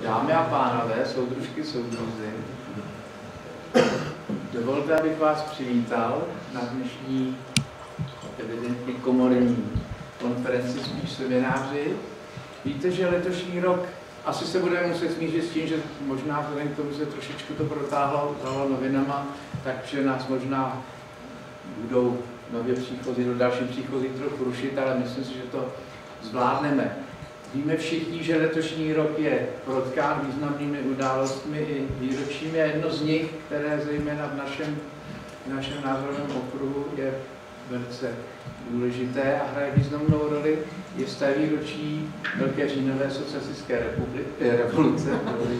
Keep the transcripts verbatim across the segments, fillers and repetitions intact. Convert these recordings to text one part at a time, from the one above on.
Dámy a pánové, soudružky, soudruzi, dovolte, abych vás přivítal na dnešní evidentně komorní konferenci, spíš semináři. Víte, že letošní rok asi se budeme muset smířit s tím, že možná vzhledem k tomu se trošičku to protáhlo novinama, takže nás možná budou nově příchozí, do další příchozí trochu rušit, ale myslím si, že to zvládneme. Víme všichni, že letošní rok je protkán významnými událostmi i výročími a jedno z nich, které zejména v našem, v našem názorovém okruhu je velice důležité a hraje významnou roli, je sté výročí Velké říjnové socialistické revoluce.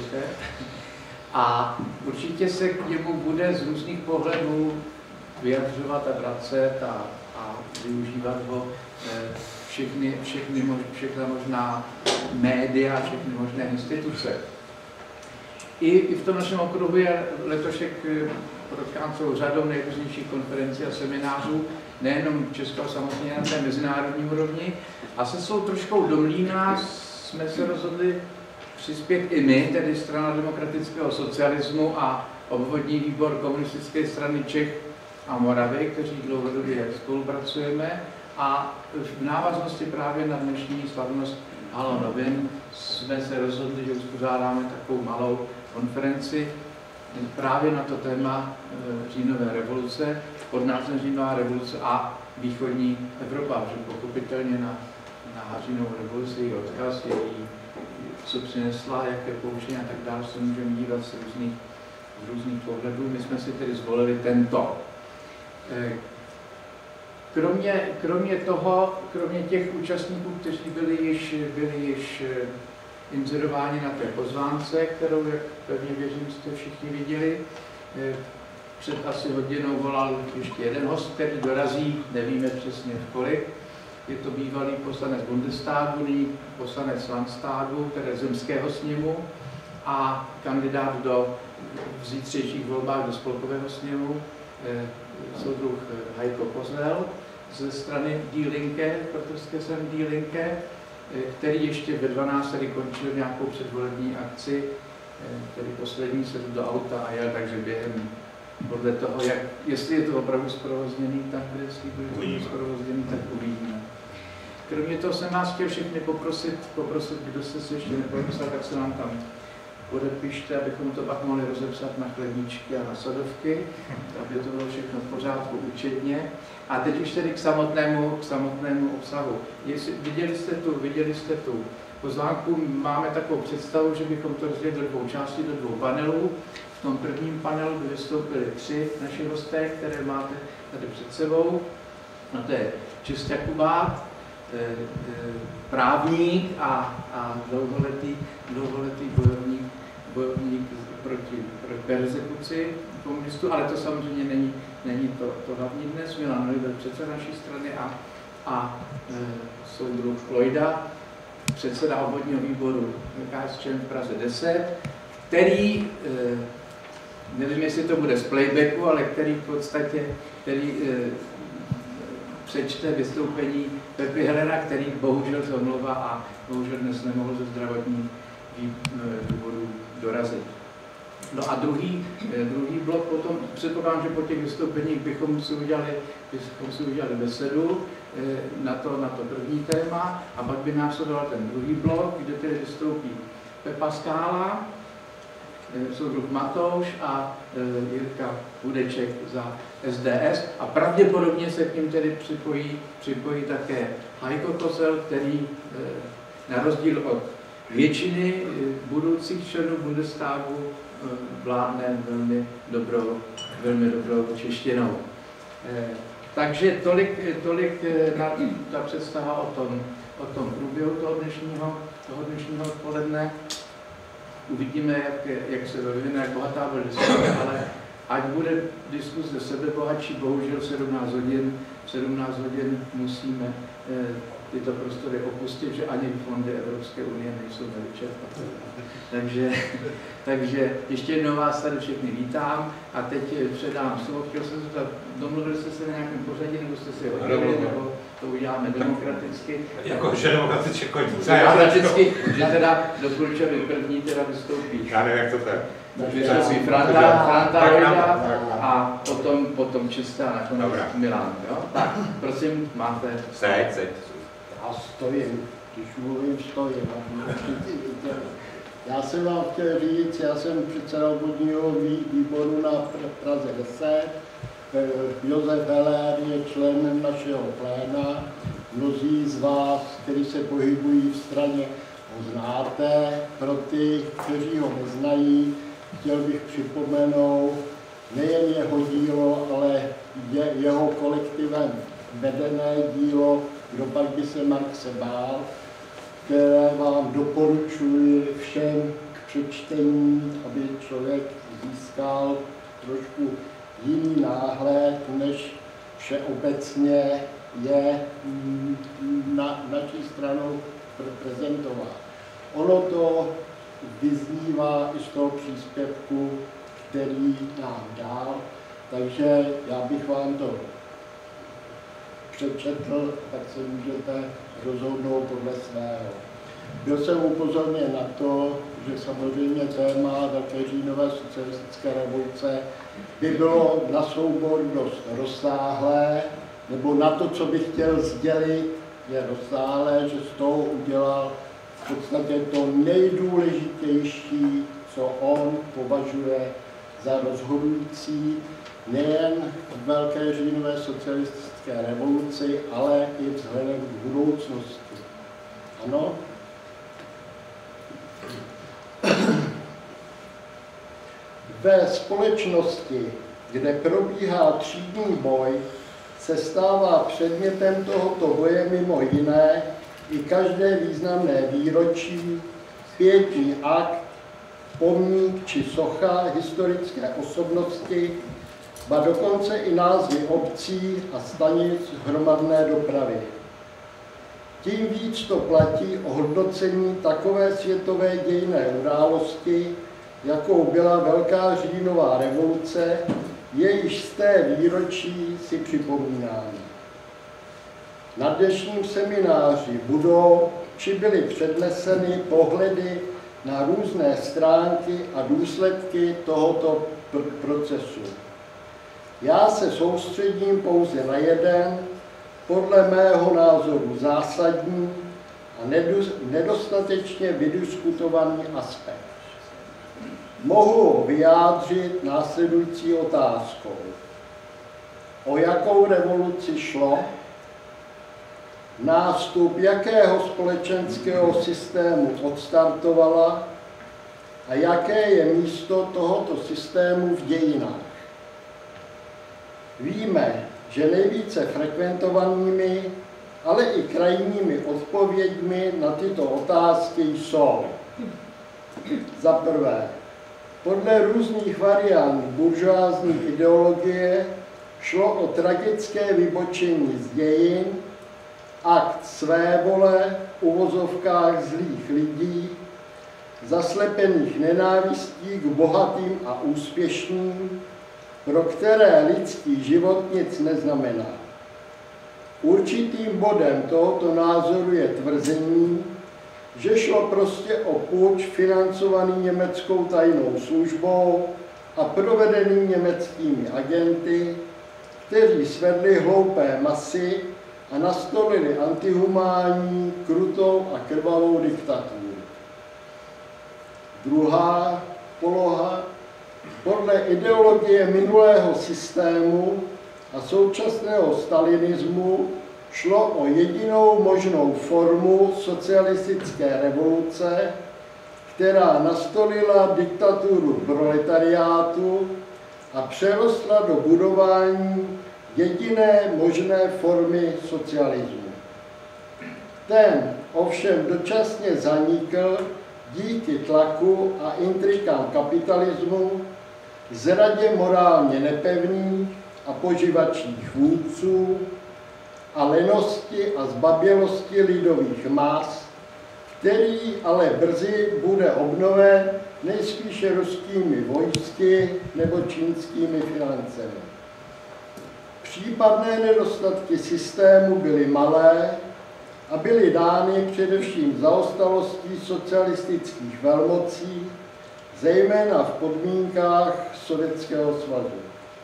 A určitě se k němu bude z různých pohledů vyjadřovat a vracet a, a využívat ho všechny, všechny, všechna možná média, všechny možné instituce. I, I v tom našem okruhu je letošek protkán celou řadou nejrůznějších konferencí a seminářů, nejenom Česko, samozřejmě na té mezinárodní úrovni. A se svou troškou do mlýna jsme se rozhodli přispět i my, tedy Strana demokratického socialismu a obvodní výbor komunistické strany Čech a Moravy, kteří dlouhodobě spolupracujeme. A v návaznosti právě na dnešní slavnost Halo novin jsme se rozhodli, že uspořádáme takovou malou konferenci právě na to téma říjnové revoluce, pod názvem Říjnová revoluce a východní Evropa, že pochopitelně na, na říjnovou revoluci její odkaz, její, co přinesla, jaké poučení a tak dále, se můžeme dívat z různých, z různých pohledů. My jsme si tedy zvolili tento. Kromě, kromě toho, kromě těch účastníků, kteří byli již, byli již inzerováni na té pozvánce, kterou, jak pevně věřím, jste všichni viděli, před asi hodinou volal ještě jeden host, který dorazí, nevíme přesně v kolik. Je to bývalý poslanec Bundestagu, nyní poslanec Landstagu, tedy zemského sněmu, a kandidát do v zítřejších volbách do spolkového sněmu, soudruh Heiko Kozel ze strany Die Linke, protovské strany Die Linke, který ještě ve dvanácti končil nějakou předvolební akci, který poslední sedl do auta a jel, takže během podle toho, jak, jestli je to opravdu zprovozněný, tak jestli bude to zprovozněný, tak uvidíme. Kromě toho jsem vás chtěl všechny poprosit, poprosit, kdo jste se ještě nepodepsal, tak se nám tam podepište, abychom to pak mohli rozepsat na chledničky a na sadovky, aby to bylo všechno v pořádku účetně. A teď už tedy k samotnému, k samotnému obsahu. Jestli, viděli jste tu, viděli jste tu pozvánku, máme takovou představu, že bychom to rozdělili do dvou částí, do dvou panelů. V tom prvním panelu by vystoupili tři naši hosté, které máte tady před sebou. A to je Čistě Kubát, právník a, a dlouholetý, dlouholetý bojovník, bojovník proti, proti persekuci komunistů, ale to samozřejmě není, není to, to hlavní dnes. Milan Neuwirth, předseda naší strany, a, a e, soudruh Lojda, předseda obvodního výboru K S Č M v Praze deset, který, e, nevím, jestli to bude z playbacku, ale který v podstatě, který e, přečte vystoupení Pepy Helena, který bohužel se omlouvá a bohužel dnes nemohl ze zdravotních důvodů dorazit. No a druhý, druhý blok potom, předpokládám, že po těch vystoupeních bychom si udělali, bychom si udělali besedu na to, na to první téma a pak by následoval ten druhý blok, kde tedy vystoupí Pepa Skála, soudruh Matouš a Jirka Hudeček za S D S a pravděpodobně se k ním tedy připojí, připojí také Heiko Kozel, který na rozdíl od většiny budoucích členů Bundestagu vládne velmi dobrou, velmi dobrou češtinou. Takže tolik, tolik na, ta představa o tom, o tom průběhu toho dnešního, toho dnešního odpoledne. Uvidíme, jak, jak se vyvine, jak bohatá bude diskuse, ale ať bude diskuse sebebohatší, bohužel sedmnáct hodin, sedmnáct hodin musíme eh, tyto prostory opustit, že ani fondy Evropské unie nejsou nevyčerpatelné. Takže, takže ještě jednou vás tady všechny vítám a teď předám slovo. Chtěl jsem se zeptat, domluvili jste se na nějakém pořadí, nebo jste si hodili, nebo to uděláme demokraticky? Jakože demokraticky končí. Demokraticky, že teda doporučili první teda vystoupí. Já nevím, jak to tak. Vystoupí Franta, Franta Rojda a potom, potom Čista a nakonec Milan. Jo? Tak, prosím, máte... Seď, seď. Já stojím, když mluvím, stojím. Já jsem vám chtěl říct, já jsem předseda obvodního výboru na Praze deset. Josef Heller je členem našeho pléna. Mnozí z vás, kteří se pohybují v straně, ho znáte. Pro ty, kteří ho neznají, chtěl bych připomenout nejen jeho dílo, ale je jeho kolektivem vedené dílo Kdo pak by se Marxe bál, které vám doporučuji všem k přečtení, aby člověk získal trošku jiný náhled, než všeobecně je na naší stranou prezentován. Ono to vyznívá i z toho příspěvku, který nám dal, takže já bych vám to přečetl, tak se můžete rozhodnout podle svého. Byl jsem upozorněn na to, že samozřejmě téma Velké říjnové socialistické revoluce by bylo na soubor dost rozsáhlé, nebo na to, co bych chtěl sdělit, je rozsáhlé, že z toho udělal v podstatě to nejdůležitější, co on považuje za rozhodující, nejen v Velké říjnové socialistické revoluci, ale i vzhledem k budoucnosti. Ano? Ve společnosti, kde probíhá třídní boj, se stává předmětem tohoto boje mimo jiné i každé významné výročí, pietní akt, pomník či socha historické osobnosti, ba dokonce i názvy obcí a stanic hromadné dopravy. Tím víc to platí o hodnocení takové světové dějinné události, jakou byla Velká říjnová revoluce, jejíž z té výročí si připomínáme. Na dnešním semináři budou či byly předneseny pohledy na různé stránky a důsledky tohoto pr- procesu. Já se soustředím pouze na jeden, podle mého názoru zásadní a nedostatečně vydiskutovaný aspekt. Mohu ho vyjádřit následující otázkou. O jakou revoluci šlo? Nástup jakého společenského systému odstartovala a jaké je místo tohoto systému v dějinách? Víme, že nejvíce frekventovanými, ale i krajními odpověďmi na tyto otázky jsou. Za prvé, podle různých variant buržoázní ideologie šlo o tragické vybočení z dějin, akt svévole v uvozovkách zlých lidí, zaslepených nenávistí k bohatým a úspěšným, pro které lidský život nic neznamená. Určitým bodem tohoto názoru je tvrzení, že šlo prostě o puč financovaný německou tajnou službou a provedený německými agenty, kteří svedli hloupé masy a nastolili antihumánní, krutou a krvavou diktaturu. Druhá poloha. Podle ideologie minulého systému a současného stalinismu šlo o jedinou možnou formu socialistické revoluce, která nastolila diktaturu proletariátu a přerostla do budování jediné možné formy socialismu. Ten ovšem dočasně zanikl díky tlaku a intrikám kapitalismu, zradě morálně nepevných a poživačných vůdců, a lenosti a zbabělosti lidových mas, který ale brzy bude obnoven nejspíše ruskými vojsky nebo čínskými financemi. Případné nedostatky systému byly malé a byly dány především zaostalostí socialistických velmocí, zejména v podmínkách Sovětského svazu.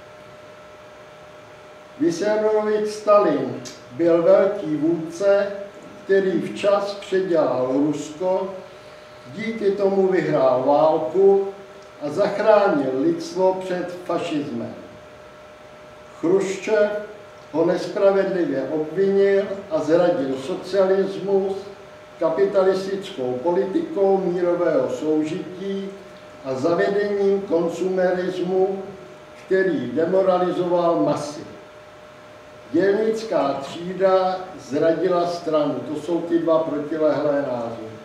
Vysjanovič Stalin byl velký vůdce, který včas předělal Rusko, díky tomu vyhrál válku a zachránil lidstvo před fašismem. Chruščev ho nespravedlivě obvinil a zradil socialismus kapitalistickou politikou mírového soužití a zavedením konsumerismu, který demoralizoval masy. Dělnická třída zradila stranu. To jsou ty dva protilehlé názory.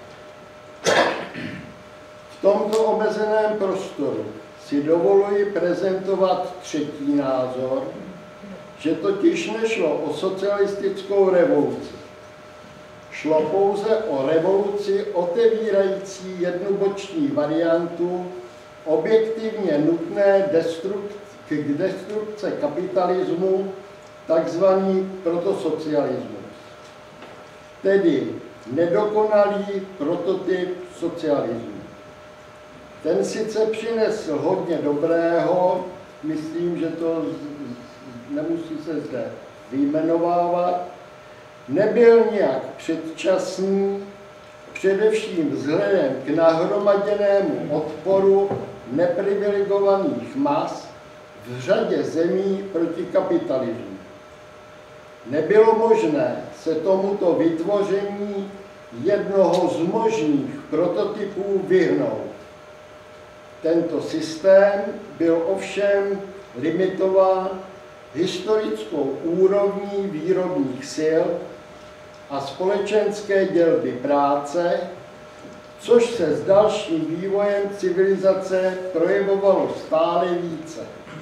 V tomto omezeném prostoru si dovoluji prezentovat třetí názor, že totiž nešlo o socialistickou revoluci. Šlo pouze o revoluci otevírající jednu boční variantu objektivně nutné destrukt, k destrukce kapitalismu, takzvaný protosocialismus, tedy nedokonalý prototyp socialismu. Ten sice přinesl hodně dobrého, myslím, že to nemusí se zde vyjmenovávat, nebyl nějak předčasný, především vzhledem k nahromaděnému odporu neprivilegovaných mas v řadě zemí proti kapitalismu. Nebylo možné se tomuto vytvoření jednoho z možných prototypů vyhnout. Tento systém byl ovšem limitován historickou úrovní výrobních sil a společenské dělby práce, což se s dalším vývojem civilizace projevovalo stále více.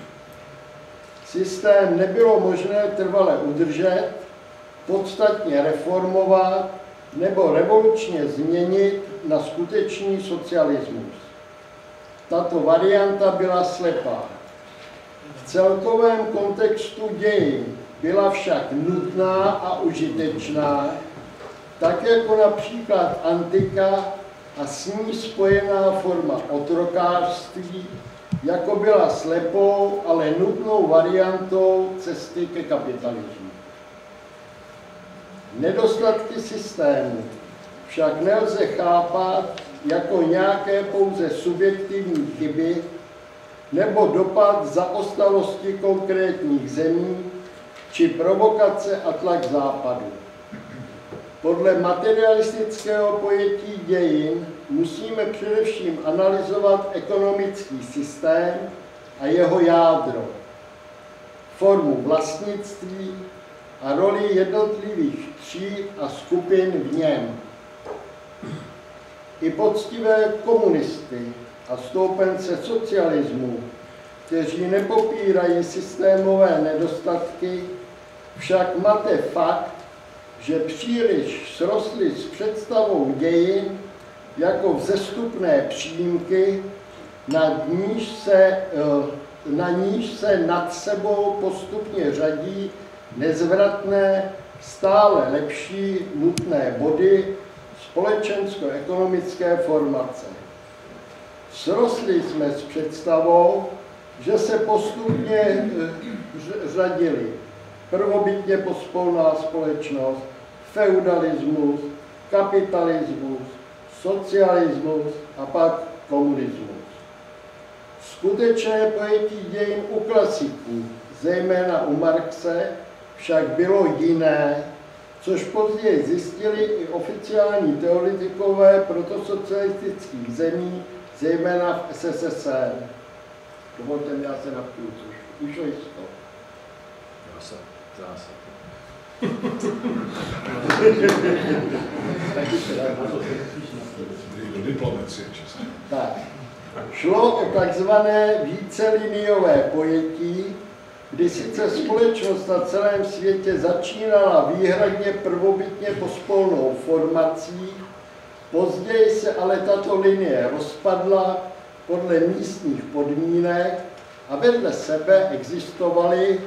Systém nebylo možné trvale udržet, podstatně reformovat nebo revolučně změnit na skutečný socialismus. Tato varianta byla slepá. V celkovém kontextu dějin byla však nutná a užitečná, tak jako například antika a s ní spojená forma otrokářství, jako byla slepou, ale nutnou variantou cesty ke kapitalismu. Nedostatky systému však nelze chápat jako nějaké pouze subjektivní chyby nebo dopad zaostalosti konkrétních zemí či provokace a tlak západu. Podle materialistického pojetí dějin musíme především analyzovat ekonomický systém a jeho jádro, formu vlastnictví a roli jednotlivých tříd a skupin v něm. I poctivé komunisty a stoupence socialismu, kteří nepopírají systémové nedostatky, však mate fakt, že příliš srostli s představou dějin jako vzestupné přímky, na níž se, na níž se nad sebou postupně řadí nezvratné, stále lepší nutné body společensko-ekonomické formace. Srostli jsme s představou, že se postupně řadili prvobytně pospolná společnost, feudalismus, kapitalismus, socialismus a pak komunismus. Skutečné pojetí dějin u klasiků, zejména u Marxe, však bylo jiné, což později zjistili i oficiální teoretikové protosocialistických zemí, zejména v S S S R. Dovolte mi, já se napiju, což už je to. Zase, zase. Do diplomacie české. Tak. Šlo o takzvané víceliniové pojetí, kdy sice společnost na celém světě začínala výhradně prvobytně pospolnou formací, později se ale tato linie rozpadla podle místních podmínek a vedle sebe existovaly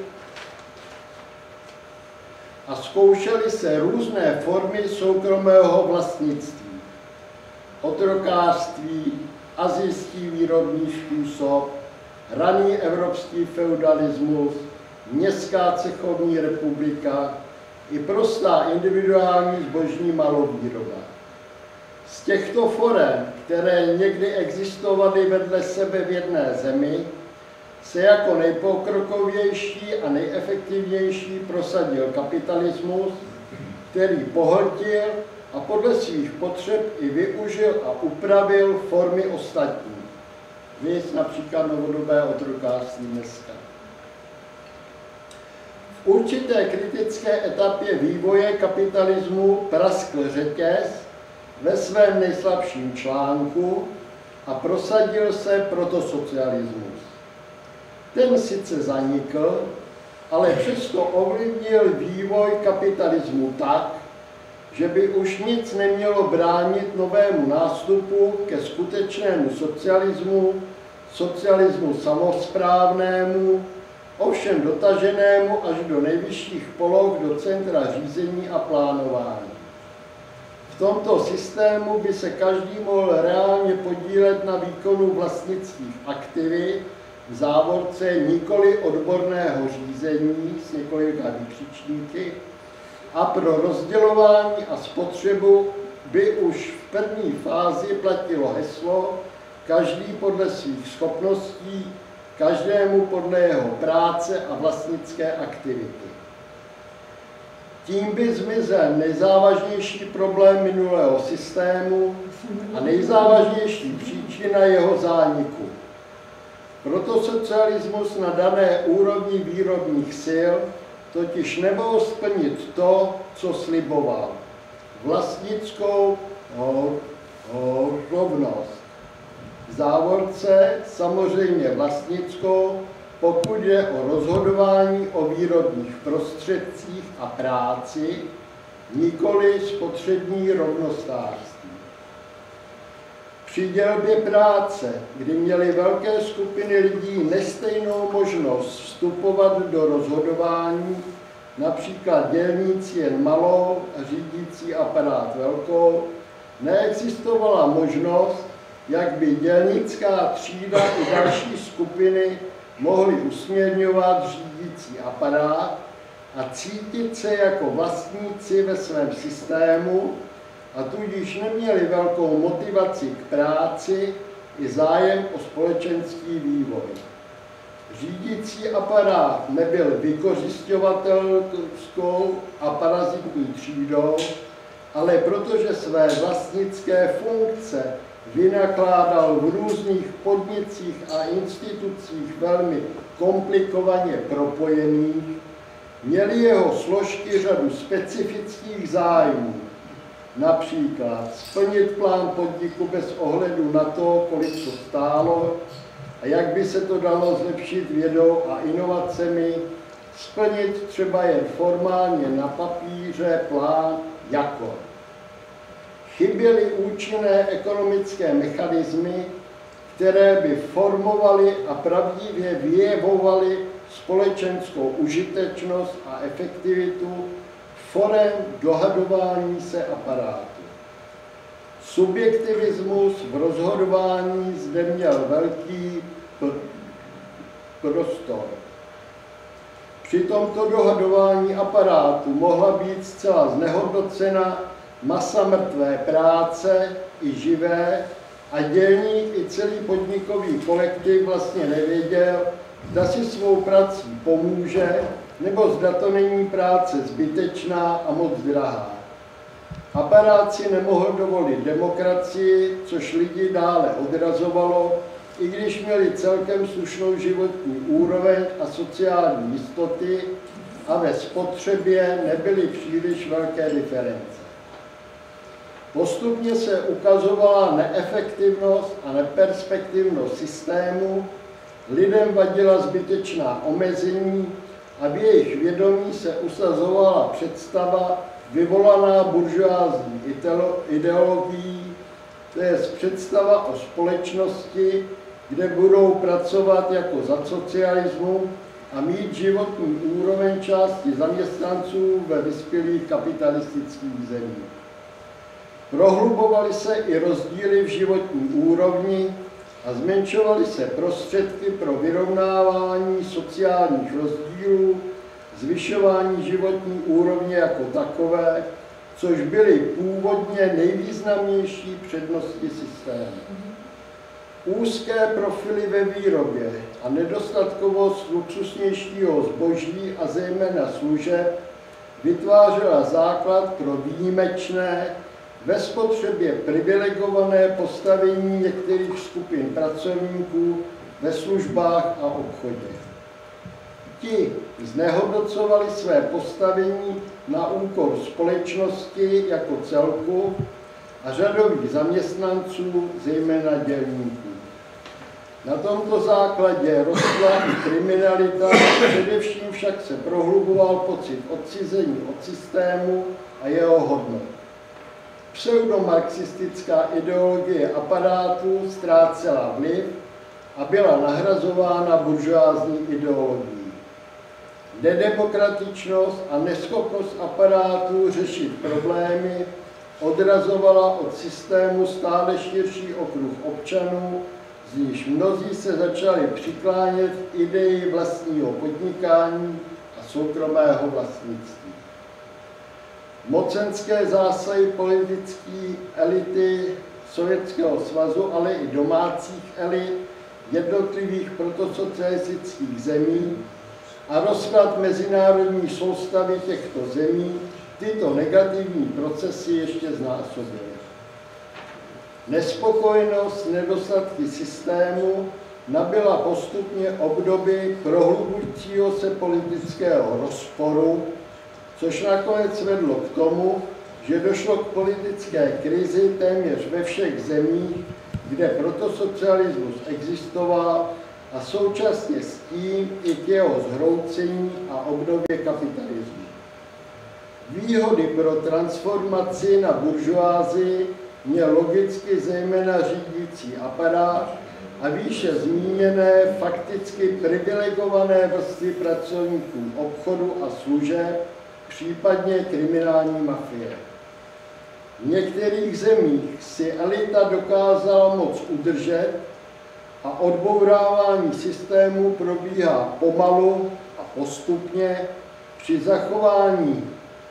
a zkoušely se různé formy soukromého vlastnictví. Otrokářství, asijský výrobní způsob, raný evropský feudalismus, městská cechovní republika i prostá individuální zbožní malovýroba. Z těchto forem, které někdy existovaly vedle sebe v jedné zemi, se jako nejpokrokovější a nejefektivnější prosadil kapitalismus, který pohltil a podle svých potřeb i využil a upravil formy ostatní. Viz například novodobé otrokářství dneska. V určité kritické etapě vývoje kapitalismu praskl řetěz ve svém nejslabším článku a prosadil se proto socialismus. Ten sice zanikl, ale přesto ovlivnil vývoj kapitalismu tak, že by už nic nemělo bránit novému nástupu ke skutečnému socialismu, socialismu samosprávnému, ovšem dotaženému až do nejvyšších poloh do centra řízení a plánování. V tomto systému by se každý mohl reálně podílet na výkonu vlastnických aktivit, v závorce nikoli odborného řízení s několika výkřičníky, a pro rozdělování a spotřebu by už v první fázi platilo heslo každý podle svých schopností, každému podle jeho práce a vlastnické aktivity. Tím by zmizel nejzávažnější problém minulého systému a nejzávažnější příčina jeho zániku. Proto socialismus na dané úrovni výrobních sil totiž nemohl splnit to, co sliboval. Vlastnickou rovnost. V závorce samozřejmě vlastnickou, pokud je o rozhodování o výrobních prostředcích a práci, nikoli spotřební rovnostářství. Při dělbě práce, kdy měly velké skupiny lidí nestejnou možnost vstupovat do rozhodování, například dělníci jen malou a řídící aparát velkou, neexistovala možnost, jak by dělnická třída i další skupiny mohly usměrňovat řídící aparát a cítit se jako vlastníci ve svém systému, a tudíž neměli velkou motivaci k práci i zájem o společenský vývoj. Řídící aparát nebyl vykořisťovatelskou a parazitní třídou, ale protože své vlastnické funkce vynakládal v různých podnicích a institucích velmi komplikovaně propojených, měly jeho složky řadu specifických zájmů. Například splnit plán podniku bez ohledu na to, kolik to stálo a jak by se to dalo zlepšit vědou a inovacemi, splnit třeba jen formálně na papíře plán jako. Chyběly účinné ekonomické mechanismy, které by formovaly a pravdivě vyjevovaly společenskou užitečnost a efektivitu forem dohadování se aparátu. Subjektivismus v rozhodování zde měl velký prostor. Při tomto dohadování aparátu mohla být zcela znehodnocena masa mrtvé práce i živé a dělník i celý podnikový kolektiv vlastně nevěděl, zda si svou prací pomůže, nebo zda to není práce zbytečná a moc drahá. Aparát si nemohl dovolit demokracii, což lidi dále odrazovalo, i když měli celkem slušnou životní úroveň a sociální jistoty a ve spotřebě nebyly příliš velké diference. Postupně se ukazovala neefektivnost a neperspektivnost systému, lidem vadila zbytečná omezení a v jejich vědomí se usazovala představa vyvolaná buržoázní ideologií, to je představa o společnosti, kde budou pracovat jako za socialismu a mít životní úroveň části zaměstnanců ve vyspělých kapitalistických zemích. Prohlubovaly se i rozdíly v životní úrovni a zmenšovaly se prostředky pro vyrovnávání sociálních rozdílů, zvyšování životní úrovně jako takové, což byly původně nejvýznamnější přednosti systému. Úzké profily ve výrobě a nedostatkovost luxusnějšího zboží a zejména služeb vytvářela základ pro výjimečné, ve spotřebě privilegované postavení některých skupin pracovníků ve službách a obchodě. Ti znehodnocovali své postavení na úkor společnosti jako celku a řadových zaměstnanců, zejména dělníků. Na tomto základě rostla i kriminalita, především však se prohluboval pocit odcizení od systému a jeho hodnot. Pseudomarxistická ideologie aparátu ztrácela vliv a byla nahrazována buržoázní ideologií. Nedemokratičnost a neschopnost aparátu řešit problémy odrazovala od systému stále širší okruh občanů, z níž mnozí se začali přiklánět k ideji vlastního podnikání a soukromého vlastnictví. Mocenské zásahy politické elity Sovětského svazu, ale i domácích elit jednotlivých protosocialistických zemí a rozklad mezinárodní soustavy těchto zemí tyto negativní procesy ještě znásobily. Nespokojenost, nedostatky systému nabyla postupně obdoby prohlubujícího se politického rozporu, což nakonec vedlo k tomu, že došlo k politické krizi téměř ve všech zemích, kde protosocialismus existoval, a současně s tím i k jeho zhroucení a obdobě kapitalismu. Výhody pro transformaci na buržoázii měl logicky zejména řídící aparát a výše zmíněné fakticky privilegované vrstvy pracovníků obchodu a služeb, případně kriminální mafie. V některých zemích si elita dokázala moc udržet a odbourávání systému probíhá pomalu a postupně při zachování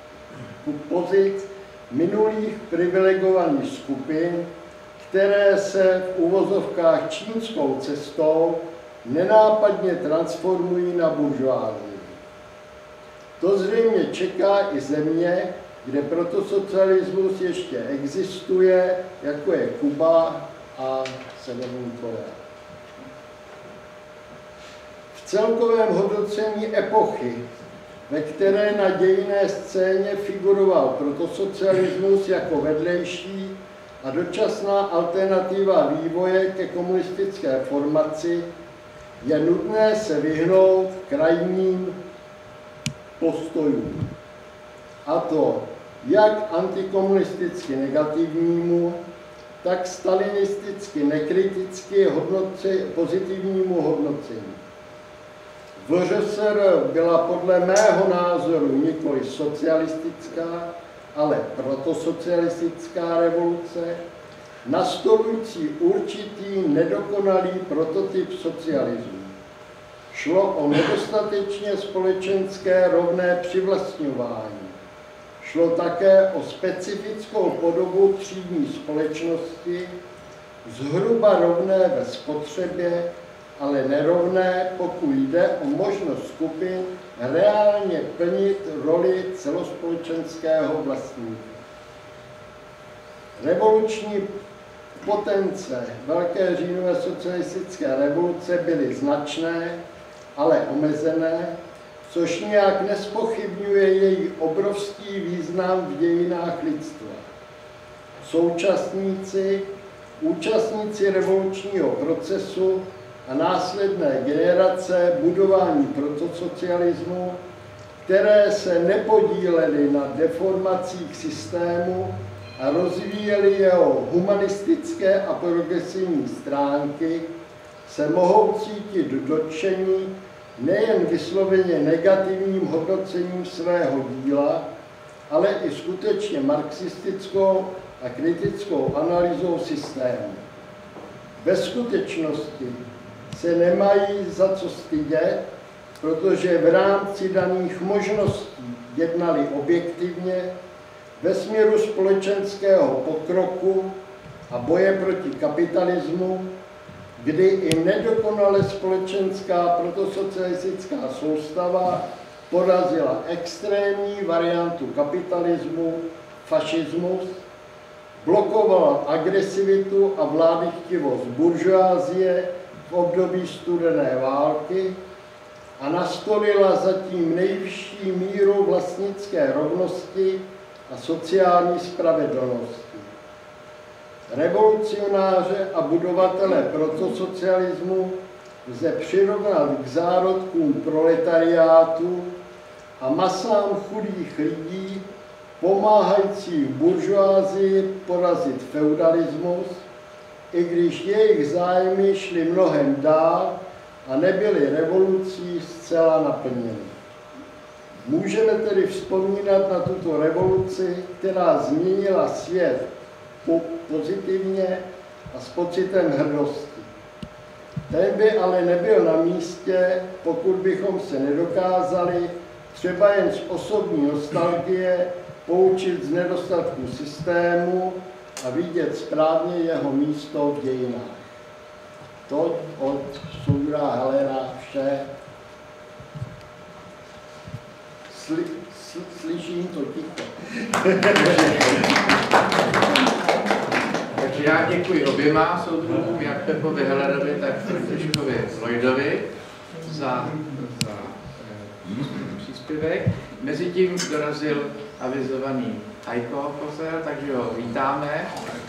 pozic minulých privilegovaných skupin, které se v uvozovkách čínskou cestou nenápadně transformují na buržoázii. To zřejmě čeká i země, kde protosocialismus ještě existuje, jako je Kuba a Severní Korea. V celkovém hodnocení epochy, ve které na dějinné scéně figuroval protosocialismus jako vedlejší a dočasná alternativa vývoje ke komunistické formaci, je nutné se vyhnout krajním postojům. A to jak antikomunisticky negativnímu, tak stalinisticky nekriticky hodnoci, pozitivnímu hodnocení. V R S R byla podle mého názoru nikoli socialistická, ale protosocialistická revoluce, nastolující určitý nedokonalý prototyp socialismu. Šlo o nedostatečně společenské rovné přivlastňování. Šlo také o specifickou podobu třídní společnosti, zhruba rovné ve spotřebě, ale nerovné, pokud jde o možnost skupin reálně plnit roli celospolečenského vlastníka. Revoluční potence Velké říjnové socialistické revoluce byly značné, ale omezené, což nijak nezpochybňuje její obrovský význam v dějinách lidstva. Současníci, účastníci revolučního procesu a následné generace budování protosocialismu, které se nepodílely na deformacích systému a rozvíjely jeho humanistické a progresivní stránky, se mohou cítit dotčení nejen vysloveně negativním hodnocením svého díla, ale i skutečně marxistickou a kritickou analýzou systému. Ve skutečnosti se nemají za co stydět, protože v rámci daných možností jednali objektivně ve směru společenského pokroku a boje proti kapitalismu, kdy i nedokonale společenská protosocialistická soustava porazila extrémní variantu kapitalismu, fašismus, blokovala agresivitu a vládychtivost buržoázie v období studené války a nastolila zatím nejvyšší míru vlastnické rovnosti a sociální spravedlnosti. Revolucionáře a budovatele protosocialismu lze přirovnat k zárodkům proletariátu a masám chudých lidí, pomáhající buržoázii porazit feudalismus, i když jejich zájmy šly mnohem dál a nebyly revolucí zcela naplněny. Můžeme tedy vzpomínat na tuto revoluci, která změnila svět pozitivně a s pocitem hrdosti. Ten by ale nebyl na místě, pokud bychom se nedokázali třeba jen z osobní nostalgie poučit z nedostatku systému a vidět správně jeho místo v dějinách. To od Soudra Hellera vše. Sly, sl, slyším to ticho. Takže já děkuji oběma soudrům, jak Pepovi Hellerovi, tak Františkovi Lloydovi za, za e, příspěvek. Mezitím dorazil avizovaný Heiko Kozel, takže ho vítáme.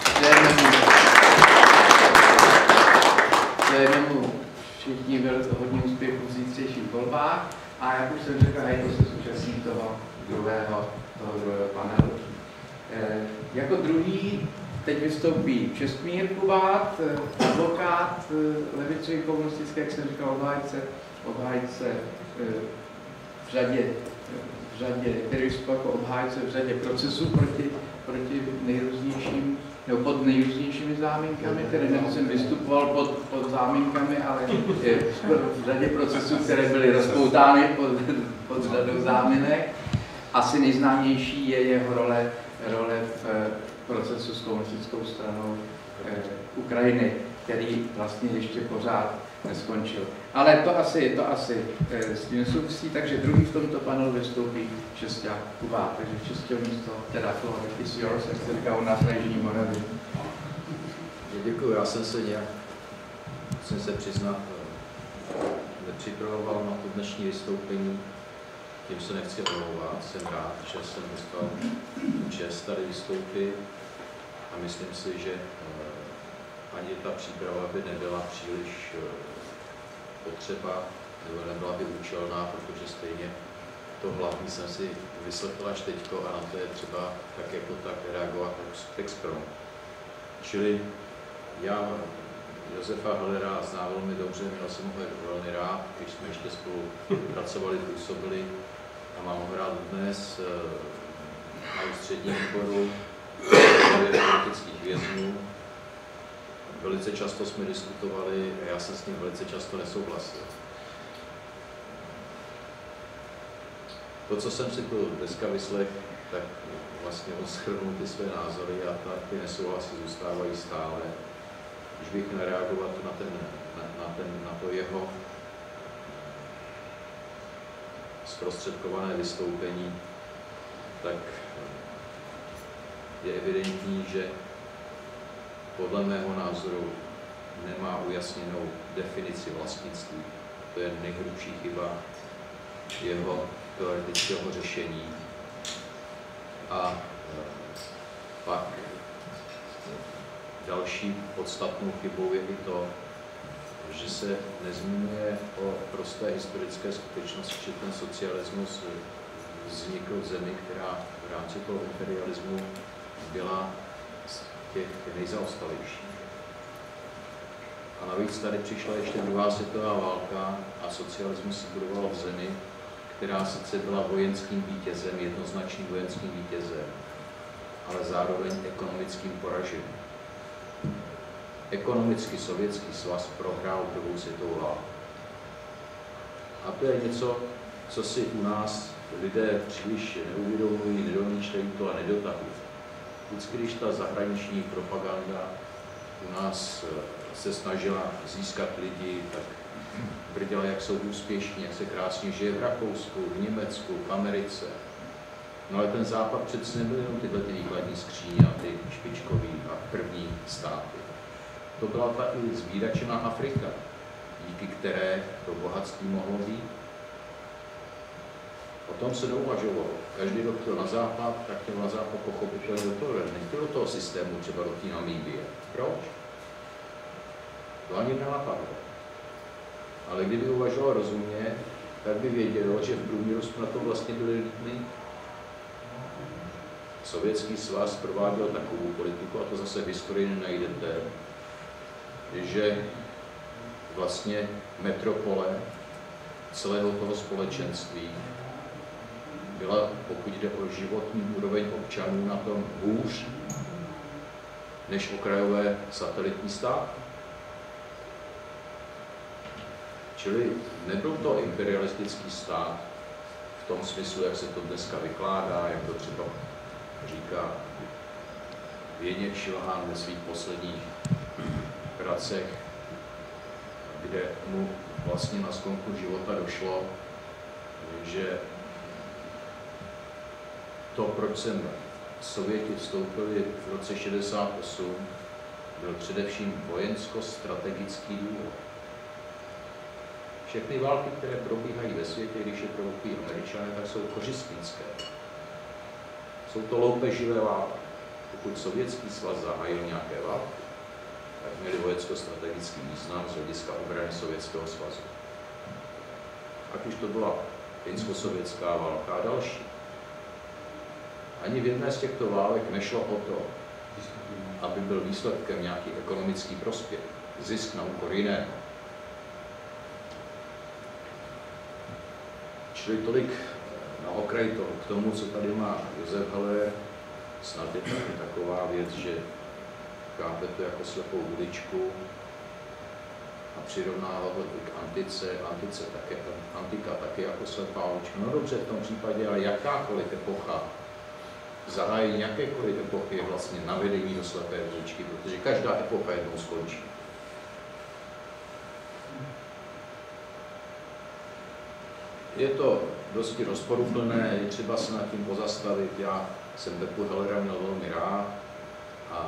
Přejeme mu všichni velmi hodně úspěchů v zítřejších volbách a jak už jsem řekl, Heiko se zúčastní toho druhého, toho druhého panelu. E, jako druhý teď vystoupí Čestmír Kubát, advokát levicový komunistický, jak jsem říkal, obhájce, obhájce v řadě, v řadě, který vystupoval jako obhájce v řadě procesů proti, proti nejrůznějším, nebo pod nejrůznějšími záminkami, které nemusím vystupoval pod, pod záminkami, ale v řadě procesů, které byly rozpoutány pod, pod řadou záminek. Asi nejznámější je jeho role, role v procesu s komunistickou stranou eh, Ukrajiny, který vlastně ještě pořád neskončil. Ale to asi, to asi eh, s tím souvisí, takže druhý v tomto panelu vystoupí Česťa Kubát. Takže Česťo místo, teda floor is yours, jak se říká u nás na Jižní Moravě. Děkuji, já jsem se nějak, musím se přiznat, nepřipravoval na to dnešní vystoupení. Tím se nechci omlouvat, jsem rád, že jsem dostal čest tady vystoupit a myslím si, že ani ta příprava by nebyla příliš potřeba, nebo nebyla by účelná, protože stejně to hlavní jsem si vyslechl až teďko a na to je třeba tak jako tak reagovat textrom. Čili já Josefa Hellera znám velmi dobře, měl jsem ho velmi rád, když jsme ještě spolu pracovali, působili a mám ho rád dnes na ústředním výboru politických vězňů. Velice často jsme diskutovali a já jsem s ním velice často nesouhlasil. To, co jsem si tu dneska vyslechl, tak vlastně on shrnul ty své názory a ty nesouhlasy zůstávají stále. Když bych měl reagovat na, ten, na, na, ten, na to jeho zprostředkované vystoupení, tak je evidentní, že podle mého názoru nemá ujasněnou definici vlastnictví. To je nejhrubší chyba jeho teoretického řešení. A pak další podstatnou chybou je i to, že se nezmiňuje o prosté historické skutečnosti, že ten socialismus vznikl v zemi, která v rámci toho imperialismu byla z těch nejzaostalejších. A navíc tady přišla ještě druhá světová válka a socialismus se budoval v zemi, která sice byla vojenským vítězem, jednoznačným vojenským vítězem, ale zároveň ekonomickým poražením. Ekonomicky Sovětský svaz prohrál druhou světovou válku. A to je něco, co si u nás lidé příliš neuvědomují, nedomýšlejí to a nedotahují. Vždycky, když ta zahraniční propaganda u nás se snažila získat lidi, tak tvrdila, jak jsou úspěšní, jak se krásně žije v Rakousku, v Německu, v Americe. No ale ten západ přece nebyl jenom tyhle ty výkladní skříně a ty špičkový a první státy. To byla ta i zbídačená Afrika, díky které to bohatství mohlo být. O tom se neuvažovalo. Každý, kdo chtěl na západ, tak chtěl na západ pochopitelně do toho, nechtěl do toho systému, třeba do té Namíbie. Proč? To ani nenapadlo. Ale kdyby uvažoval rozumně, tak by věděl, že v průměru jsme na to vlastně byli lidmi. Sovětský svaz prováděl takovou politiku, a to zase v historii nenajdete, že vlastně metropole celého toho společenství byla, pokud jde o životní úroveň občanů, na tom hůř než okrajové satelitní státy. Čili nebyl to imperialistický stát v tom smyslu, jak se to dneska vykládá, jak to třeba říká Věněk Šilhán ve svých posledních pracech, kde mu vlastně na sklonku života došlo, že to, proč sem Sověti vstoupili v roce šedesát osm, byl především vojensko-strategický důvod. Všechny války, které probíhají ve světě, když je provokují Američané, tak jsou kořistnické. Jsou to loupeživé války. Pokud Sovětský svaz zahájil nějaké války, tak měli vojensko-strategický význam z hlediska obrany Sovětského svazu. Ať už to byla finsko-sovětská válka a další. Ani v jedné z těchto válek nešlo o to, aby byl výsledkem nějaký ekonomický prospěch, zisk na úkor jiného. Čili tolik na okraj toho, k tomu, co tady má Josef Heller. Snad je taky taková věc, že chápe to jako slepou uličku a přirovnává to k antice, antice také, antika taky jako slepá ulička. No dobře, v tom případě, ale jakákoliv epocha, zahájení jakékoliv epochy je vlastně navedení do slepé uličky, protože každá epocha jednou skončí. Je to dosti rozporuplné, je třeba se nad tím pozastavit. Já jsem Pepu Hellera měl velmi rád a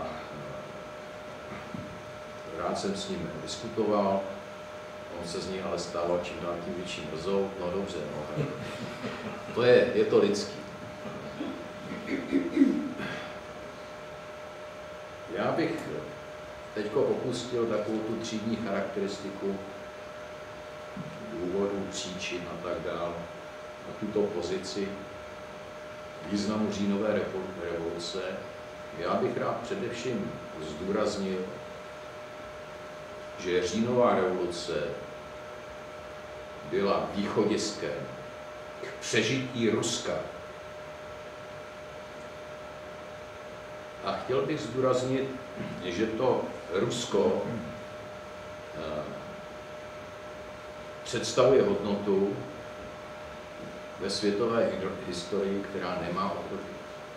rád jsem s ním diskutoval. On se z ní ale stával čím dál tím větší brzou. No dobře, no. To je, je to lidský. Já bych teď opustil takovou tu třídní charakteristiku důvodů, příčin a tak dále, na tuto pozici významu říjnové revoluce. Já bych rád především zdůraznil, že říjnová revoluce byla východiskem k přežití Ruska. A chtěl bych zdůraznit, že to Rusko představuje hodnotu ve světové historii, která nemá obdoby.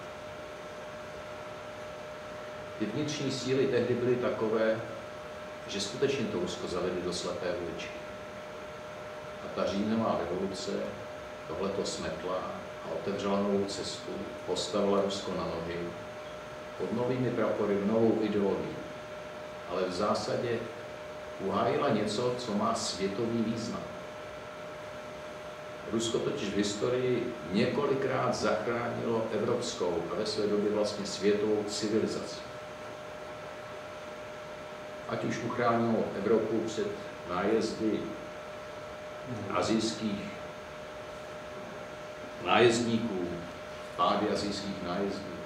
Ty vnitřní síly tehdy byly takové, že skutečně to Rusko zavedli do slepé uličky. A ta říjnová revoluce tohleto smetla a otevřela novou cestu, postavila Rusko na nohy, pod novými prapory, novou ideologii. Ale v zásadě uhájila něco, co má světový význam. Rusko totiž v historii několikrát zachránilo evropskou a ve své době vlastně světovou civilizaci. Ať už uchránilo Evropu před nájezdy asijských nájezdníků, pády asijských nájezdníků,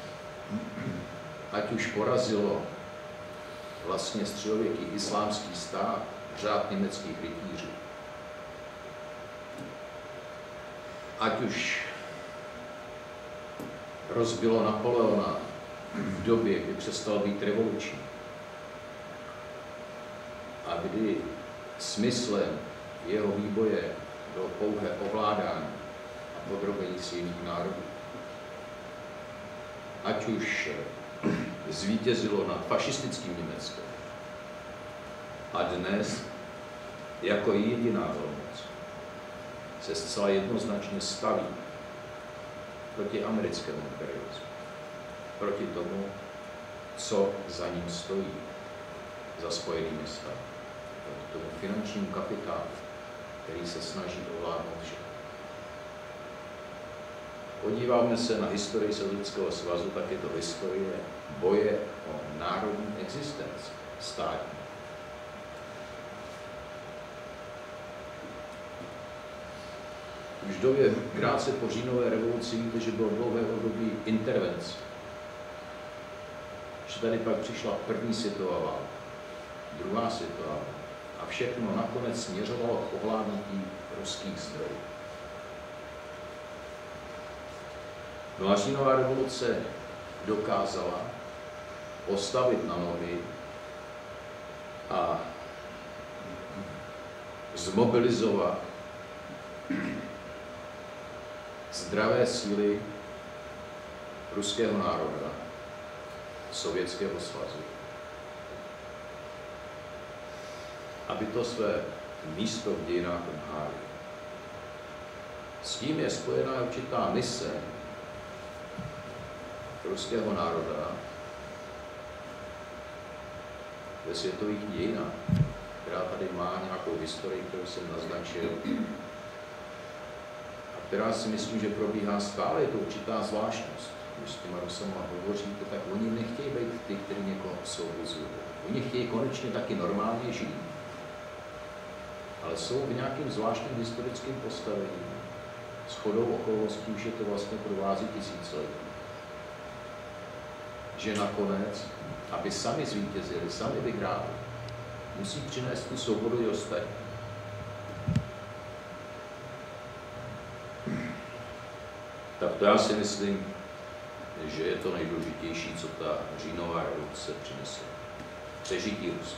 ať už porazilo vlastně středověký islámský stát, řád německých rytířů, ať už rozbilo Napoleona v době, kdy přestal být revoluční a kdy smyslem jeho výboje bylo pouhé ovládání a podrobení si jiných národů. Ať už zvítězilo nad fašistickým Německem a dnes jako jediná velmoc se zcela jednoznačně staví proti americkému imperialismu, proti tomu, co za ním stojí, za Spojenými státy, proti tomu finančnímu kapitálu, který se snaží ovládnout vše. Podíváme se na historii Sovětského svazu, tak je to historie boje o národní existenci státní. Už v době krátce po říjnové revoluci víte, že bylo dlouhé období intervencí. Že tady pak přišla první světová válka, druhá světová válka a všechno nakonec směřovalo k ovládnutí ruských zdrojů. No a říjnová revoluce dokázala postavit na nohy a zmobilizovat zdravé síly ruského národa, Sovětského svazu, aby to své místo v dějinách obhájili. S tím je spojená určitá mise ruského národa ve světových dějinách, která tady má nějakou historii, kterou jsem naznačil, a která si myslím, že probíhá stále. Je to určitá zvláštnost. Když s těma Rusama hovoříte, tak oni nechtějí být ty, kteří někoho osvobozují. Oni chtějí konečně taky normálně žít, ale jsou v nějakým zvláštním historickém postavení. Shodou okolností už je to vlastně provází tisíciletí. Že nakonec, aby sami zvítězili, sami vyhráli, musí přinést tu svobodu i ostatní. Tak to já si myslím, že je to nejdůležitější, co ta říjnová revoluce přinesla. Přežití Ruska.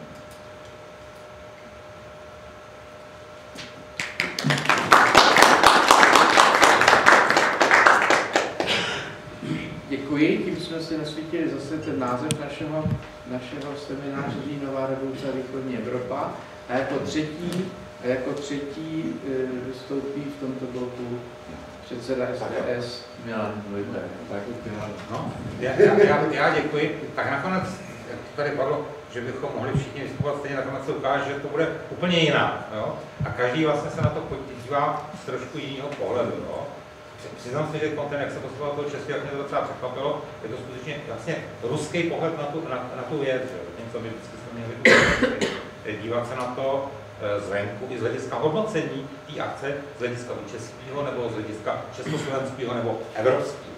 Děkuji, tím jsme si nasvítili zase ten název našeho, našeho semináře Říjnová revoluce a východní Evropa. A jako třetí, a jako třetí e, vystoupí v tomto bloku předseda S D S Milan Lojber. Tak, no, já, já, já děkuji. Tak nakonec, jak to tady padlo, že bychom mohli všichni vystupovat stejně, nakonec se ukáže, že to bude úplně jinak. Jo? A každý vlastně se na to podívá z trošku jiného pohledu. Jo? Přiznám si, že ten, jak se postupoval toho českého, jak mě to docela překvapilo, je to skutečně vlastně ruský pohled na tu, na, na tu věc. Něco by vždycky jsme měli dívat se na to zvenku i z hlediska hodnocení té akce, z hlediska českého nebo z hlediska československého nebo evropského.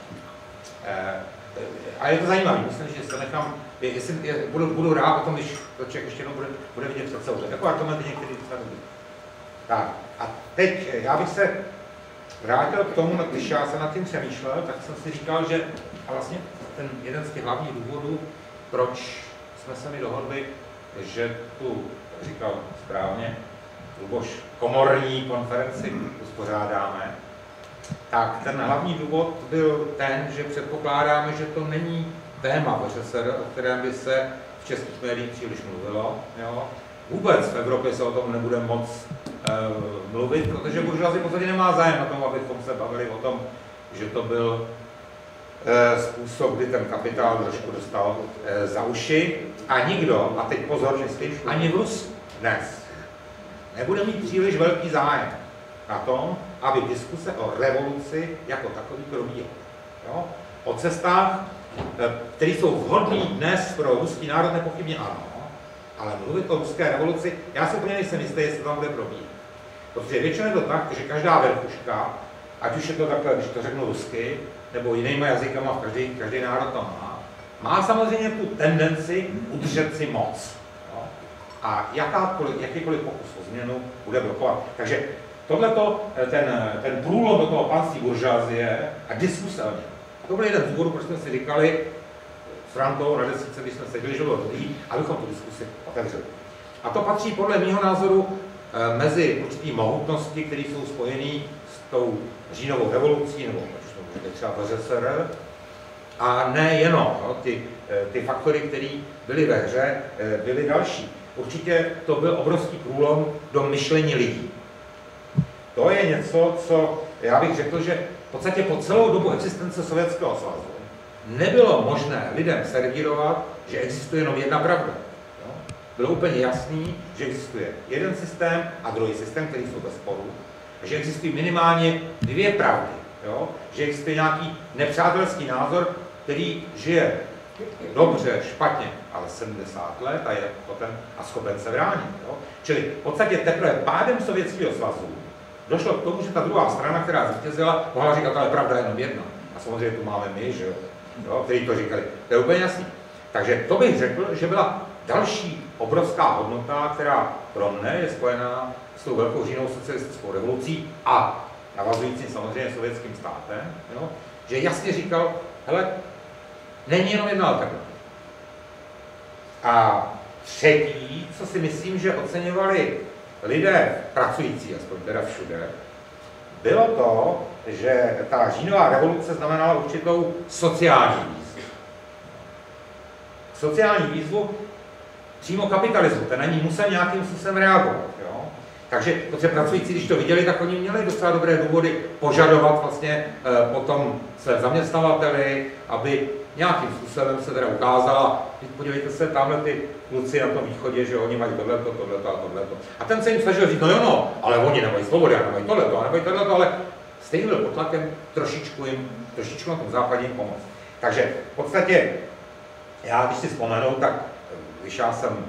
E, a je to zajímavé, myslím, že se nechám, jestli, je, budu, budu rád o tom, když to člověk ještě jednou bude, bude vidět před sebou. Jako argumenty některý třeba dobrý. Tak a teď já bych se vrátil k tomu, když já jsem nad tím přemýšlel, tak jsem si říkal, že a vlastně ten jeden z těch hlavních důvodů, proč jsme se mi dohodli, že tu, říkal správně, Luboš, komorní konferenci uspořádáme, tak ten hlavní důvod byl ten, že předpokládáme, že to není téma v ŘSR, o kterém by se v českých médiích příliš mluvilo. Jo? Vůbec v Evropě se o tom nebude moc e, mluvit, protože buržoazie v podstatě nemá zájem na tom, abychom se bavili o tom, že to byl e, způsob, kdy ten kapitál trošku dostal e, za uši. A nikdo, a teď pozor, že ani v Rusku dnes nebude mít příliš velký zájem na tom, aby diskuse o revoluci jako takový probíhala. O cestách, které jsou vhodné dnes pro ruský národ, nepochybně ano, Ale mluvit o ruské revoluci, já si úplně nejsem jistý, jestli tam bude probíhat. Protože většinou je to tak, že každá verchuška, ať už je to takhle, když to řeknu rusky, nebo jinýma jazykama, každý, každý národ to má, má samozřejmě tu tendenci udržet si moc. Jo? A jakákoliv, jakýkoliv pokus o změnu bude blokovat. Takže tohleto, ten, ten průlom do toho panství buržázie a diskuse o něm. A to byl jeden z důvodů, proč jsme si říkali s Frantou na desíce, když jsme seděli, že bylo dobrý, abychom tu diskusi otevřeli. A to patří podle mého názoru mezi určitý mohutnosti, které jsou spojené s tou říjnovou revolucí, nebo třeba V Ř S R, a nejenom no, ty, ty faktory, které byly ve hře, byly další. Určitě to byl obrovský průlom do myšlení lidí. To je něco, co já bych řekl, že v podstatě po celou dobu existence Sovětského svazu nebylo možné lidem servírovat, že existuje jenom jedna pravda. Jo? Bylo úplně jasný, že existuje jeden systém a druhý systém, který jsou bez sporu, že existují minimálně dvě pravdy. Jo? Že existuje nějaký nepřátelský názor, který žije dobře, špatně, ale sedmdesát let a je potom a schopen se bránit. Jo? Čili v podstatě teprve pádem Sovětského svazu došlo k tomu, že ta druhá strana, která zvítězila, mohla říkat, ale pravda je jenom jedna. A samozřejmě tu máme my, že jo? Jo? Kteří to říkali. To je úplně jasný. Takže to bych řekl, že byla další obrovská hodnota, která pro mne je spojená s tou velkou říjnovou socialistickou revolucí a navazujícím samozřejmě sovětským státem, jo? Že jasně říkal, hele, není jenom jedna alternativa. A třetí, co si myslím, že oceňovali lidé pracující, aspoň teda všude, bylo to, že ta říjnová revoluce znamenala určitou sociální výzvu. Sociální výzvu přímo kapitalismu, ten na ní musel nějakým způsobem reagovat. Jo? Takže protože pracující, když to viděli, tak oni měli docela dobré důvody požadovat vlastně e, potom své zaměstnavateli, aby nějakým způsobem se teda ukázala, podívejte se, tamhle ty kluci na tom východě, že oni mají tohleto, tohleto a tohleto. A ten se jim snažil říct, no jo, no, ale oni nemají svobody, a nemají tohleto, a nemají tohleto, ale stejně byl pod tlakem trošičku jim, trošičku na tom západě jim pomoct. Takže v podstatě, já když si vzpomenu, tak když já jsem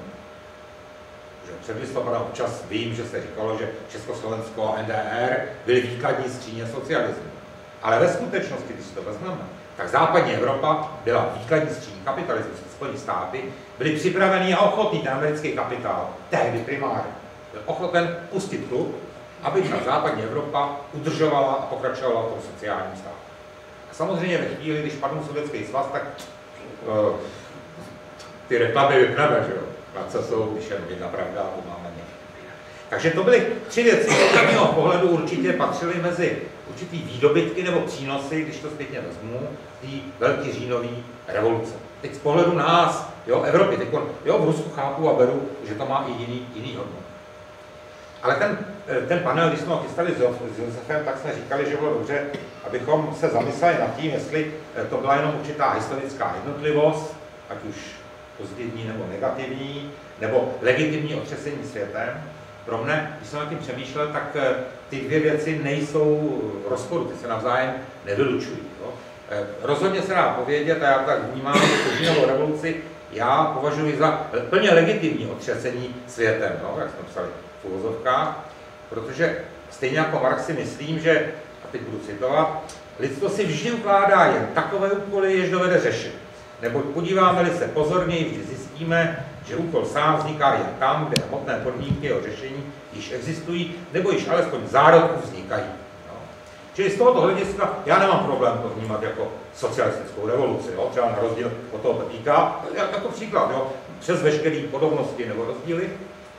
že před listopadem občas vím, že se říkalo, že Československo a N D R byly výkladní skříně socialismu. Ale ve skutečnosti, když si to vezmeme, tak západní Evropa byla výkladní skříní kapitalismu. Spojené státy byly připravený a ochotný ten americký kapitál, tehdy primárně, byl ochoten pustit klub, aby ta západní Evropa udržovala a pokračovala v tom sociálním státu. A samozřejmě ve chvíli, když padl Sovětský svaz, tak uh, ty reklamy vypneme, že jo? Na co jsou, když jenom jedna pravda, a máme někde. Takže to byly tři věci, z mého pohledu určitě patřily mezi určitý výdobytky nebo přínosy, když to zpětně vezmu, té velké říjnové revoluce. Teď z pohledu nás, jo, Evropy, teď, jo, v Rusku chápu a beru, že to má i jiný, jiný hodnot. Ale ten, ten panel, když jsme ho chystali s Josefem, tak jsme říkali, že bylo dobře, abychom se zamysleli nad tím, jestli to byla jenom určitá historická jednotlivost, ať už pozitivní nebo negativní, nebo legitimní otřesení světem. Pro mne, když jsem nad tím přemýšlel, tak ty dvě věci nejsou v rozporu, ty se navzájem nevylučují. Jo? Rozhodně se dá povědět, a já tak vnímám tu říjnovou revoluci, já považuji za plně legitimní otřesení světem, no? Jak jsme psali v uvozovkách, protože stejně jako Marx si myslím, že, a teď budu citovat, lidstvo si vždy ukládá jen takové úkoly, jež dovede řešit. Nebo podíváme-li se pozorněji, vždy zjistíme, že úkol sám vzniká jen tam, kde hmotné podmínky jeho řešení již existují, nebo již alespoň v zárodku vznikají. No. Čili z tohoto hlediska já nemám problém to vnímat jako socialistickou revoluci, jo? Třeba na rozdíl od toho Petíka, jako příklad, jo? Přes veškeré podobnosti nebo rozdíly.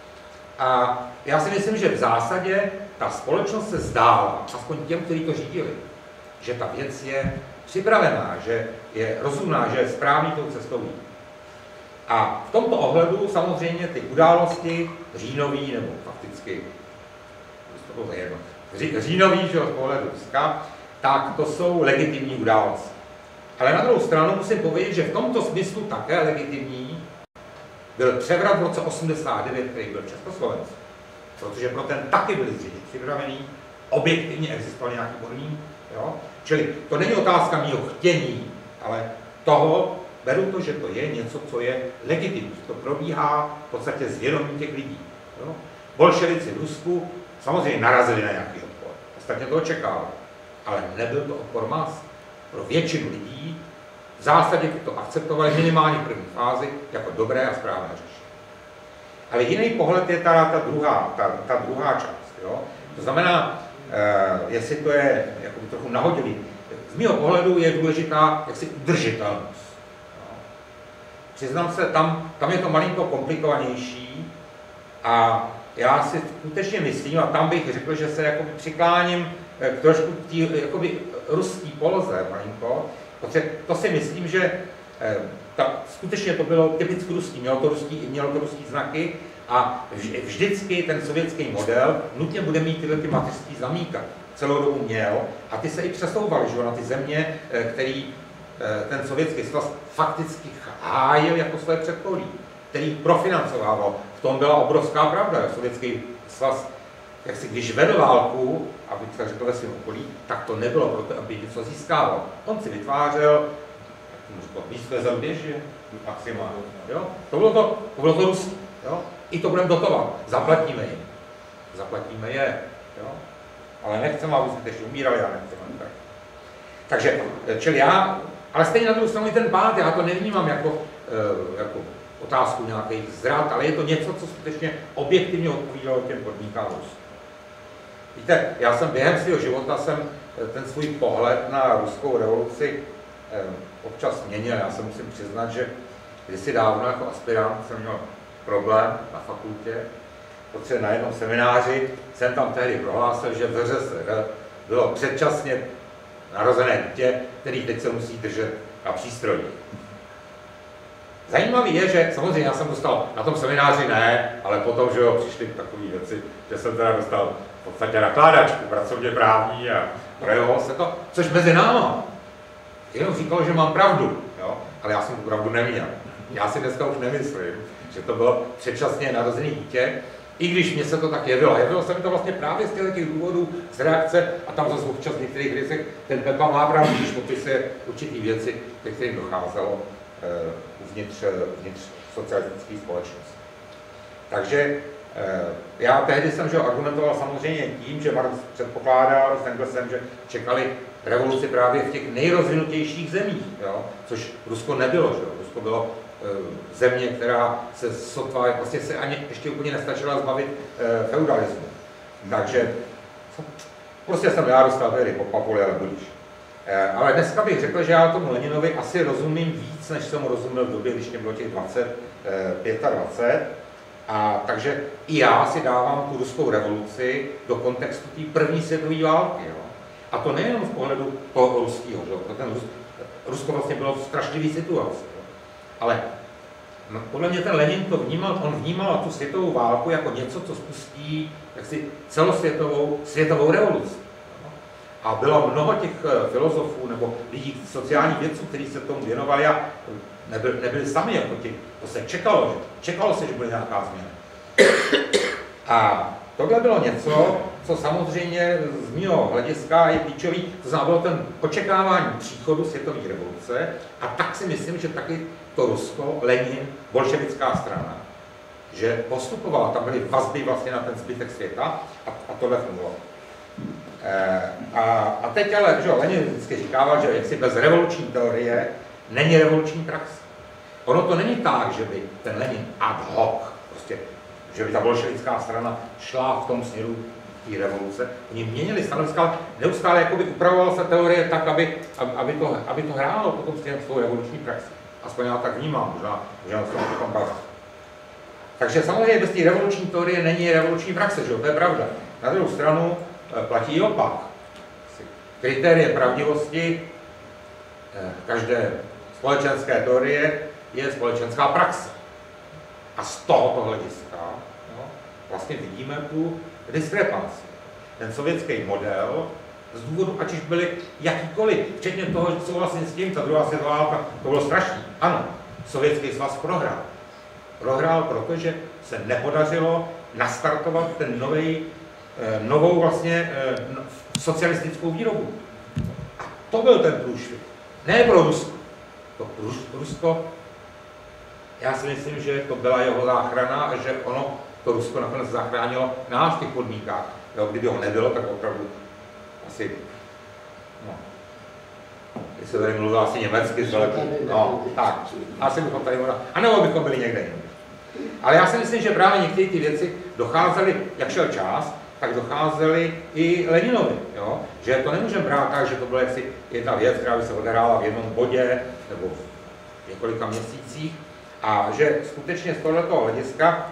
A já si myslím, že v zásadě ta společnost se zdála, aspoň těm, kteří to řídili, že ta věc je připravená, že je rozumná, že je správný tou cestou. A v tomto ohledu samozřejmě ty události říjnový, nebo fakticky říjnový, že z pohledu Ruska, tak to jsou legitimní události. Ale na druhou stranu musím povědět, že v tomto smyslu také legitimní byl převrat v roce osmdesát devět, který byl v Československu. Protože pro ten taky byli zřejmě připravený, objektivně existoval nějaký podmínky. Jo? Čili to není otázka mého chtění, ale toho, beru to, že to je něco, co je legitimní. To probíhá v podstatě z vědomí těch lidí. Jo? Bolševici v Rusku samozřejmě narazili na nějaký odpor. Ostatně to očekávali. Ale nebyl to odpor mas. Pro většinu lidí v zásadě to akceptovali minimálně v první fázi jako dobré a správné řešení. Ale jiný pohled je ta, ta, druhá, ta, ta druhá část. Jo? To znamená, eh, jestli to je jako trochu nahodilý, z mého pohledu je důležitá jaksi udržitelnost. Jo? Přiznám se, tam, tam je to malinko komplikovanější a já si skutečně myslím, a tam bych řekl, že se jakoby přikláním k trošku k tý, jakoby ruský poloze malinko, protože to si myslím, že eh, ta, skutečně to bylo typicky ruský, mělo to ruský, mělo to ruský znaky a vždycky ten sovětský model nutně bude mít tyhle ty mateřský zamíkat. Celou dobu měl a ty se i přesouvaly na ty země, který ten sovětský svaz fakticky hájil jako své předpolí, který profinancovával. V tom byla obrovská pravda. Sovětský svaz, jak si když vedl válku, aby to řekl ve svém okolí, tak to nebylo proto, aby něco získával. On si vytvářel blízké zaběží, maximálně. Jo? To bylo to, to, bylo to ruský. Jo? I to budeme dotovat. Zaplatíme jim. Zaplatíme je. Jo? Ale nechceme, aby skutečně umírali, já nechceme. Tak. Takže, čili já, ale stejně na druhou stranu ten pád, já to nevnímám jako, jako otázku nějakých zrad, ale je to něco, co skutečně objektivně odpovídalo těm podmínkám Ruska. Víte, já jsem během svého života jsem ten svůj pohled na ruskou revoluci občas měnil. Já se musím přiznat, že kdysi dávno jako aspirant jsem měl problém na fakultě, protože na jednom semináři jsem tam tehdy prohlásil, že v R S R bylo předčasně narozené dítě, který teď se musí držet na přístroji. Zajímavé je, že samozřejmě já jsem dostal na tom semináři ne, ale potom, že jo, přišly takové věci, že jsem teda dostal v podstatě nakládačku, pracovně právní a projevoval se to, což mezi náma jenom říkalo, že mám pravdu, jo? Ale já jsem tu pravdu neměl. Já si dneska už nemyslím, že to bylo předčasně narozené dítě, i když mně se to tak jevilo. Jevilo se mi to vlastně právě z těch důvodů, z reakce, a tam zase občas v některých věcech ten Pepa má pravdu, když popisuje určitý věci, ke kterým docházelo uh, uvnitř, uvnitř socialistické společnosti. Takže uh, já tehdy jsem že argumentoval samozřejmě tím, že Marx předpokládal s Engelsem, že čekali revoluci právě v těch nejrozvinutějších zemích, jo? Což Rusko nebylo. Že? Rusko bylo země, která se sotva, vlastně se ani ještě úplně nestačila zbavit e, feudalismu. Takže prostě jsem já dostal tedy po papuli, ale budíš. E, ale dneska bych řekl, že já tomu Leninovi asi rozumím víc, než jsem mu rozuměl v době, když mě bylo těch dvacet, dvacet pět. A takže i já si dávám tu ruskou revoluci do kontextu té první světové války. Jo. A to nejenom z pohledu toho ruského, že? Ten Rus, Rusko vlastně bylo v strašlivé situaci. Jo. Ale no, podle mě ten Lenin to vnímal, on vnímal tu světovou válku jako něco, co spustí jaksi celosvětovou světovou revoluci. Jo. A bylo mnoho těch filozofů nebo lidí, sociálních vědců, kteří se tomu věnovali a nebyli, nebyli sami jako ti. To se čekalo, že čekalo se, že bude nějaká změna. A tohle bylo něco, co samozřejmě z mého hlediska je klíčový, to znamená bylo ten očekávání příchodu světové revoluce a tak si myslím, že taky to Rusko, Lenin, bolševická strana, že postupovala, tam byly vazby vlastně na ten zbytek světa a, a tohle fungovalo. E, a, a teď ale, že Lenin vždycky říkával, že jaksi bez revoluční teorie není revoluční praxe. Ono to není tak, že by ten Lenin ad hoc, prostě, že by ta bolševická strana šla v tom směru té revoluce. Oni měnili stanoviska, neustále jakoby upravovala se teorie tak, aby, aby, to, aby to hrálo potom s tou revoluční praxi. Aspoň já tak vnímám, možná, že já jsem to tam Takže samozřejmě bez té revoluční teorie není revoluční praxe, že? To je pravda. Na druhou stranu platí i opak. Kritérie pravdivosti každé společenské teorie je společenská praxe. A z tohoto hlediska no, vlastně vidíme tu diskrepanci. Ten sovětský model z důvodu, ať už byly jakýkoliv, včetně toho, že souhlasím s tím, ta druhá světová válka, to bylo strašný. Ano, Sovětský svaz prohrál. Prohrál, protože se nepodařilo nastartovat ten novej, novou vlastně socialistickou výrobu. A to byl ten průšvih. Ne pro Rusko, To Rusko, já si myslím, že to byla jeho záchrana a že ono, to Rusko nakonec zachránilo nás v těch podmínkách. Jo, kdyby ho nebylo, tak opravdu asi, no, jestli tady mluvil asi německy, no, tak, asi bychom tady mohli, anebo bychom byli někde jinde. Ale já si myslím, že právě některé ty věci docházely, jak šel čas, tak docházely i Leninovi, jo? Že to nemůžeme brát tak, že to byla jaksi jedna věc, která by se odehrála v jednom bodě nebo v několika měsících a že skutečně z tohoto hlediska,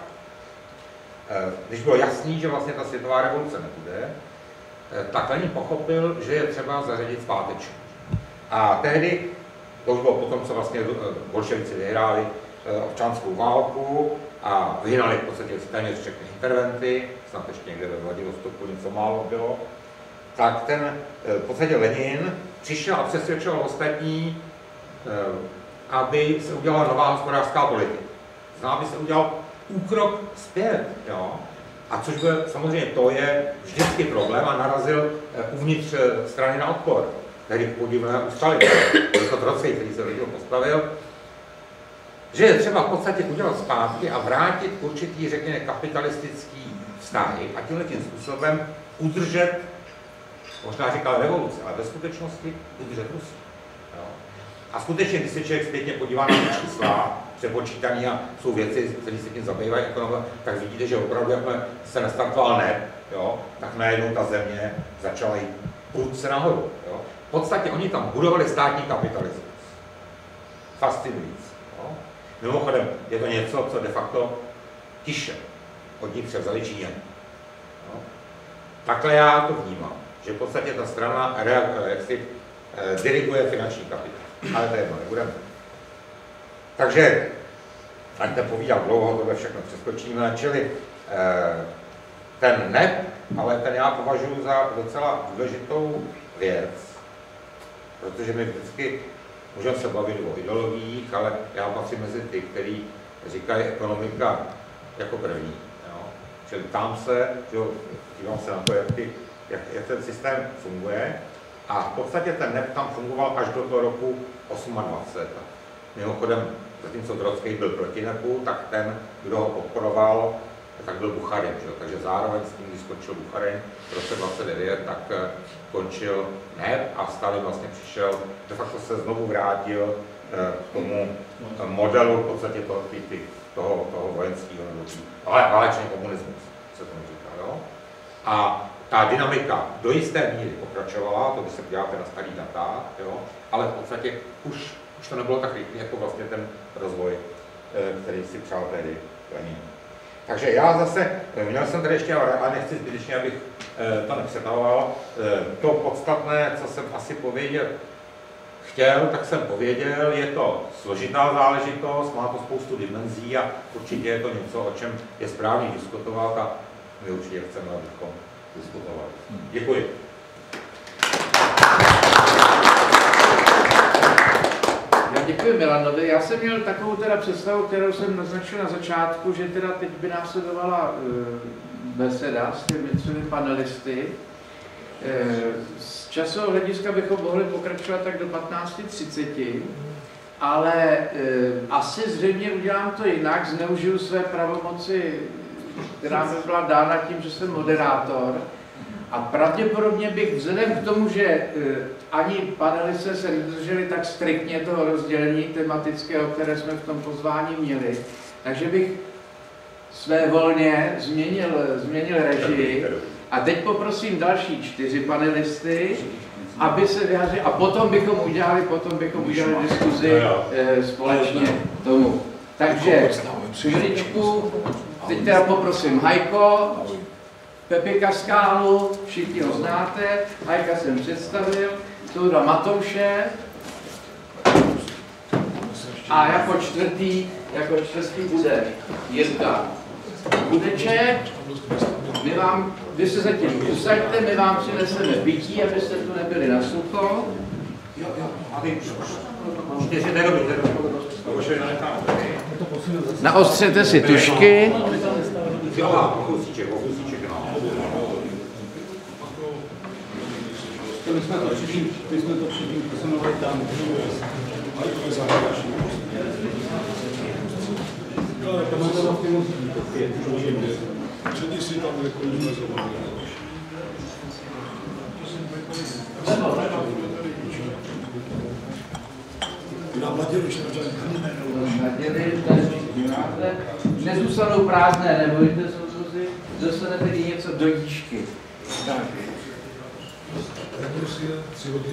když bylo jasný, že vlastně ta světová revoluce nebude, tak Lenin pochopil, že je třeba zařadit zpáteční. A tehdy, to už bylo potom, co vlastně bolševici vyhráli občanskou válku a vyhnali v podstatě téměř všechny interventy, snad ještě někde ve Vladivostoku něco málo bylo, tak ten v podstatě Lenin přišel a přesvědčoval ostatní, aby se udělala nová hospodářská politika. Znamená, aby se udělal úkrok zpět, jo? A což byl, samozřejmě to je vždycky problém a narazil uvnitř strany na odpor. Tehdy podivné ustali, byl to Trocký, který se lidil postavil, že je třeba v podstatě udělat zpátky a vrátit určitý, řekněme, kapitalistický vztahy a tímhle tím způsobem udržet, možná říkal revoluce, ale ve skutečnosti udržet Rusko. A skutečně, když se člověk zpětně podívá na ty čísla, přepočítaný a jsou věci, které se tím zabývají ekonomové, tak vidíte, že opravdu, jak se nestartoval net, jo, tak najednou ta země začala jít prudce nahoru. Jo. V podstatě oni tam budovali státní kapitalismus. Fascinující. Jo. Mimochodem, je to něco, co de facto tiše od nich převzali Číňané. Takhle já to vnímám, že v podstatě ta strana jak si, eh, diriguje finanční kapitál. Ale to je jedno, nebudeme. Takže, ať nepovídám dlouho, tohle všechno přeskočíme, čili eh, ten N E P, ale ten já považuji za docela důležitou věc, protože my vždycky můžeme se bavit o ideologiích, ale já patřím mezi ty, kteří říkají ekonomika jako první. Jo? Čili tam se, že, dívám se na to, jak, ty, jak, jak ten systém funguje, a v podstatě ten N E P tam fungoval až do toho roku dvacet osm. Mimochodem, zatímco Trocký byl proti N E P u, tak ten, kdo ho podporoval, tak byl Bucharin. Že? Takže zároveň s tím, když skončil Bucharin v roce dvacet devět, tak končil N E P a Stalin vlastně přišel, de facto se znovu vrátil k tomu modelu v podstatě toho, toho, toho vojenského ale válečný komunismus, se tomu říká. Jo? A ta dynamika do jisté míry pokračovala, to by se podíváte na starý data, jo? Ale v podstatě už, už to nebylo tak rychlé, jako vlastně ten rozvoj, který si přál tehdy Lenin. Takže já zase, měl jsem tady ještě, ale nechci zbytečně, abych to nepřetahoval. To podstatné, co jsem asi pověděl, chtěl, tak jsem pověděl, je to složitá záležitost, má to spoustu dimenzí a určitě je to něco, o čem je správně diskutovat a my určitě chceme, abychom diskutovali. Děkuji. Já děkuji Milanovi. Já jsem měl takovou teda představu, kterou jsem naznačil na začátku, že teda teď by následovala uh, beseda s těmi třemi panelisty. Uh, z časového hlediska bychom mohli pokračovat tak do patnáct třicet, ale uh, asi zřejmě udělám to jinak, zneužiju své pravomoci, která mi byla dána tím, že jsem moderátor. A pravděpodobně bych vzhledem k tomu, že uh, ani panelisté se nedrželi tak striktně toho rozdělení tematického, které jsme v tom pozvání měli, takže bych své volně změnil, změnil režii. A teď poprosím další čtyři panelisty, aby se vyjádřili, a potom bychom udělali, potom bychom udělali diskuzi uh, společně tomu. Takže chviličku, teď teda poprosím Hajko, Pepi Kaskálu, všichni ho znáte, Hajka jsem představil, Touda Matouše a jako čtvrtý, jako čtvrtý bude Jirka Budeček. My vám, vy se zatím usaďte, my vám přineseme pití, abyste tu nebyli na sucho. Naostřete si tušky. My jsme to předtím posunovali tam. Hajkové zahraniční. Ale to se tam ty musí to pět. Přední si tam nekonečně zrovna. Na Maděru, že Naděli, nezůstanou prázdné, nebojte, soudruzi, dostanete i něco do jížky. Tak. Jak si je tři hodiny?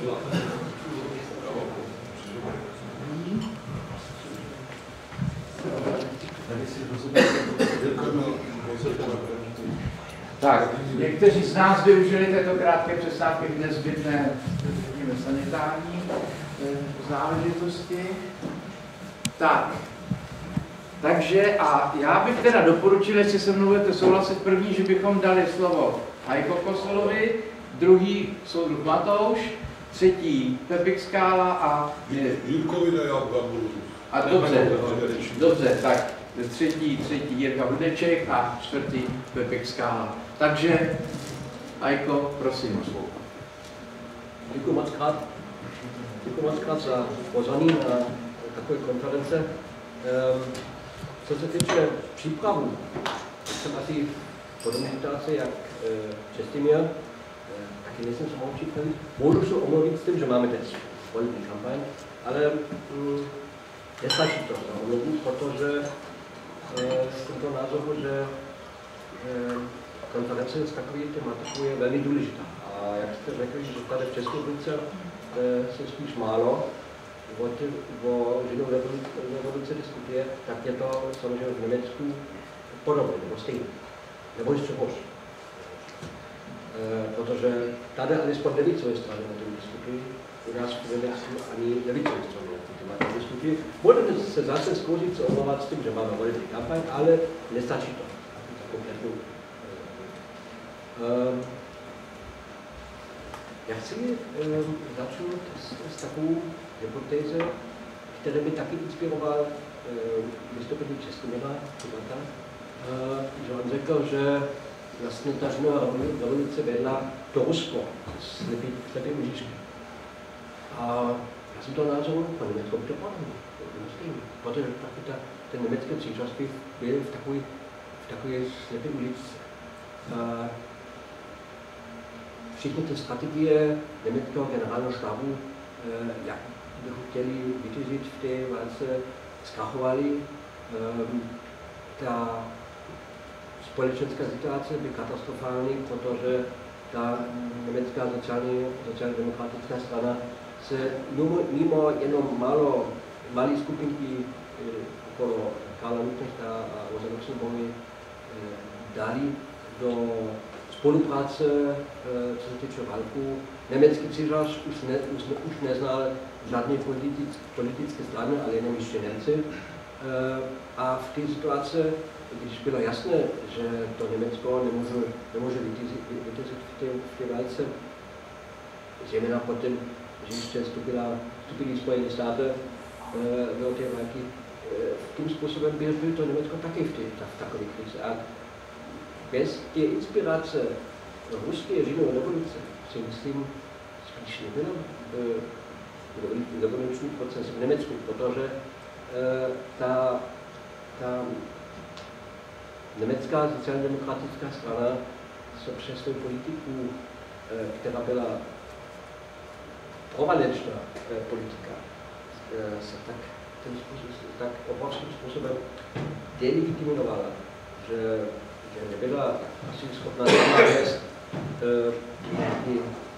Tak, někteří z nás využili této krátké přestávky k nezbytné, řekněme, sanitární záležitosti. Tak, takže a já bych teda doporučil, jestli se mnou budete souhlasit, první, že bychom dali slovo Hajko Kosolovi, druhý soudruh Matouš, třetí Pepik Skála a... Jirkovi ne, já budu. A dobře, dobře, tak třetí, třetí Jirka Hudeček a čtvrtý Pepik Skála. Takže, Hajko, prosím. Děkuji moc krát. Děkuji moc krát za pozvání na takové konference. Um, co se týče přípravu, jsem asi v podobné situaci jak uh, Čestýmír, uh, taky nejsem se mohl připravit. Můžu se omluvit s tím, že máme teď volební kampaň, ale um, nestačí to na omluvit, protože uh, jsem toho názoru, že uh, konference s takovou tematikou je velmi důležitá. A jak jste řekli, že tady v České republice se spíš málo o, o židou revoluci diskutuje, tak je to samozřejmě v Německu podobné, nebo stejné, nebo ještě horší. E, protože tady alespoň levicové strany o tom diskutují, u nás v Německu ani levicové strany o tom tématu diskutují. Budeme se zase zkoušet se omlouvat s tím, že máme volební kampaň, ale nestačí to. E, Já chci um, začít s, s takovou hypotéze, která by taky inspiroval um, vystoupení Čestýmíra, uh, že on řekl, že vlastně ta židová revoluce vedla to Rusko slepým Ježíškem. A já jsem to názoru po Německu dopadl, protože taky ta, ten německé císařství byl v takové v takové slepé uličce. Uh, Všichni ty strategie německého generálního štábu, eh, jak bychom chtěli vytěžit v té válce, zkrachovali. Eh, ta společenská situace by katastrofální, protože ta německá sociální, sociálně demokratická strana se mimo, mimo jenom málo, malé skupinky eh, okolo Karla Liebknechta a Rosa Luxemburgy eh, dali do spolupráce, co se týče válku. Německý císař už, ne, už, ne, už neznal žádné politické, politické strany, ale jenom ještě Němci. A v té situaci, když bylo jasné, že to Německo nemůže, nemůže vytěžit v té, v té válce, zejména potom, že ještě vstupila, vstupili Spojené státy do té války, tím způsobem byl, byl to Německo taky v, té, v takové krizi. A bez té inspirace ruské židové revoluce si myslím, spíš nebyl uh, revoluční proces v Německu, protože uh, ta, ta německá sociálně-demokratická strana se přes svou politiku, uh, která byla provalečná uh, politika, uh, se tak, ten způsob, tak obrovským způsobem delegitiminovala, že že nebyla asi schopná zavést nějaký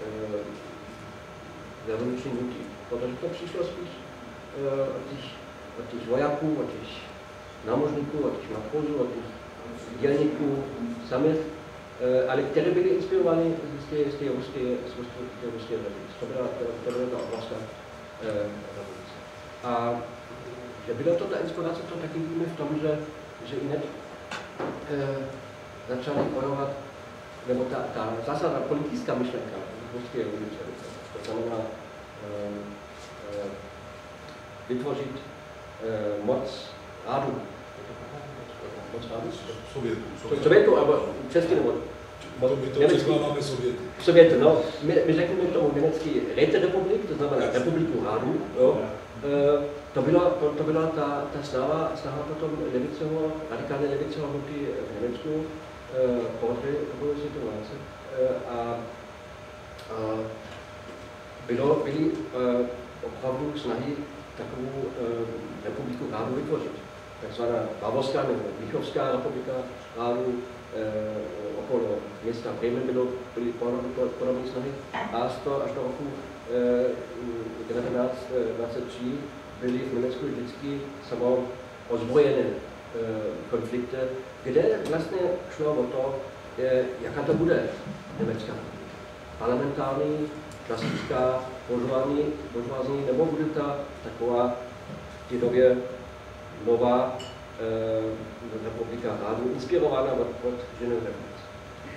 revoluční hnutí, protože to přišlo spíš uh, od těch, od těch vojáků, od těch námořníků, od těch matrozů, od těch dělníků samých, uh, ale které byly inspirovány z té, z té ruské, z té ruské revoluce. To byla, to byla ta obrovská uh, revoluce. A že byla to ta inspirace, to taky víme v tom, že, že i hned uh, začali bojovat, nebo ta, ta zásada politická myšlenka v ruské revoluce, to znamená uh, uh, vytvořit uh, moc rádu. Moc rádu? Sovětu. Sovětu, alebo český nebo To my to překládáme Sověty. Sověty, no. My, my řekneme tomu německý Räterepublik, to znamená republiku rádů, jo. E, to byla, to, to byla ta, ta snaha, snaha potom leviceho, radikálně leviceho hnutí v Německu e, po druhé světové válce. E, a, a bylo, byly e, opravdu snahy takovou e, republiku rádů vytvořit. Takzvaná Bavorská nebo Mnichovská republika rádů. Eh, okolo města Bremen bylo, byly podobné snahy a až do, až do roku eh, devatenáct dvacet tři byly v Německu vždycky samo ozbrojené eh, konflikty, kde vlastně šlo o to, eh, jaká to bude německá republika. Parlamentární, klasická, bourgeoisie, nebo bude ta taková v té době nová eh, republika rádů, inspirována od, od Ženové revoluce.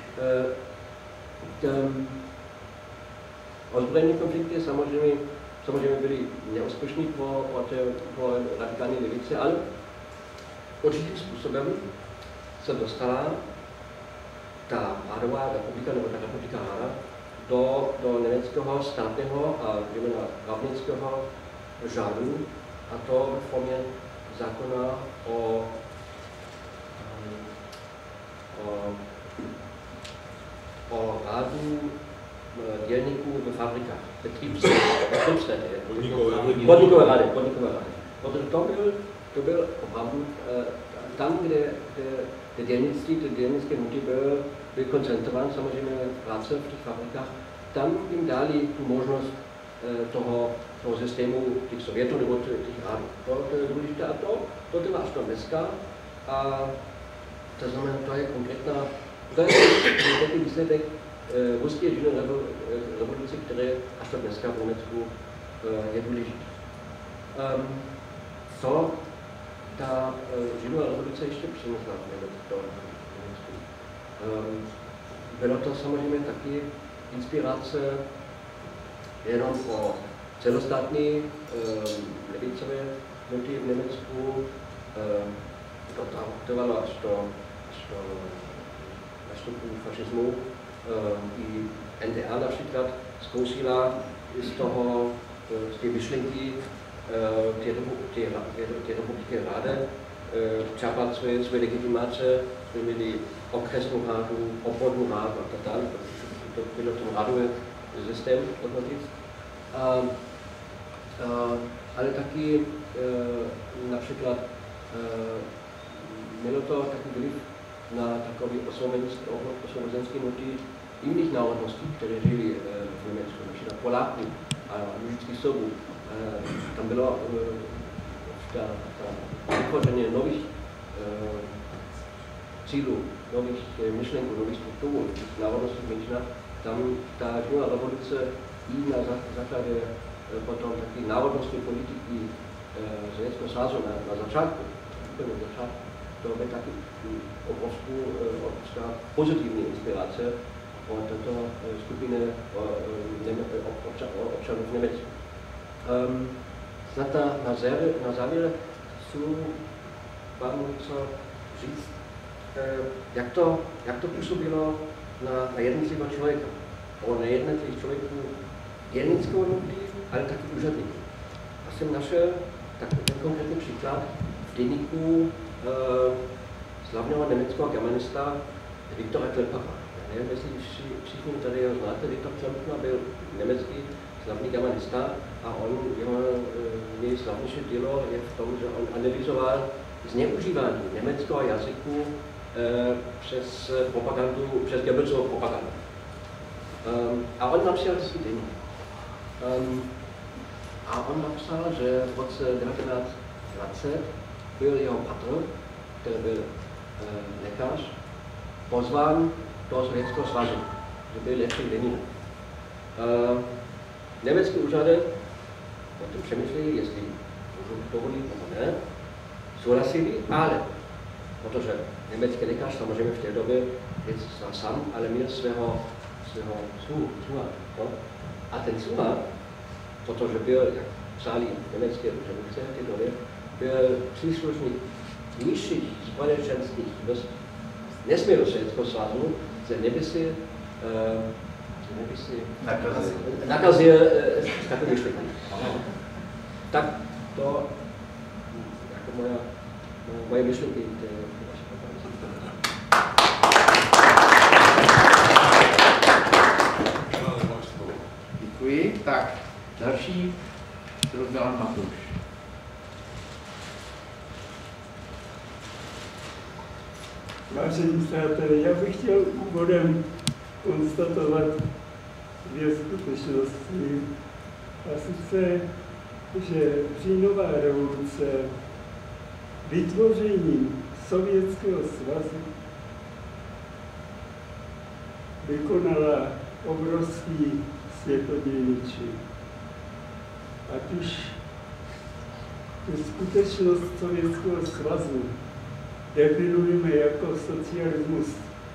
Eh, ozbrojené konflikty samozřejmě, samozřejmě byly neúspěšné pro, pro, pro radikální levice, ale určitým způsobem se dostala ta rádová republika, nebo ta republika ráda, do, do německého státného a právnického řádu, a to v formě zákona o, o, o rádu dělníků ve fabrikách, betriebsräte, podnikové rády, podnikové rády. Protože to byl, to byl opravdu tam, kde, kde, kde dělnictví, ty dělnické hnutí byl, byl koncentrován, samozřejmě práce v těch fabrikách, tam jim dali tu možnost toho, toho systému těch Sovětů nebo těch rádů. To, to je důležité a to, to trvá až do dneska a to znamená, to je konkrétná, to je konkrétní výsledek uh, ruské židové revoluce, které až do dneska v Německu uh, je důležité. Um, co ta uh, židová revoluce ještě přinesla v Německu? Um, bylo to samozřejmě taky inspirace jenom o celostátní um, levicové hnutí v Německu. Um, to tam trvalo až do, až do nastupu fašismu. Um, I N D A například zkousila z toho, z té myšlenky té republiky ráde čerpat své, své legitimace, jsme měli okresnou rádu, obvodnou rádu a tak dále. To bylo ten rádový systém, a, a, ale taky e, například e, mělo to taky vliv na takový osvobozenský hnutí jiných národností, které žili e, v Německu, například Poláků a Lužických Sobů. E, tam bylo e, vytvoření nových e, cílů, nových e, myšlenků, nových strukturů, národnostních menšinách. Tam ta židová revoluce i na základě e, potom taky národnostní politiky e, Sovětského svazu na, na začátku, úplně na začátku, to by taky obrovskou, e, obrovská pozitivní inspirace od této e, skupiny e, občan, občanů v Německu. Um, snad na, na, závěr, na závěr chci vám něco říct, e, jak, to, jak to působilo na, na jednotlivého člověka, o na jednotlivých člověků dělnického hnutí, ale taky úředníků. A jsem našel takový konkrétní příklad v deníku e, slavného německého germanista Viktora Klempera. Já nevím, jestli všichni tady ho znáte, Viktor Klemper byl německý slavný germanista a on, jeho e, slavnější dílo je v tom, že on analyzoval zneužívání německého jazyku e, přes propagandu, přes Goebbelsovou propagandu. Um, a on napsal svůj deník. Um, a on napsal, že v roce devatenáct dvacet byl jeho patron, který byl e, lékař, pozván do Sovětského svazu, že byl lékař Lenina. Uh, Německé úřady o tom přemýšleli, jestli můžou dovolit nebo ne, souhlasili, ale protože německý lékař samozřejmě v té době je sám, ale měl svého, svého sluha. No? A ten sluha, protože byl, jak psali německé úřednice v té době, byl příslušník nižších společenských vrstv nesmí do Sovětského svazu, se neby si, neby si nakazil s takovým myšlenkem. Tak to jako moja, moje myšlenky. Děkuji. Tak, další, Milan Matuš. Vážení přátelé, já bych chtěl úvodem konstatovat dvě skutečnosti. A sice, že říjnová revoluce vytvořením Sovětského svazu vykonala obrovský světodějný čin. Ať už tu skutečnost Sovětského svazu definujeme jako socialismus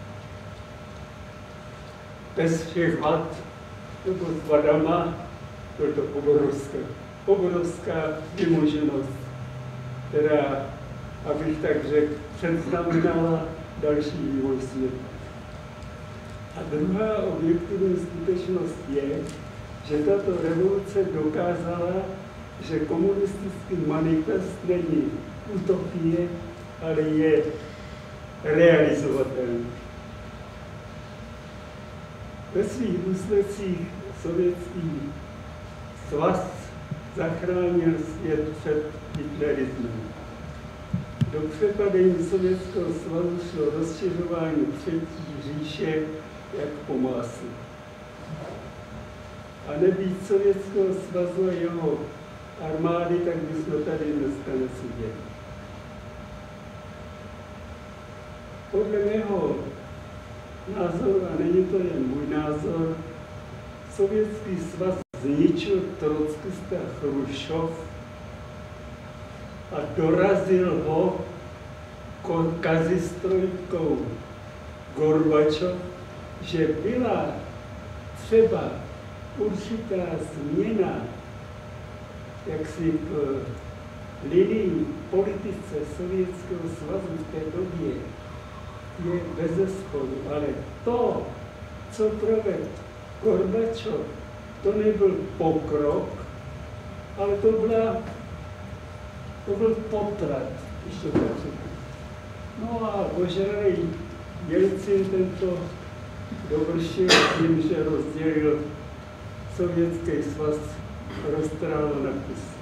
bez všech vad nebo s vadama, je to obrovská, obrovská vymoženost, která, abych tak řekl, předznamenala další vývoj světa. A druhá objektivní skutečnost je, že tato revoluce dokázala, že komunistický manifest není utopie, ale je realizovatelný. Ve svých důsledcích Sovětský svaz zachránil svět před hitlerismem. Do přepadení Sovětského svazu šlo rozšiřování třetí říše jak po másle. A nebýt Sovětského svazu a jeho armády, tak bychom tady dneska neseděli. Podle mého názoru, a není to jen můj názor, Sovětský svaz zničil trockista Chruščov a dorazil ho kazistrojkou Gorbačov, že byla třeba určitá změna, jak si v linii politice Sovětského svazu v té době je bezesporu, ale to, co provedl Gorbačov, to nebyl pokrok, ale to, byla, to byl potrat, když to tak řeknu. No a ožralý Jelcin tento dovršil tím, že rozdělil Sovětský svaz, roztrhal na kusy.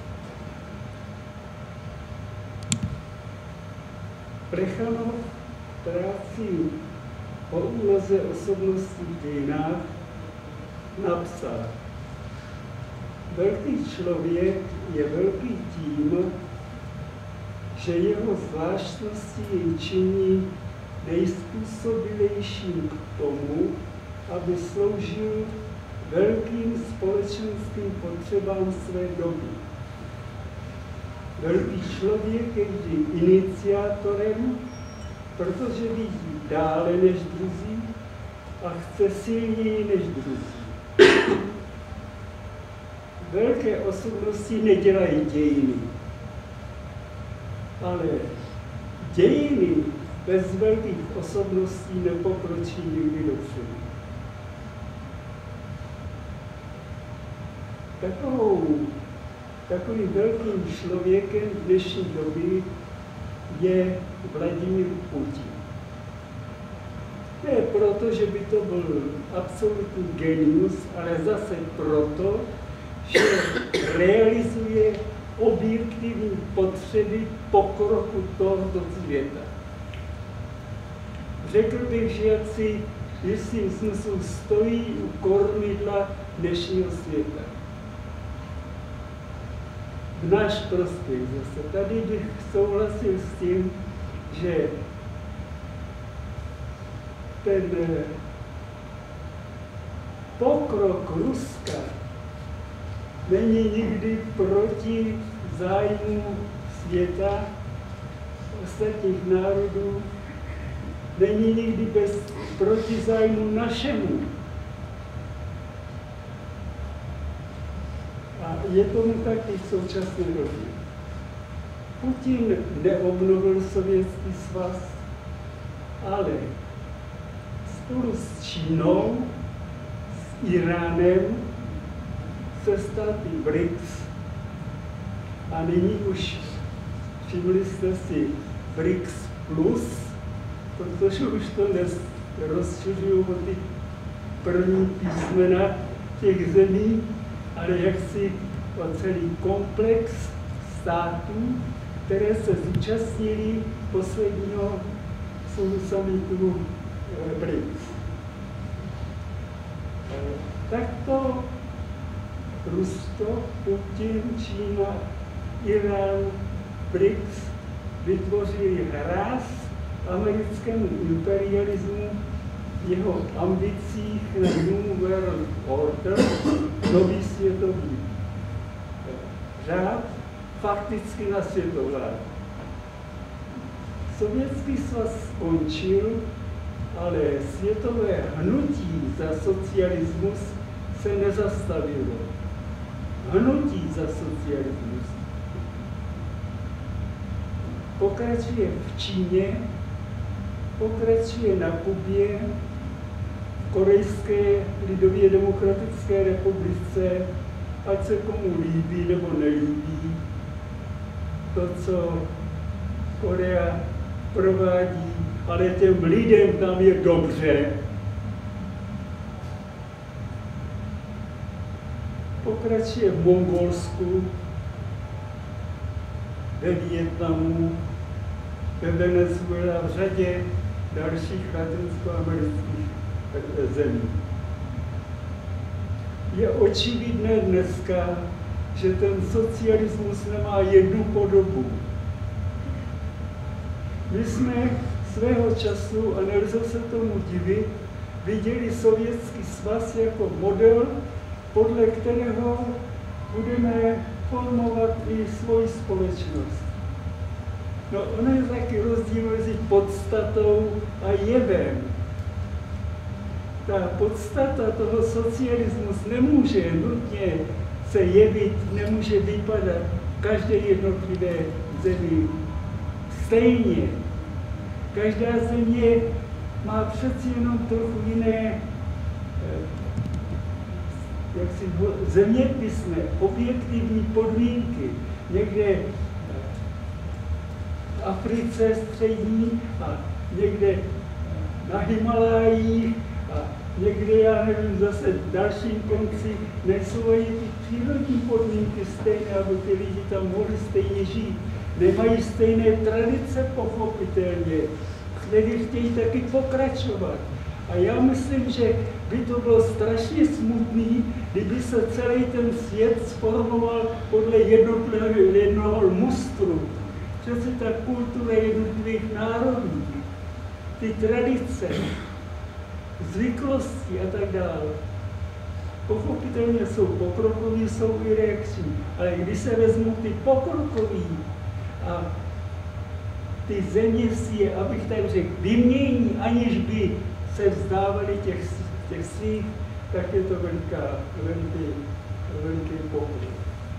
Plechanov práci o úloze osobností v dějinách napsal: velký člověk je velký tím, že jeho zvláštnosti jej činí nejspůsobilejším k tomu, aby sloužil velkým společenským potřebám své doby. Velký člověk je vždy iniciátorem, protože vidí dále než druzí a chce silněji než druzí. Velké osobnosti nedělají dějiny, ale dějiny bez velkých osobností nepokročí nikdy dopředu. Takovou, takovým velkým člověkem dnešní doby je Vladimír Putin. Ne proto, že by to byl absolutní genius, ale zase proto, že realizuje objektivní potřeby pokroku tohoto světa. Řekl bych, že jak si v jistým smyslu stojí u kormidla dnešního světa. V náš prospěch zase. Tady bych souhlasil s tím, že ten pokrok Ruska není nikdy proti zájmu světa, ostatních národů, není nikdy bez, proti zájmu našemu. A je tomu tak i v současné době. Putin neobnovil Sovětský svaz, ale spolu s Čínou, s Iránem, se státy BRICS a nyní už všimli jste si BRICS plus, protože už to rozšiřují o ty první písmena těch zemí, ale jaksi o celý komplex států, které se zúčastnili posledního summitu BRICS. Takto Rusko, Putin, Čína, Irán, BRICS vytvořili hráz americkému imperialismu, jeho ambicích na New World Order, nový světový řád, fakticky na světovládu. Sovětský svaz skončil, ale světové hnutí za socialismus se nezastavilo. Hnutí za socialismus pokračuje v Číně, pokračuje na Kubě, v Korejské lidově demokratické republice, ať se komu líbí nebo nelíbí. To, co Korea provádí, ale těm lidem tam je dobře. Pokračuje v Mongolsku, ve Vietnamu, ve Venezuele a v řadě dalších latinskoamerických zemí. Je očividné dneska, že ten socialismus nemá jednu podobu. My jsme svého času, a nelze se tomu divit, viděli Sovětský svaz jako model, podle kterého budeme formovat i svoji společnost. No, ono je taky rozdíl mezi podstatou a jevem. Ta podstata toho socialismus nemůže nutně se jevit, nemůže vypadat v každé jednotlivé zemi stejně. Každá země má přeci jenom trochu jiné jaksi zeměpisné, objektivní podmínky. Někde v Africe střední a někde na Himalájích a někde, já nevím, zase v dalším konci nejsou i ty přírodní podmínky stejné, aby ty lidi tam mohli stejně žít. Nemají stejné tradice, pochopitelně. Lidi chtějí taky pokračovat. A já myslím, že by to bylo strašně smutný, kdyby se celý ten svět sformoval podle jednotlivého jednoho mustru. Přece ta kultura jednotlivých národů, ty tradice, zvyklosti a tak dále. Pochopitelně jsou pokrokoví, jsou i reakční, ale když se vezmou ty pokrokoví a ty země si je, abych tak řekl, vymění, aniž by se vzdávali těch, těch svých, tak je to veliká, veliký, veliký pokrok.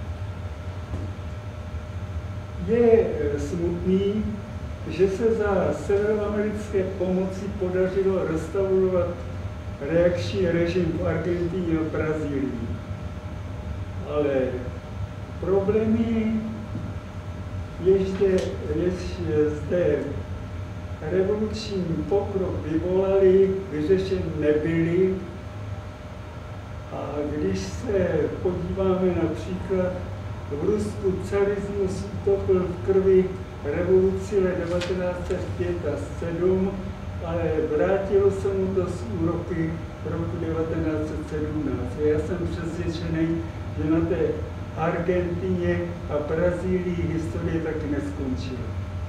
Je smutný, že se za severoamerické pomoci podařilo restaurovat reakční režim v Argentině a Brazílii. Ale problémy, jež zde revoluční pokrok vyvolali, vyřešeny nebyly. A když se podíváme například, v Rusku carismus utopil v krvi revoluci let devatenáct set pět a sedm, ale vrátilo se mu to z úroky roku devatenáct set sedmnáct. Já jsem přesvědčený, že na té Argentině a Brazílii historie taky neskončila.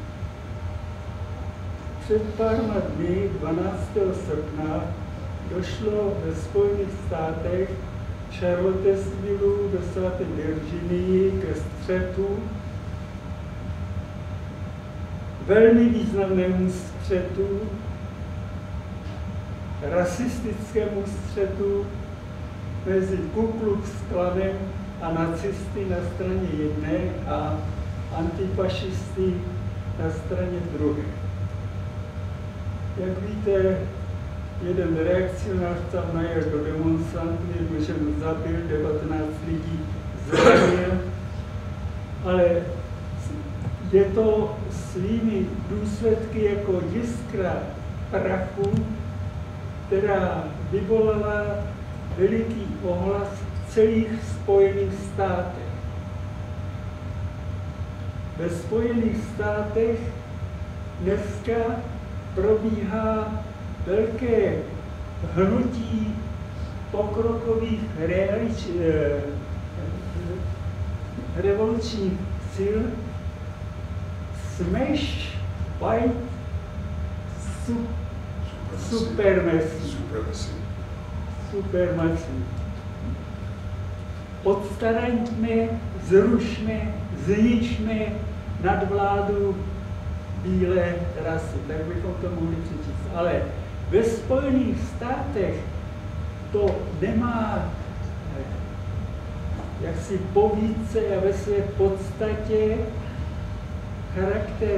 Před párma dny, dvanáctého srpna, došlo ve Spojených státech v Charlottesville ve státě Virginii ke střetu, velmi významnému střetu, rasistickému střetu mezi Ku Klux Klanem a nacisty na straně jedné a antifašisty na straně druhé. Jak víte, jeden reakcionář tam najel do demonstrantů, jednu ženu zabil, devatenáct lidí zranil, ale je to svými důsledky jako jiskra prachu, která vyvolala veliký ohlas v celých Spojených státech. Ve Spojených státech dneska probíhá velké hnutí pokrokových realič, eh, revolučních sil Smash White su, Supremacy. Supremacy. Odstaraňme, zrušme, zničme nadvládu bílé rasy, tak bychom to mohli přečíst. Ale ve Spojených státech to nemá jaksi povídce a ve své podstatě charakter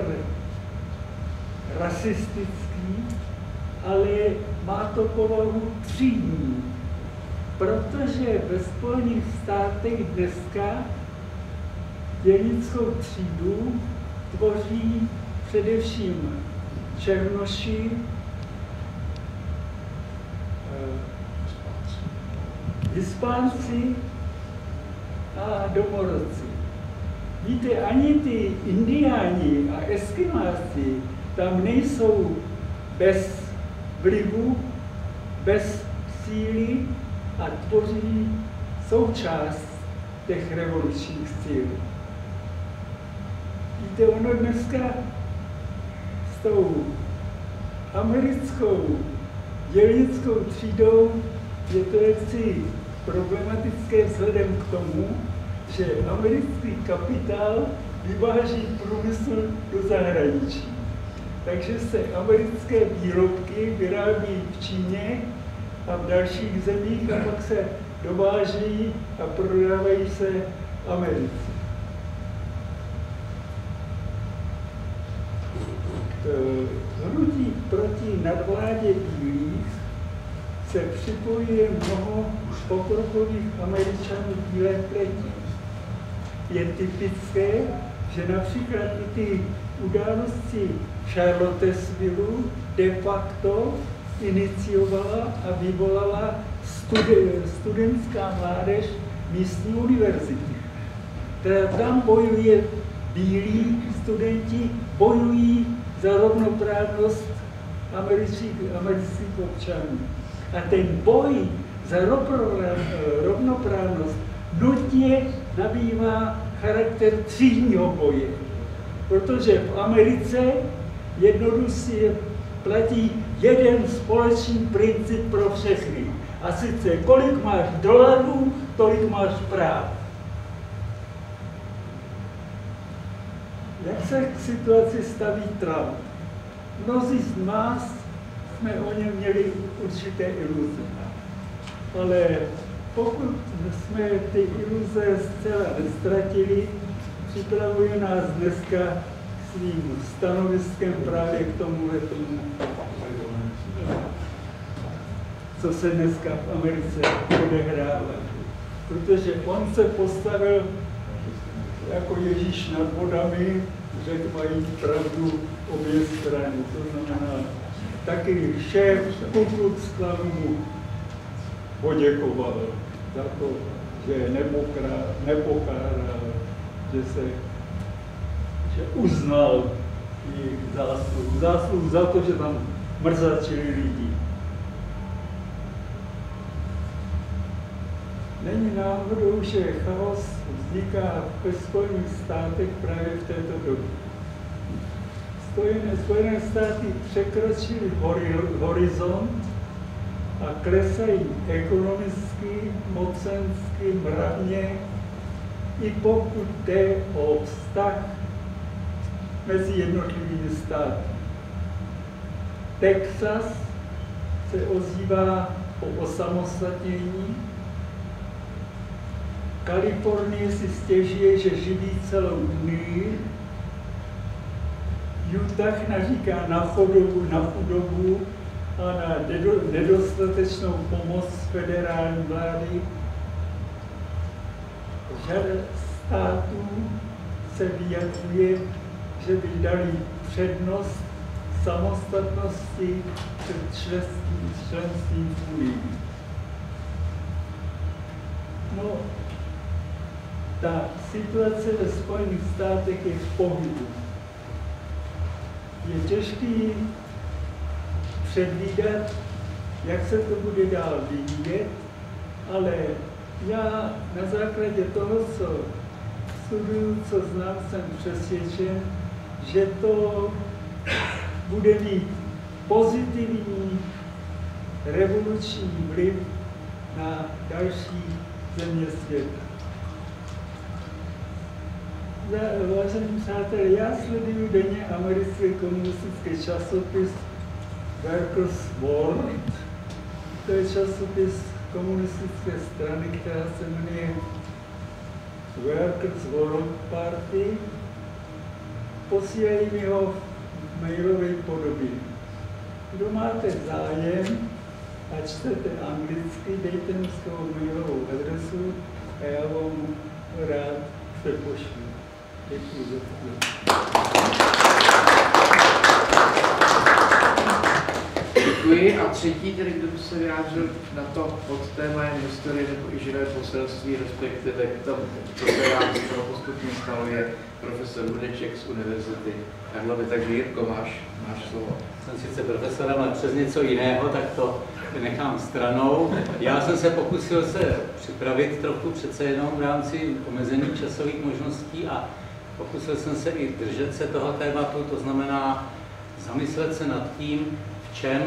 rasistický, ale má to povahu třídní, protože ve Spojených státech dneska dělnickou třídu tvoří především černoši, Hispánci a domorodci. Víte, ani ty indiáni a eskimáci tam nejsou bez vlivu, bez síly a tvoří součást těch revolučních sil. Víte, ono dneska s tou americkou dělnickou třídou je to jaksi problematické vzhledem k tomu, že americký kapitál vyváží průmysl do zahraničí. Takže se americké výrobky vyrábí v Číně a v dalších zemích a pak se dovážejí a prodávají se Americe. Hnutí proti nadvládě bílých se připojuje mnoho pokrokových Američanů bílé pleti. Je typické, že například i ty události Charlottesville de facto iniciovala a vyvolala studi- studentská mládež místní univerzity, která tam bojuje, bílí studenti bojují za rovnoprávnost amerických, amerických občanů. A ten boj za rovnoprávnost nutně nabývá charakter třídního boje, protože v Americe jednoduše platí jeden společný princip pro všechny. A sice, kolik máš dolarů, tolik máš práv. Jak se k situaci staví Trump? Mnozí z nás jsme o něm měli určité iluze. Ale pokud jsme ty iluze zcela neztratili, připravuje nás dneska svým stanoviskem právě k tomuhle tomu, co se dneska v Americe odehrává. Protože on se postavil jako Ježíš nad vodami, řekl, mají pravdu obě strany. To znamená, taky šéf Ku Klux Klanu mu poděkoval za to, že nepokáral, že se že uznal jejich zásluhu. Zásluhu za to, že tam mrzačili lidi. Není náhodou, že chaos vzniká ve Spojených státech právě v této době. Spojené, Spojené státy překročily horizont a klesají ekonomicky, mocensky, mravně, i pokud jde o vztah mezi jednotlivými státy. Texas se ozývá po osamostatnění, Kalifornie si stěžuje, že živí celou Unii, Utah naříká na chudobu, na chudobu a na nedostatečnou pomoc federální vlády. Řada států se vyjadřuje, že by dali přednost samostatnosti před členstvím, členstvím v Unii. No, ta situace ve Spojených státech je v pohybu. Je těžký předvídat, jak se to bude dál vyvíjet, ale já na základě toho, co studuju, co znám, jsem přesvědčen, že to bude mít pozitivní revoluční vliv na další země světa. Vážení přátelé, já sleduju denně americký komunistický časopis Workers' World. To je časopis komunistické strany, která se jmenuje Workers' World Party. Posílají mi ho v mailové podobě. Kdo máte zájem a čtete anglicky, dejte mi svou mailovou adresu a já vám rád přepošlu. Děkuji za Děkuji. A třetí, tedy kdo by se vyjádřil na to pod téma historie nebo i živé poselství, respektive k tomu, co se vám z toho postupně stalo, je profesor Hudeček z Univerzity Karlovy. Takže Jirko, máš, máš slovo. Jsem sice profesorem, ale přes něco jiného, tak to nechám stranou. Já jsem se pokusil se připravit trochu přece jenom v rámci omezených časových možností a pokusil jsem se i držet se toho tématu, to znamená zamyslet se nad tím, v čem,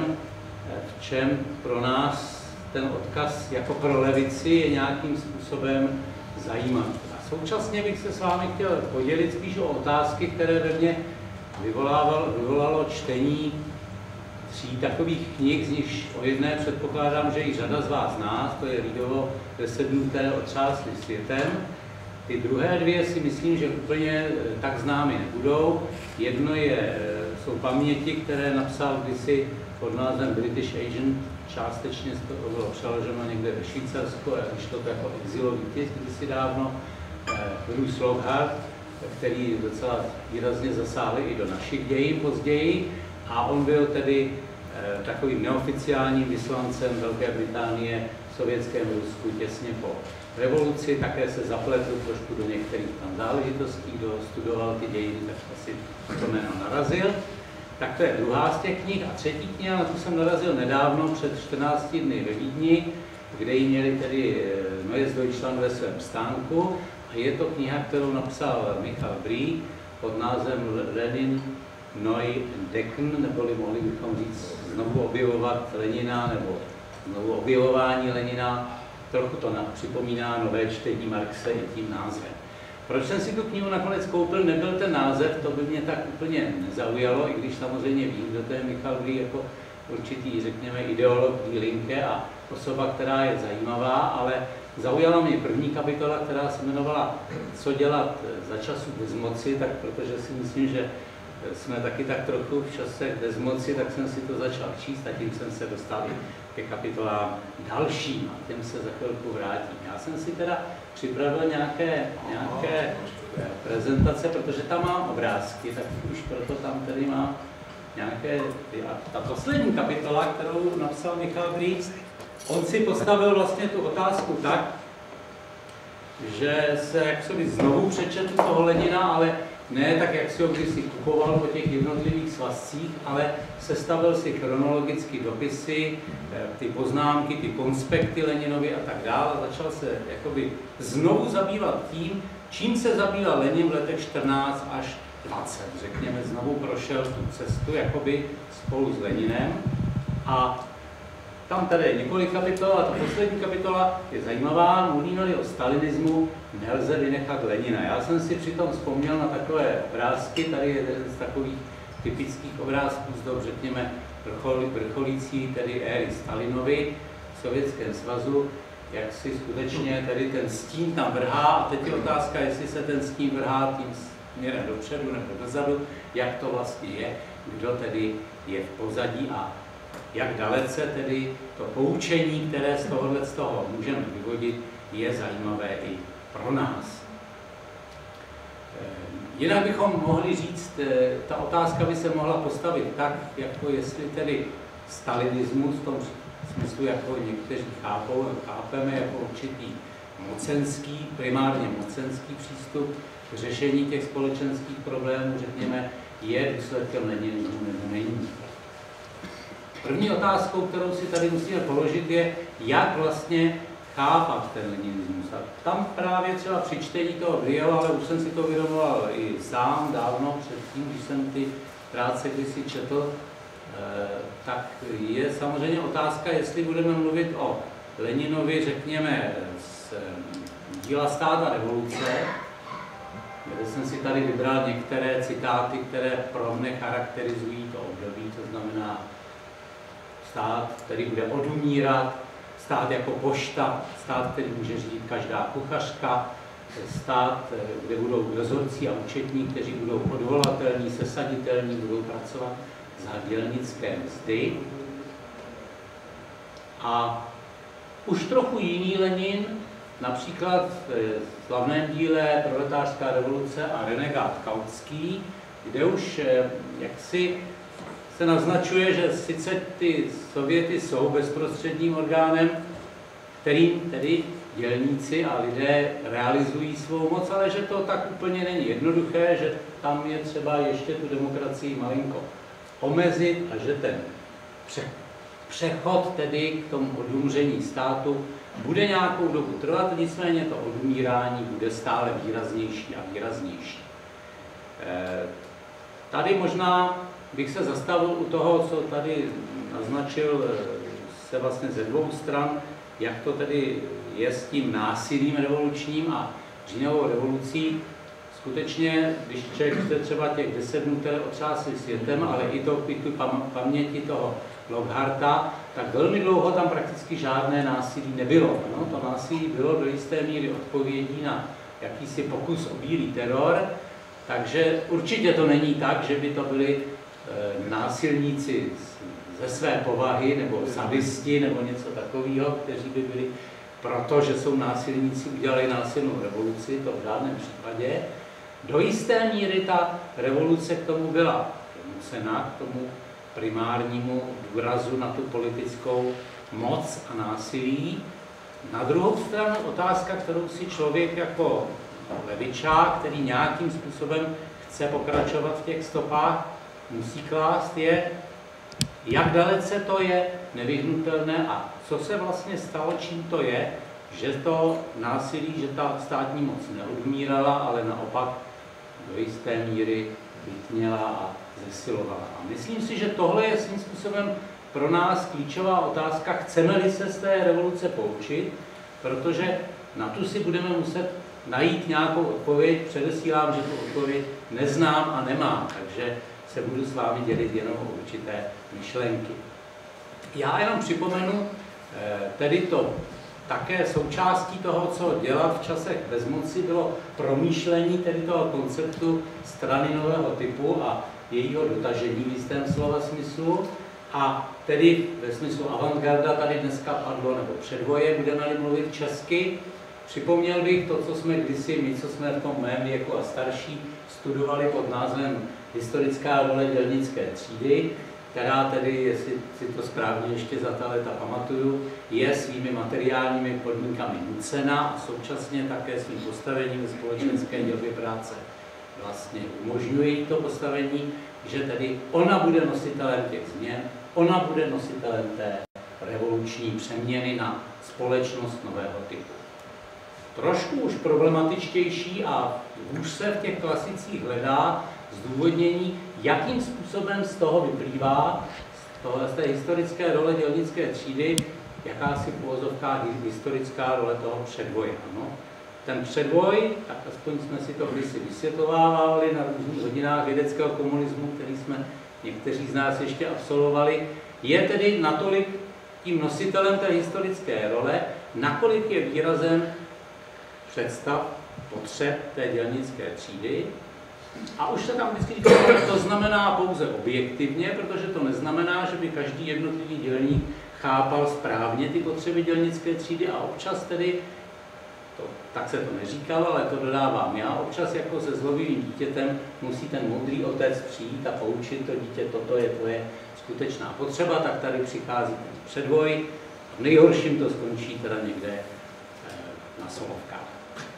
v čem pro nás ten odkaz jako pro levici je nějakým způsobem zajímavý. A současně bych se s vámi chtěl podělit spíš o otázky, které ve mně vyvolávalo, vyvolalo čtení tří takových knih, z nichž o jedné předpokládám, že i řada z vás zná, to je Readovo deset dnů, které otřásly světem. Ty druhé dvě si myslím, že úplně tak známy nebudou. Jedno je, jsou paměti, které napsal kdysi pod názvem British Agent, částečně to bylo přeloženo někde ve Švýcarsku a vyšlo to jako exilový tisk kdysi dávno, Bruce Lockhart, který docela výrazně zasáhl i do našich dějin později. A on byl tedy e, takovým neoficiálním vyslancem Velké Británie v sovětském Rusku těsně po revoluci, také se zapletl trošku do některých tam záležitostí, kdo studoval ty dějiny, tak asi to jméno narazil. Tak to je druhá z těch knih. A třetí kniha, na tu jsem narazil nedávno, před čtrnácti dny ve Vídni, kde ji měli tedy Neues Deutschland ve svém stánku. A je to kniha, kterou napsal Michal Bree pod názvem Lenin Neu entdecken, neboli mohli bychom říct znovu objevovat Lenina, nebo znovu objevování Lenina. Trochu to připomíná nové čtení Marxe i tím názvem. Proč jsem si tu knihu nakonec koupil, nebyl ten název, to by mě tak úplně nezaujalo, i když samozřejmě vím, že to je Michal Bree jako určitý, řekněme, ideolog Die Linke a osoba, která je zajímavá, ale zaujala mě první kapitola, která se jmenovala Co dělat za času bezmoci, tak protože si myslím, že jsme taky tak trochu v čase bezmoci, tak jsem si to začal číst a tím jsem se dostal ke kapitolám dalším a těm se za chvilku vrátím. Já jsem si teda připravil nějaké, nějaké prezentace, protože tam mám obrázky, tak už proto tam tedy mám nějaké... A ta poslední kapitola, kterou napsal Michal Bree, on si postavil vlastně tu otázku tak, že se jak by znovu přečetl toho Lenina, ale ne tak, jak si ho kdysi kupoval po těch jednotlivých svazcích, ale sestavil si chronologicky dopisy, ty poznámky, ty konspekty Leninovi a tak dále. Začal se jakoby znovu zabývat tím, čím se zabýval Lenin v letech čtrnáct až dvacet. Řekněme, znovu prošel tu cestu jakoby spolu s Leninem. A tam tady je několik kapitol a ta poslední kapitola je zajímavá, mluvíme-li o stalinismu, nelze vynechat Lenina. Já jsem si přitom vzpomněl na takové obrázky, tady je jeden z takových typických obrázků z dob, řekněme, vrcholící, tedy éry Stalinovy v Sovětském svazu, jak si skutečně tady ten stín tam vrhá a teď je otázka, jestli se ten stín vrhá tím směrem dopředu nebo dozadu, jak to vlastně je, kdo tedy je v pozadí a jak dalece tedy to poučení, které z tohohle z toho můžeme vyvodit, je zajímavé i pro nás. Jinak bychom mohli říct, ta otázka by se mohla postavit tak, jako jestli tedy stalinismus v tom smyslu, jako někteří chápou, chápeme jako určitý mocenský, primárně mocenský přístup k řešení těch společenských problémů, řekněme, je důsledkem leninismu nebo není. První otázkou, kterou si tady musíme položit, je, jak vlastně chápat ten leninismus. A tam právě třeba při čtení toho video, ale už jsem si to uvědomoval i sám dávno předtím, když jsem ty práce kdysi četl, tak je samozřejmě otázka, jestli budeme mluvit o Leninovi, řekněme, z díla Stát a revoluce, kde jsem si tady vybral některé citáty, které pro mne charakterizují to období, to znamená stát, který bude odumírat, stát jako pošta, stát, který může řídit každá kuchařka, stát, kde budou dozorci a účetní, kteří budou odvolatelní, sesaditelní, budou pracovat za dělnické mzdy. A už trochu jiný Lenin, například v slavném díle Proletářská revoluce a renegát Kautský, kde už jaksi se naznačuje, že sice ty Sověty jsou bezprostředním orgánem, kterým tedy dělníci a lidé realizují svou moc, ale že to tak úplně není jednoduché, že tam je třeba ještě tu demokracii malinko omezit a že ten přechod tedy k tomu odumření státu bude nějakou dobu trvat, nicméně to odumírání bude stále výraznější a výraznější. Tady možná bych se zastavil u toho, co tady naznačil se vlastně ze dvou stran, jak to tedy je s tím násilím revolučním a říjnovou revolucí. Skutečně, když člověk chce třeba těch deset dnů, které otřásly světem, ale i, to, i tu pam, paměti toho Lockharta, tak velmi dlouho tam prakticky žádné násilí nebylo. No, to násilí bylo do jisté míry odpovědí na jakýsi pokus o bílý teror, takže určitě to není tak, že by to byli e, násilníci ze své povahy, nebo sadisti, nebo něco takového, kteří by byli proto, že jsou násilníci, udělali násilnou revoluci, to v žádném případě. Do jisté míry ta revoluce k tomu byla nucena, k tomu primárnímu důrazu na tu politickou moc a násilí. Na druhou stranu otázka, kterou si člověk jako levičák, který nějakým způsobem chce pokračovat v těch stopách, musí klást, je, jak dalece to je nevyhnutelné a co se vlastně stalo, čím to je, že to násilí, že ta státní moc neodmírala, ale naopak do jisté míry vytněla a zesilovala. A myslím si, že tohle je svým způsobem pro nás klíčová otázka, chceme-li se z té revoluce poučit, protože na tu si budeme muset najít nějakou odpověď. Předesílám, že tu odpověď neznám a nemám, takže se budu s vámi dělit jenom o určité myšlenky. Já jenom připomenu tedy to, také součástí toho, co dělat v časech bezmoci, bylo promýšlení tedy toho konceptu strany nového typu a jejího dotažení v jistém slova smyslu. A tedy ve smyslu avantgarda tady dneska padlo, nebo předvoje, budeme-li mluvit česky. Připomněl bych to, co jsme kdysi, my, co jsme v tom mém věku a starší, studovali pod názvem Historická role dělnické třídy, která tedy, jestli si to správně ještě za ta léta pamatuju, je svými materiálními podmínkami nucena a současně také svým postavením ve společenské dělbě práce vlastně umožňuje jí to postavení, že tedy ona bude nositelem těch změn, ona bude nositelem té revoluční přeměny na společnost nového typu. Trošku už problematičtější a už se v těch klasicích hledá zdůvodnění, jakým způsobem z toho vyplývá, z, toho, z té historické role dělnické třídy, jakási v uvozovkách historická role toho předvoje. Ano. Ten předvoj, tak aspoň jsme si to kdysi vysvětlovávali na různých hodinách vědeckého komunismu, který jsme někteří z nás ještě absolvovali, je tedy natolik tím nositelem té historické role, nakolik je výrazem představ, potřeb té dělnické třídy A už se tam vždycky říká, to znamená pouze objektivně, protože to neznamená, že by každý jednotlivý dělník chápal správně ty potřeby dělnické třídy a občas tedy, to, tak se to neříkalo, ale to dodávám já, občas jako se zlovivým dítětem musí ten moudrý otec přijít a poučit to dítě, toto je tvoje skutečná potřeba, tak tady přichází ten předvoj, v nejhorším to skončí teda někde e, na Solovkách.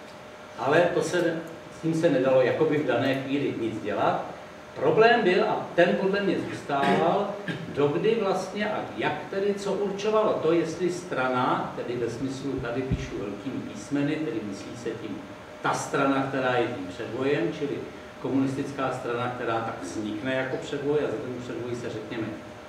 Ale to se, s tím se nedalo jakoby v dané chvíli nic dělat. Problém byl, a ten podle mě zůstával, dokdy vlastně a jak tedy, co určovalo to, jestli strana, tedy ve smyslu, tady píšu velkými písmeny, tedy myslí se tím ta strana, která je tím předvojem, čili komunistická strana, která tak vznikne jako předvoj a za ten předvoj se řekněme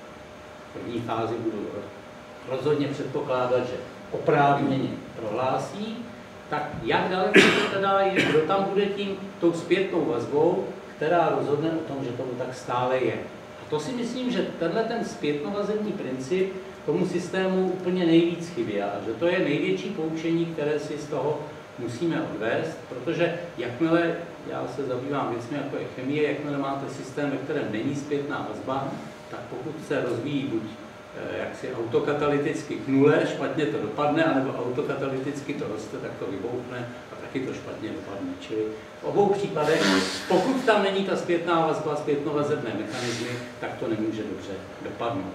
v první fázi budu rozhodně předpokládat, že oprávněně prohlásí, tak jak daleko to teda je, kdo tam bude tím tou zpětnou vazbou, která rozhodne o tom, že tomu tak stále je. A to si myslím, že tenhle ten zpětnovazební princip tomu systému úplně nejvíc chybí a že to je největší poučení, které si z toho musíme odvést, protože jakmile, já se zabývám věcmi jako je chemie, jakmile máte systém, ve kterém není zpětná vazba, tak pokud se rozvíjí buď jaksi autokatalyticky k nule, špatně to dopadne, anebo autokatalyticky to roste, tak to vybouchne a taky to špatně dopadne. Čili v obou případech, pokud tam není ta zpětná vazba, zpětnovazebné mechanismy, tak to nemůže dobře dopadnout.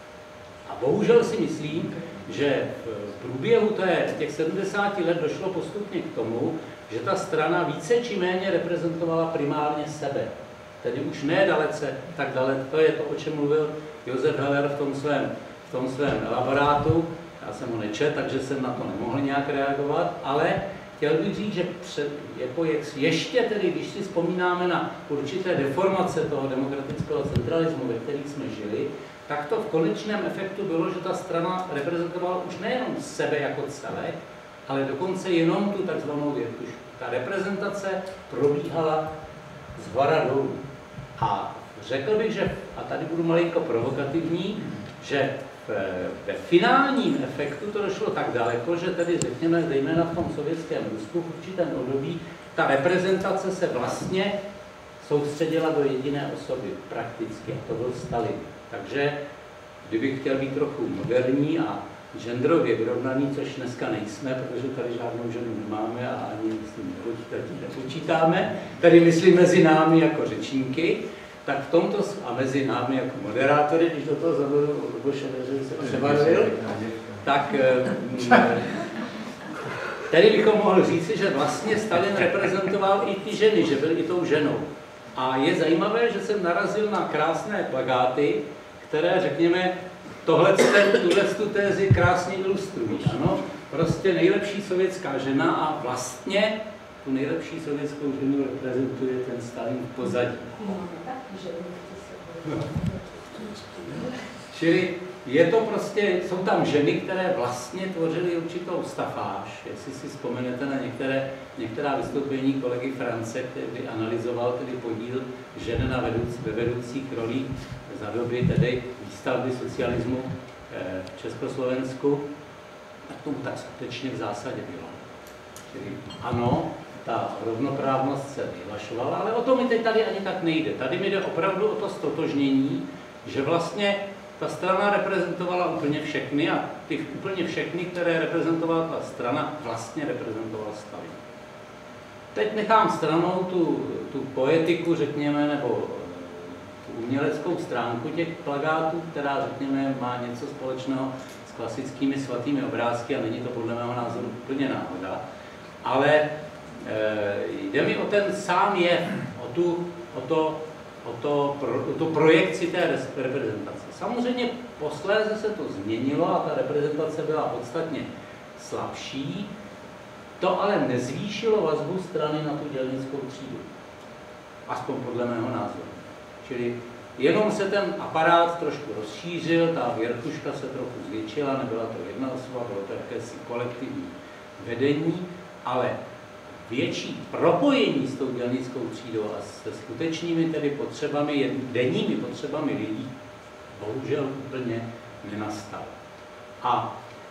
A bohužel si myslím, že v průběhu té, těch sedmdesáti let došlo postupně k tomu, že ta strana více či méně reprezentovala primárně sebe. Tedy už ne dalece tak daleko, to je to, o čem mluvil Josef Heller v tom svém, v tom svém elaborátu. Já jsem ho nečet, takže jsem na to nemohl nějak reagovat, ale chtěl bych říct, že před, jako ještě tedy, když si vzpomínáme na určité deformace toho demokratického centralismu, ve kterých jsme žili, tak to v konečném efektu bylo, že ta strana reprezentovala už nejenom sebe jako celek, ale dokonce jenom tu takzvanou věrtušku. Ta reprezentace probíhala z hora dolů. A řekl bych, že, a tady budu malinko provokativní, že ve finálním efektu to došlo tak daleko, že tedy řekněme, zejména v tom sovětském Rusku v určitém období, ta reprezentace se vlastně soustředila do jediné osoby prakticky, a to byl Stalin. Takže kdybych chtěl být trochu moderní a genderově vyrovnaný, což dneska nejsme, protože tady žádnou ženu nemáme a ani myslím nepočítáme, tady myslím mezi námi jako řečníky, tak v tomto, a mezi námi jako moderátory, když do toho zavedu Luboše, že se přebarvil, tak tady bychom mohli říci, že vlastně Stalin reprezentoval i ty ženy, že byl i tou ženou. A je zajímavé, že jsem narazil na krásné plakáty, které, řekněme, tohle, tuhle tu tézi krásně ilustrují. Ano, prostě nejlepší sovětská žena a vlastně tu nejlepší sovětskou ženu reprezentuje ten Stalin v pozadí. Čili je to prostě, jsou tam ženy, které vlastně tvořily určitou stafáž. Jestli si vzpomenete na některé, některá vystoupení kolegy France, který analyzoval tedy podíl žen na vedoucí, ve vedoucích rolích za doby tedy výstavby socialismu v Československu, tak tomu tak skutečně v zásadě bylo. Čili ano, ta rovnoprávnost se vyhlašovala, ale o to mi teď tady ani tak nejde. Tady mi jde opravdu o to stotožnění, že vlastně ta strana reprezentovala úplně všechny a ty úplně všechny, které reprezentovala ta strana, vlastně reprezentoval Stalin. Teď nechám stranou tu, tu poetiku, řekněme, nebo tu uměleckou stránku těch plakátů, která, řekněme, má něco společného s klasickými svatými obrázky a není to podle mého názoru úplně náhoda. Ale e, jde mi o ten sám jev, o tu, o to, o to, pro, o tu projekci té reprezentace. Samozřejmě posléze se to změnilo a ta reprezentace byla podstatně slabší. To ale nezvýšilo vazbu strany na tu dělnickou třídu. Aspoň podle mého názoru. Čili jenom se ten aparát trošku rozšířil, ta věrtuška se trochu zvětšila, nebyla to jedna osoba, bylo to jakési kolektivní vedení, ale větší propojení s tou dělnickou třídou a se skutečnými tedy potřebami, denními potřebami lidí, bohužel úplně nenastal. A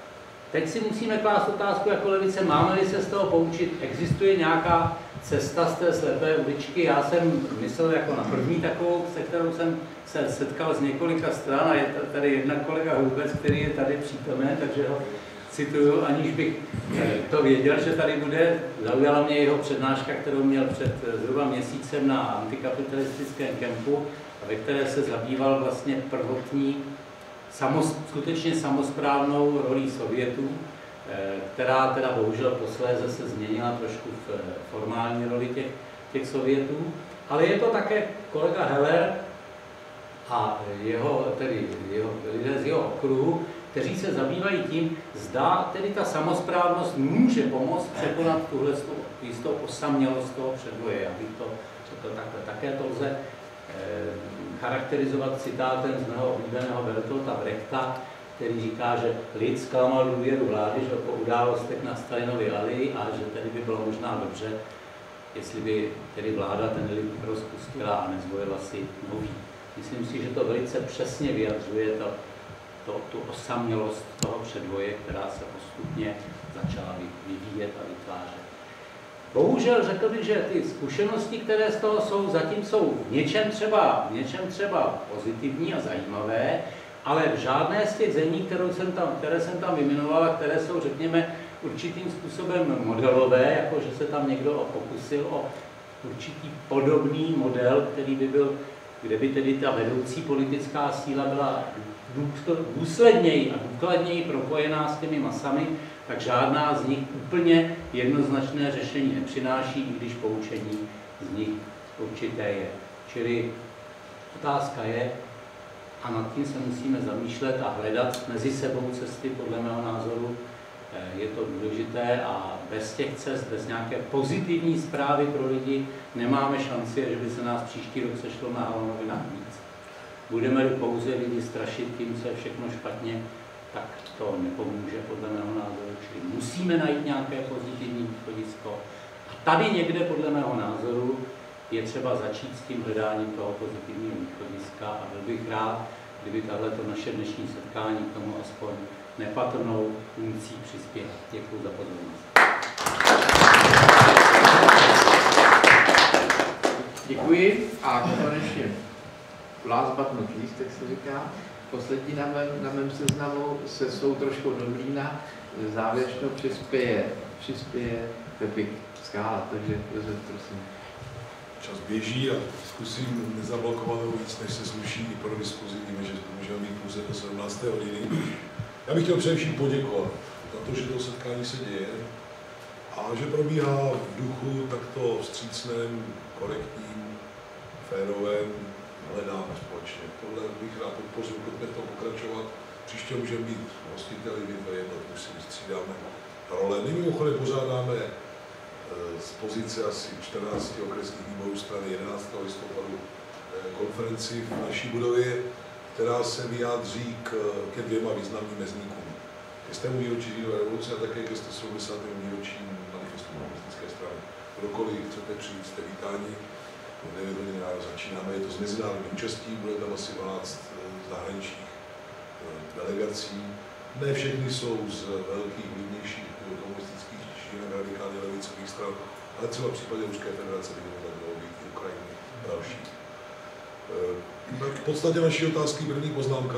teď si musíme klást otázku jako levice, máme-li se z toho poučit, existuje nějaká cesta z té slepé uličky. Já jsem myslel jako na první takovou, se kterou jsem se setkal z několika stran, a je tady jedna kolega Hrubec, který je tady přítomen, takže ho cituju, aniž bych to věděl, že tady bude. Zaujala mě jeho přednáška, kterou měl před zhruba měsícem na antikapitalistickém kempu, ve které se zabýval vlastně prvotní, samos, skutečně samosprávnou rolí Sovětů, která teda bohužel posléze se změnila trošku v formální roli těch, těch Sovětů. Ale je to také kolega Heller a jeho, tedy jeho, lidé z jeho okruhu, kteří se zabývají tím, zda tedy ta samosprávnost může pomoct překonat tuhle jistou osamělost toho předvoje. Abych to řekl takhle. Také to lze eh, charakterizovat citátem z mého oblíbeného Bertolta Brechta, který říká, že lid zklamal důvěru vlády, že po událostech na Stalinově alii a že tedy by bylo možná dobře, jestli by tedy vláda ten lid rozpustila a nezvolila si nový. Myslím si, že to velice přesně vyjadřuje to, to, tu osamělost toho předvoje, která se postupně začala vyvíjet a vytvářet. Bohužel řekl bych, že ty zkušenosti, které z toho jsou, zatím jsou v něčem třeba, v něčem třeba pozitivní a zajímavé, ale v žádné z těch zemí, kterou jsem tam, které jsem tam vyjmenoval, které jsou, řekněme, určitým způsobem modelové, jako že se tam někdo pokusil o určitý podobný model, který by byl, kde by tedy ta vedoucí politická síla byla důsledněji a důkladněji propojená s těmi masami, tak žádná z nich úplně jednoznačné řešení nepřináší, i když poučení z nich určité je. Čili otázka je, a nad tím se musíme zamýšlet a hledat mezi sebou cesty, podle mého názoru. Je to důležité a bez těch cest, bez nějaké pozitivní zprávy pro lidi nemáme šanci, že by se nás příští rok sešlo na Halanovinách víc. Budeme-li pouze lidi strašit tím, co je všechno špatně, tak to nepomůže podle mého názoru. Čili musíme najít nějaké pozitivní východisko. A tady někde podle mého názoru je třeba začít s tím hledáním toho pozitivního východiska a byl bych rád, kdyby tato naše dnešní setkání k tomu aspoň nepatrnou funkcí přispěla. Děkuji za pozornost. Děkuji a konečně last but not least, jak se říká, poslední na mém, na mém seznamu se svou trošku do mlýna závěrečnou přispěje, přispěje Pepik Skála, takže Josef, prosím. Čas běží a zkusím nezablokovat ho víc, než se sluší i pro diskuzi. Víme, že můžeme mít pouze do sedmnácté hodiny. Já bych chtěl především poděkovat za to, že to setkání se děje a že probíhá v duchu takto vstřícném, korektním, férovém, hledáme společně. Tohle bych rád podpořil, pojďme to pokračovat. Příště můžeme být hostiteli, vy dvě jednotky si vystřídáme role. My mimochodem pořádáme z pozice asi čtrnácti okresních výborů strany jedenáctého listopadu konferenci v naší budově, která se vyjádří k, ke dvěma významným mezníkům. Ke stému výročí říjnové revoluce a také ke sto sedmdesátému výročí manifestu komunistické strany. Kdokoliv chcete přijít, jste vítáni. V devět hodin ráno začínáme, je to s mezinárodní účastí, bude tam asi dvanáct zahraničních delegací. Ne všechny jsou z velkých, vlivnějších komunistických či radikálně levicových stran, ale třeba v případě Ruské federace by mohlo tak bylo být i Ukrajiny a další. V podstatě naší otázky první poznámka.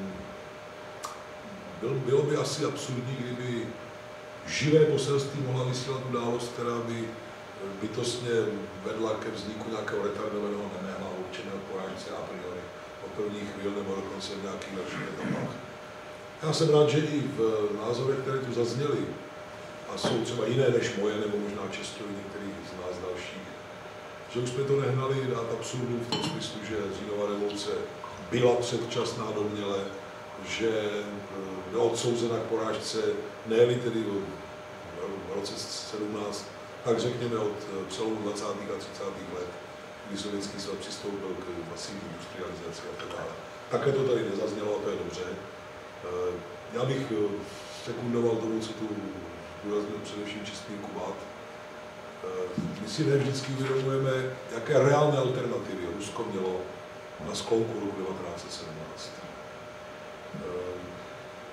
Bylo by asi absurdní, kdyby živé poselství mohla vysílat událost, která by bytostně vedla ke vzniku nějakého retardovaného neméhla určeného porážce a priori od prvních chvíl nebo dokonce v nějakých dalších etapách. Já jsem rád, že i v názorech, které tu zazněly, a jsou třeba jiné než moje, nebo možná čestěji některých z nás dalších, že už jsme to nehnali dát absurdu v tom smyslu, že říjnová revoluce byla předčasná domněle, že byla odsouzena k porážce, ne-li tedy v roce sedmnáct, tak řekněme od přelomu dvacátých a třicátých let, kdy Sovětský svaz přistoupil k masivní industrializaci a tak dále. Také to tady nezaznělo a to je dobře. Já bych sekundoval tomu, co tu důraznil především čistý Kubát. My si ne vždycky uvědomujeme, jaké reálné alternativy Rusko mělo na sklonku roku devatenáct set sedmnáct.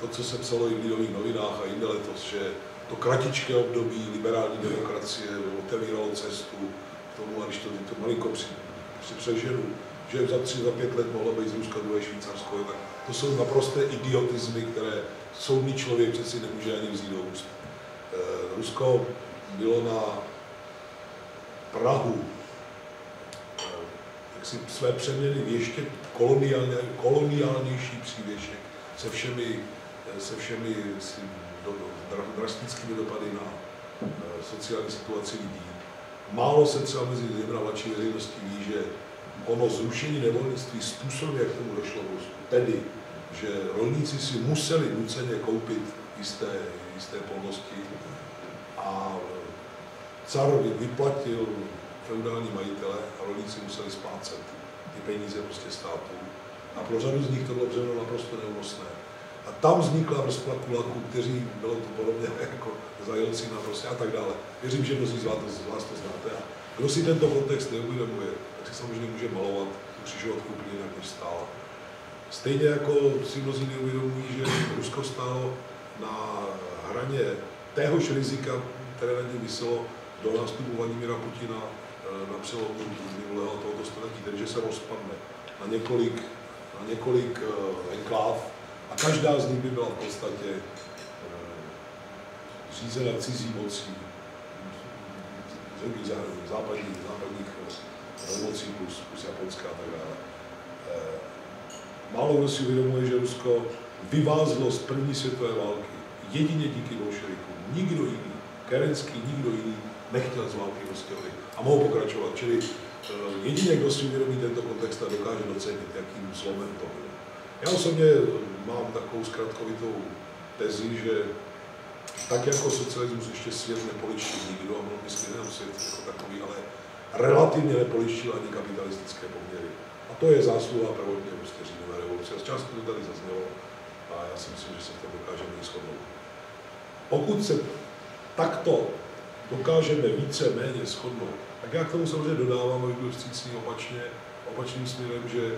to, co se psalo i v Lidových novinách a jinde letos, že to kratičké období liberální demokracie otevíralo cestu k tomu, a když to, to malinko při, při přeženu, že za tři, za pět let mohlo být z Ruska druhé Švýcarsko, tak to jsou naprosté idiotizmy, které soudný člověk přeci nemůže ani vzít do úst. E, Rusko bylo na prahu e, jaksi své přeměny v ještě koloniálně, koloniálnější přívěšek se všemi, se všemi si, do, do, drastickými dopady na e, sociální situaci lidí. Málo se třeba mezi zejména mladší veřejností ví, že ono zrušení nevolnictví způsobem, jak tomu došlo v Rusku, tedy, že rolníci si museli nuceně koupit jisté, jisté polnosti a car vyplatil feudální majitele a rolníci museli splácet ty peníze prostě státu. A pro řadu z nich to bylo břemeno naprosto neúnosné. A tam vznikla vrstva kulaků, kteří, bylo to podobně jako za Jelcina prostě a tak dále. Věřím, že mnozí z vás, z vás to znáte. A kdo si tento kontext neuvědomuje, tak si samozřejmě může malovat tu křižovatku úplně jinak, než stála. Stejně jako si mnozí neuvědomují, že Rusko stálo na hraně téhož rizika, které na něm vyselo do nástupu Vladimíra Putina na přelomu minulého tohoto století, tedy že se rozpadne na několik, na několik enkláv a každá z nich by byla v podstatě řízena cizí mocí, západních, západních velmocí plus, plus japonská a tak dále. Málo kdo si uvědomuje, že Rusko vyvázlo z první světové války jedině díky bolševikům. Nikdo jiný, Kerenský, nikdo jiný nechtěl z války prostě odejít. A mohou pokračovat. Čili jedině, kdo si uvědomí tento kontext a dokáže docenit, jakým zlomem to bylo. Já osobně mám takovou zkratkovitou tezi, že tak jako socialismus ještě svět nepoličtil nikdo, a mluvím myslím nejenom svět jako takový, ale relativně nepoličtil ani kapitalistické poměry. A to je zásluha prvotně prostě říjnové revoluce. A z části to tady zaznělo a já si myslím, že se v tom dokážeme shodnout. Pokud se takto dokážeme více méně shodnout, tak já k tomu samozřejmě dodávám, abych byl vstřícný opačně, opačným směrem, že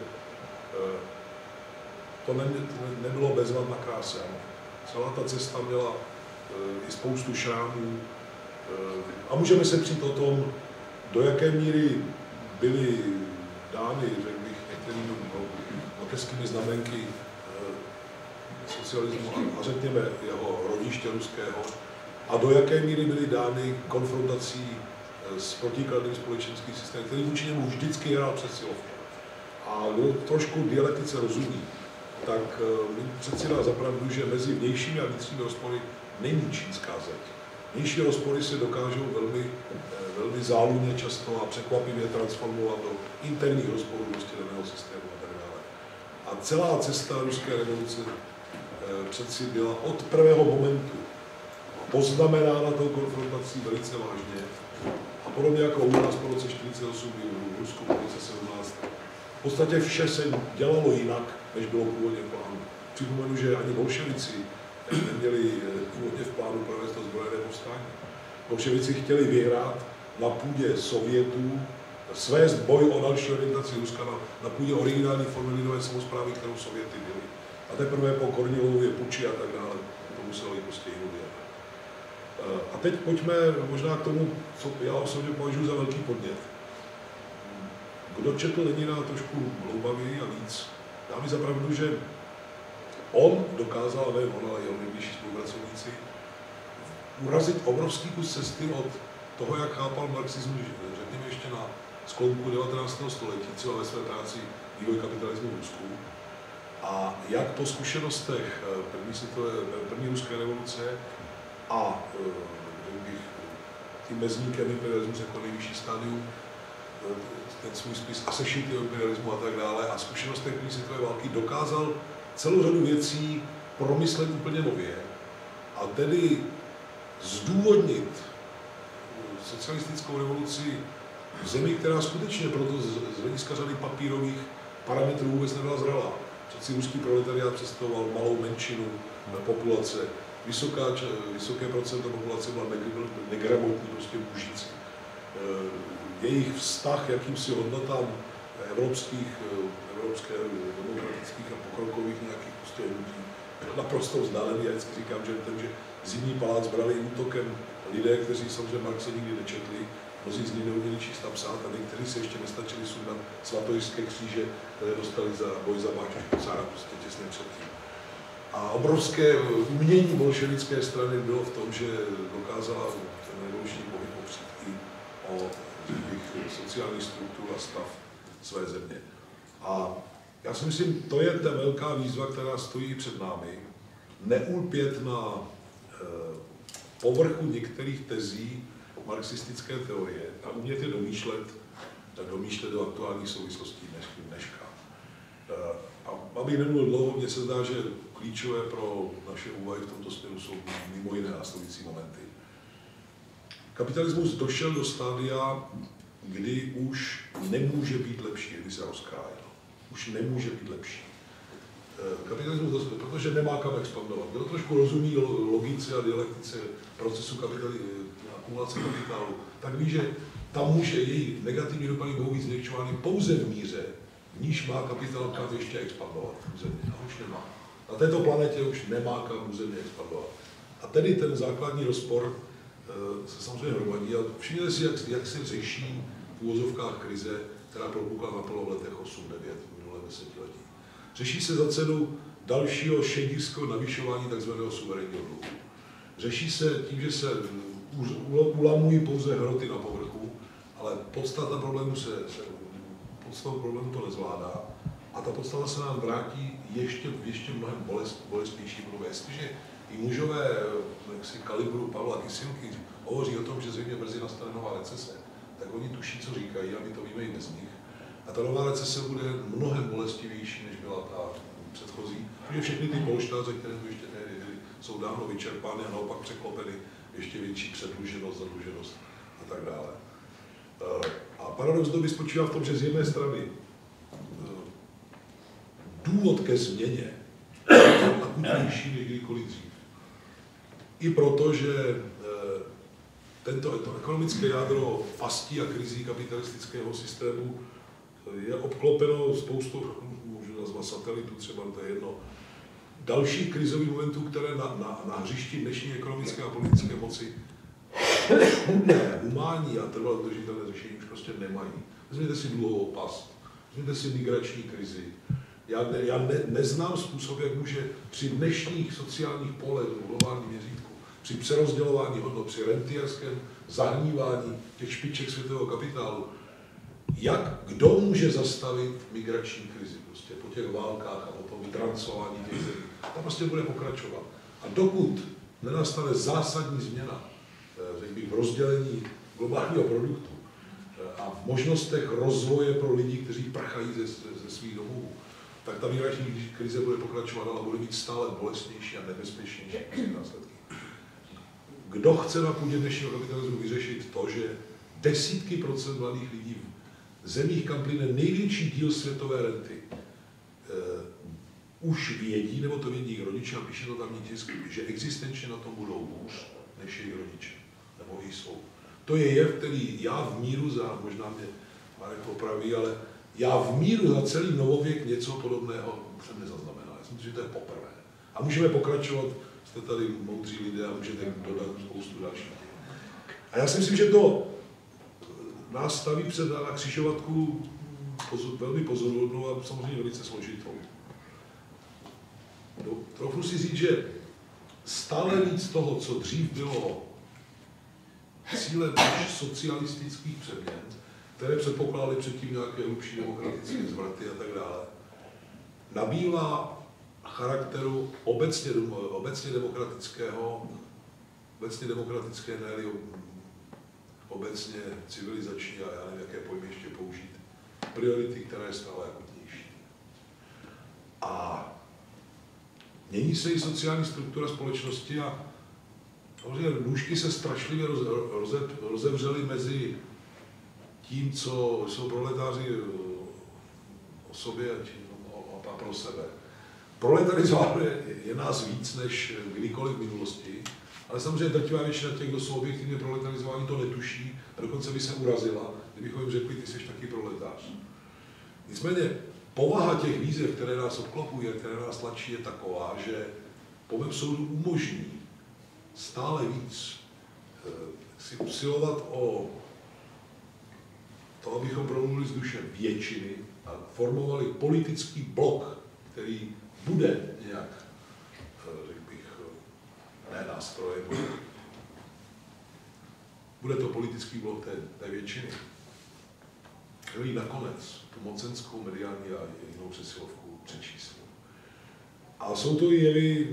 to ne, nebylo bezvadná krása. Celá ta cesta měla i spoustu šrámů a můžeme se přijít o tom, do jaké míry byly dány, řekl bych, některými moteckými znamenky socialismu a řekněme jeho rodiště ruského a do jaké míry byly dány konfrontací s protikladným společenským systémem, který vůči němu vždycky hrál přesilovku. A kdo trošku dialektice rozumí, tak mi přeci dá za pravdu, že mezi vnějšími a vnitřními rozpory není čínská zeď. Vnější rozpory se dokážou velmi, velmi záludně často a překvapivě transformovat do interních rozporů prostě daného systému a tak dále. A celá cesta ruské revoluce přeci byla od prvého momentu poznamenána tou konfrontací velice vážně. A podobně jako u nás po roce čtyřicet osm, v Rusku po roce sedmnáct, v podstatě vše se dělalo jinak, než bylo původně v plánu. Připomenu, že ani bolševici neměli původně v plánu provést to zbrojené povstání. Bolševici chtěli vyhrát na půdě Sovětů, svést boj o další orientaci Ruska na, na půdě originální formy lidové samosprávy, kterou Sověty byly. A teprve po Kornilově puči a tak dále, to muselo jít prostě jinou věc. A teď pojďme možná k tomu, co já osobně považuji za velký podnět. Kdo četl Lenina trošku hloubavěji a víc, dá mi za pravdu, že on dokázal, ne on, ale jeho nejbližší spolupracovníci, urazit obrovský kus cesty od toho, jak chápal marxismus, řekněme ještě na sklonku devatenáctého století, třeba ve své práci Vývoj kapitalismu v Rusku, a jak po zkušenostech první, světové, první ruské revoluce a bych, tím mezníkem imperialismus jako nejvyšší stádium, ten svůj spis a sešity imperialismu a tak dále, a zkušenostech první světové války dokázal celou řadu věcí promyslet úplně nově a tedy zdůvodnit socialistickou revoluci v zemi, která skutečně proto z hlediska řady papírových parametrů vůbec nebyla zralá. Přeci ruský proletariát představoval malou menšinu populace, vysoká, vysoké procento populace byla negramotní, prostě mužici. Jejich vztah jakýmsi hodnotám evropských, evropských demokratických a pokrokových nějakých prostě hnutí naprosto vzdálený. Já vždycky říkám, že ten, že Zimní palác brali útokem lidé, kteří samozřejmě Marxe nikdy nečetli, mnozí z nich neuměli číst a psát a někteří se ještě nestačili sundat svatojišské kříže, které dostali za boj za Báču Cára prostě těsně předtím. A obrovské umění bolševické strany bylo v tom, že dokázala ten revoluční pohyb opřít i o těch sociálních struktur a stav své země. A já si myslím, to je ta velká výzva, která stojí před námi. Neulpět na eh, povrchu některých tezí marxistické teorie a umět je domýšlet, domýšlet do aktuálních souvislostí dneška. Eh, a abych nemluvil dlouho, mně se zdá, že klíčové pro naše úvahy v tomto směru jsou mimo jiné následující momenty. Kapitalismus došel do stádia, kdy už nemůže být lepší, kdy se rozkrájel. Už nemůže být lepší. Kapitalismus, protože nemá kam expandovat. Kdo trošku rozumí logice a dialektice procesu akumulace kapitálu, tak ví, že tam může její negativní dopady mohou být změkčovány pouze v míře, v níž má kapitál kam ještě expandovat územně. A už nemá. Na této planetě už nemá kam územně expandovat. A tedy ten základní rozpor se samozřejmě hromadí. A všimněte si, jak, jak se řeší v úvozovkách krize, která propukla na polo v letech osm devět, v minulém desetiletí. Řeší se za cenu dalšího šedivského navyšování tzv. Suverénního dluhu. Řeší se tím, že se ulamují pouze hroty na povrchu, ale podstata problému se, se podstatu problému to nezvládá. A ta podstata se nám vrátí ještě, ještě mnohem bolest, bolestnější podobě. Jestliže i mužové jaksi, kalibru Pavla Kysilky hovoří o tom, že zřejmě brzy nastane nová recese, tak oni tuší, co říkají, a my to víme i bez nich. A ta nová recese bude mnohem bolestivější, než byla ta předchozí, protože všechny ty polštáře, které tu ještě tehdy byly, jsou dávno vyčerpány a naopak překlopeny ještě větší předluženost, zadluženost a tak dále. A paradox doby spočívá v tom, že z jedné strany důvod ke změně je akutnější než kdykoliv dřív. I proto, že tento to ekonomické jádro pastí a krizí kapitalistického systému je obklopeno spoustou, můžu nazvat satelitů, třeba to je jedno, dalších krizových momentů, které na, na, na hřišti dnešní ekonomické a politické moci humánní a trvale udržitelné řešení už prostě nemají. Vezměte si dluhovou past, vezměte si migrační krizi. Já, ne, já ne, neznám způsob, jak může při dnešních sociálních polech v globálním měřítku, při přerozdělování hodnot, při rentierském zahnívání těch špiček světového kapitálu, jak, kdo může zastavit migrační krizi prostě po těch válkách a po tom vytrancování těch zemí. To prostě bude pokračovat. A dokud nenastane zásadní změna, řekl bych, v rozdělení globálního produktu a v možnostech rozvoje pro lidi, kteří prchají ze, ze svých domovů, tak ta migrační krize bude pokračovat, ale bude mít stále bolestnější a nebezpečnější následky. Kdo chce na půdě dnešního kapitalismu vyřešit to, že desítky procent mladých lidí v zemích, kam plyne největší díl světové renty, eh, už vědí, nebo to vědí jejich rodiče, a píše to tamní tisk, že existenčně na tom budou hůř než jejich rodiče, nebo i jsou. To je jev, který já v míru za, možná mě Marek popraví, ale já v míru za celý novověk něco podobného jsem nezaznamenal. Já si myslím, že to je poprvé. A můžeme pokračovat, jste tady moudří lidé a můžete dodat spoustu dalších. A já si myslím, že to nás staví před na křižovatku pozor, velmi pozoruhodnou a samozřejmě velice složitou. No, trochu si říct, že stále víc toho, co dřív bylo cílem už socialistických přeměn, které předpokládaly předtím nějaké hlubší demokratické zvraty a tak dále, nabývá charakteru obecně, obecně demokratického, obecně demokratické, ne obecně civilizační a já nevím, jaké pojmy ještě použít, priority, která je stále akutnější. A mění se i sociální struktura společnosti a samozřejmě nůžky se strašlivě roze, roze, rozevřely mezi tím, co jsou proletáři o sobě a pro sebe. Proletarizovat je, je nás víc než kdykoliv v minulosti, ale samozřejmě drtivá většina těch, kdo jsou objektivně proletarizováni, to netuší a dokonce by se urazila, kdybychom jim řekli, ty jsi taky proletář. Nicméně povaha těch výzev, které nás obklopují, které nás tlačí, je taková, že po mém soudu umožní stále víc si usilovat o to, abychom promluvili z duše většiny a formovali politický blok, který bude nějak, řekl bych, ne nástrojem, bude to politický blok té, té většiny, který nakonec tu mocenskou, mediální a jinou přesilovku přečíslí. A jsou to i jevy,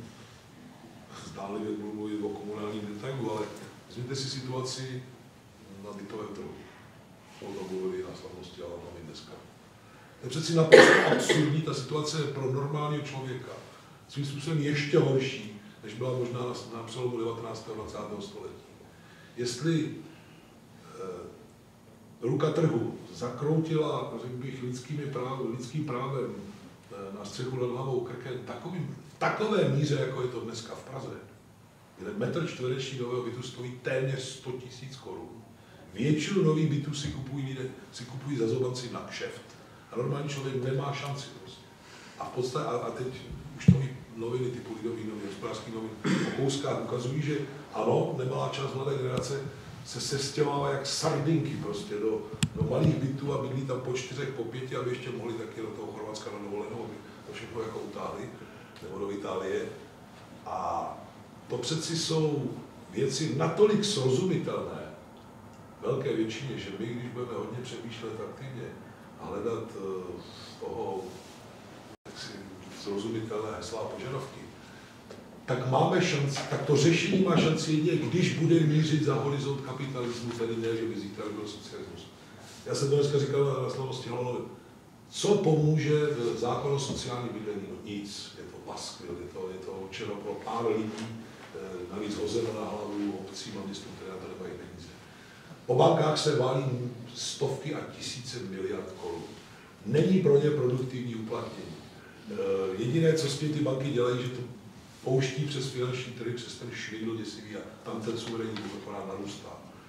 zdánlivě budu mluvit o komunálním detailu, ale vezměte si situaci na bytovém trhu. O tom mluvili na slavnosti, ale hlavně dneska. To je přeci naprosto absurdní, ta situace je pro normálního člověka svým způsobem ještě horší, než byla možná na, na přelomu devatenáctého a dvacátého století. Jestli eh, ruka trhu zakroutila, řekl bych, lidskými práv, lidským právem eh, na střechu nad hlavou krkem takovým, v takové míře, jako je to dneska v Praze, kde metr čtvereční nového bytu stojí téměř sto tisíc korun. Většinu nových bytů si kupují lidé, si kupují za zobanci na kšeft. A normální člověk nemá šanci prostě. A v podstatě, a, a teď už to i noviny typu Lidový noviny, hospodářský noviny o kouskách ukazují, že ano, nemalá část mladé generace se sestěhává jak sardinky prostě do, do malých bytů a bydlí tam po čtyřech, po pěti, aby ještě mohli taky do toho Chorvatska na dovolenou, aby to všechno jako utáhli, nebo do Itálie. A to přeci jsou věci natolik srozumitelné velké většině, že my, když budeme hodně přemýšlet aktivně a hledat z toho jaksi srozumitelné hesla a požadavky, tak máme šanci, tak to řešení má šanci jedině, když bude mířit za horizont kapitalismu, tedy ne, že by zítra byl socialismus. Já jsem to dneska říkal na, na slavnosti Hlanově. Co pomůže zákon o sociální bydlení? No nic, je to paskvil, je to, je to určeno pro pár lidí, navíc hozeno na hlavu obcím a městům, které na to nemají peníze. Po bankách se válí stovky a tisíce miliard korun. Není pro ně produktivní uplatnění. Jediné, co s tím ty banky dělají, že to pouští přes finanční trhy, přes ten švindl děsivý a tam ten suverénní korporát narůstá.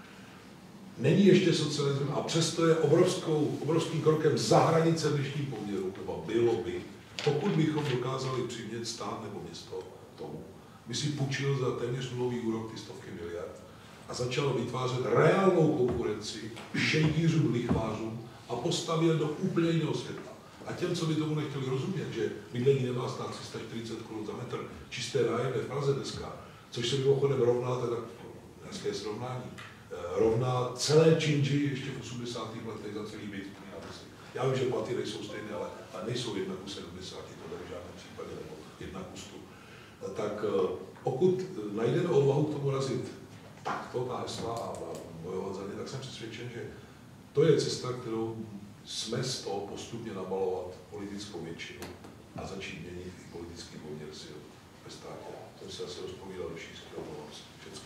Není ještě socialism a přesto je obrovskou, obrovským krokem za hranice dnešních poměrů, nebo bylo by, pokud bychom dokázali přimět stát nebo město tomu, by si půjčil za téměř nulový úrok ty stovky miliard a začal vytvářet reálnou konkurenci šejdířům, lichvářům a postavil do úplně jiného světa. A těm, co by tomu nechtěli rozumět, že bydlení nemá stát tři sta čtyřicet korun za metr, čisté nájemné v Praze dneska, což se mimochodem rovná, teda hezké srovnání, rovná celé činži ještě v osmdesátých letech za celý byt. Já vím, že platy nejsou stejné, ale, ale nejsou jedna ku sedmdesáti, to v žádném případě, nebo jedna ku stu. Tak pokud najdeme odvahu k tomu razit takto ta hesla a bojovat za ně, tak jsem přesvědčen, že to je cesta, kterou jsme z toho postupně nabalovat politickou většinu a začít měnit i politický poměr sil ve státě. Jsem se asi rozpovídal do šířky, omlouvám se. Všecko.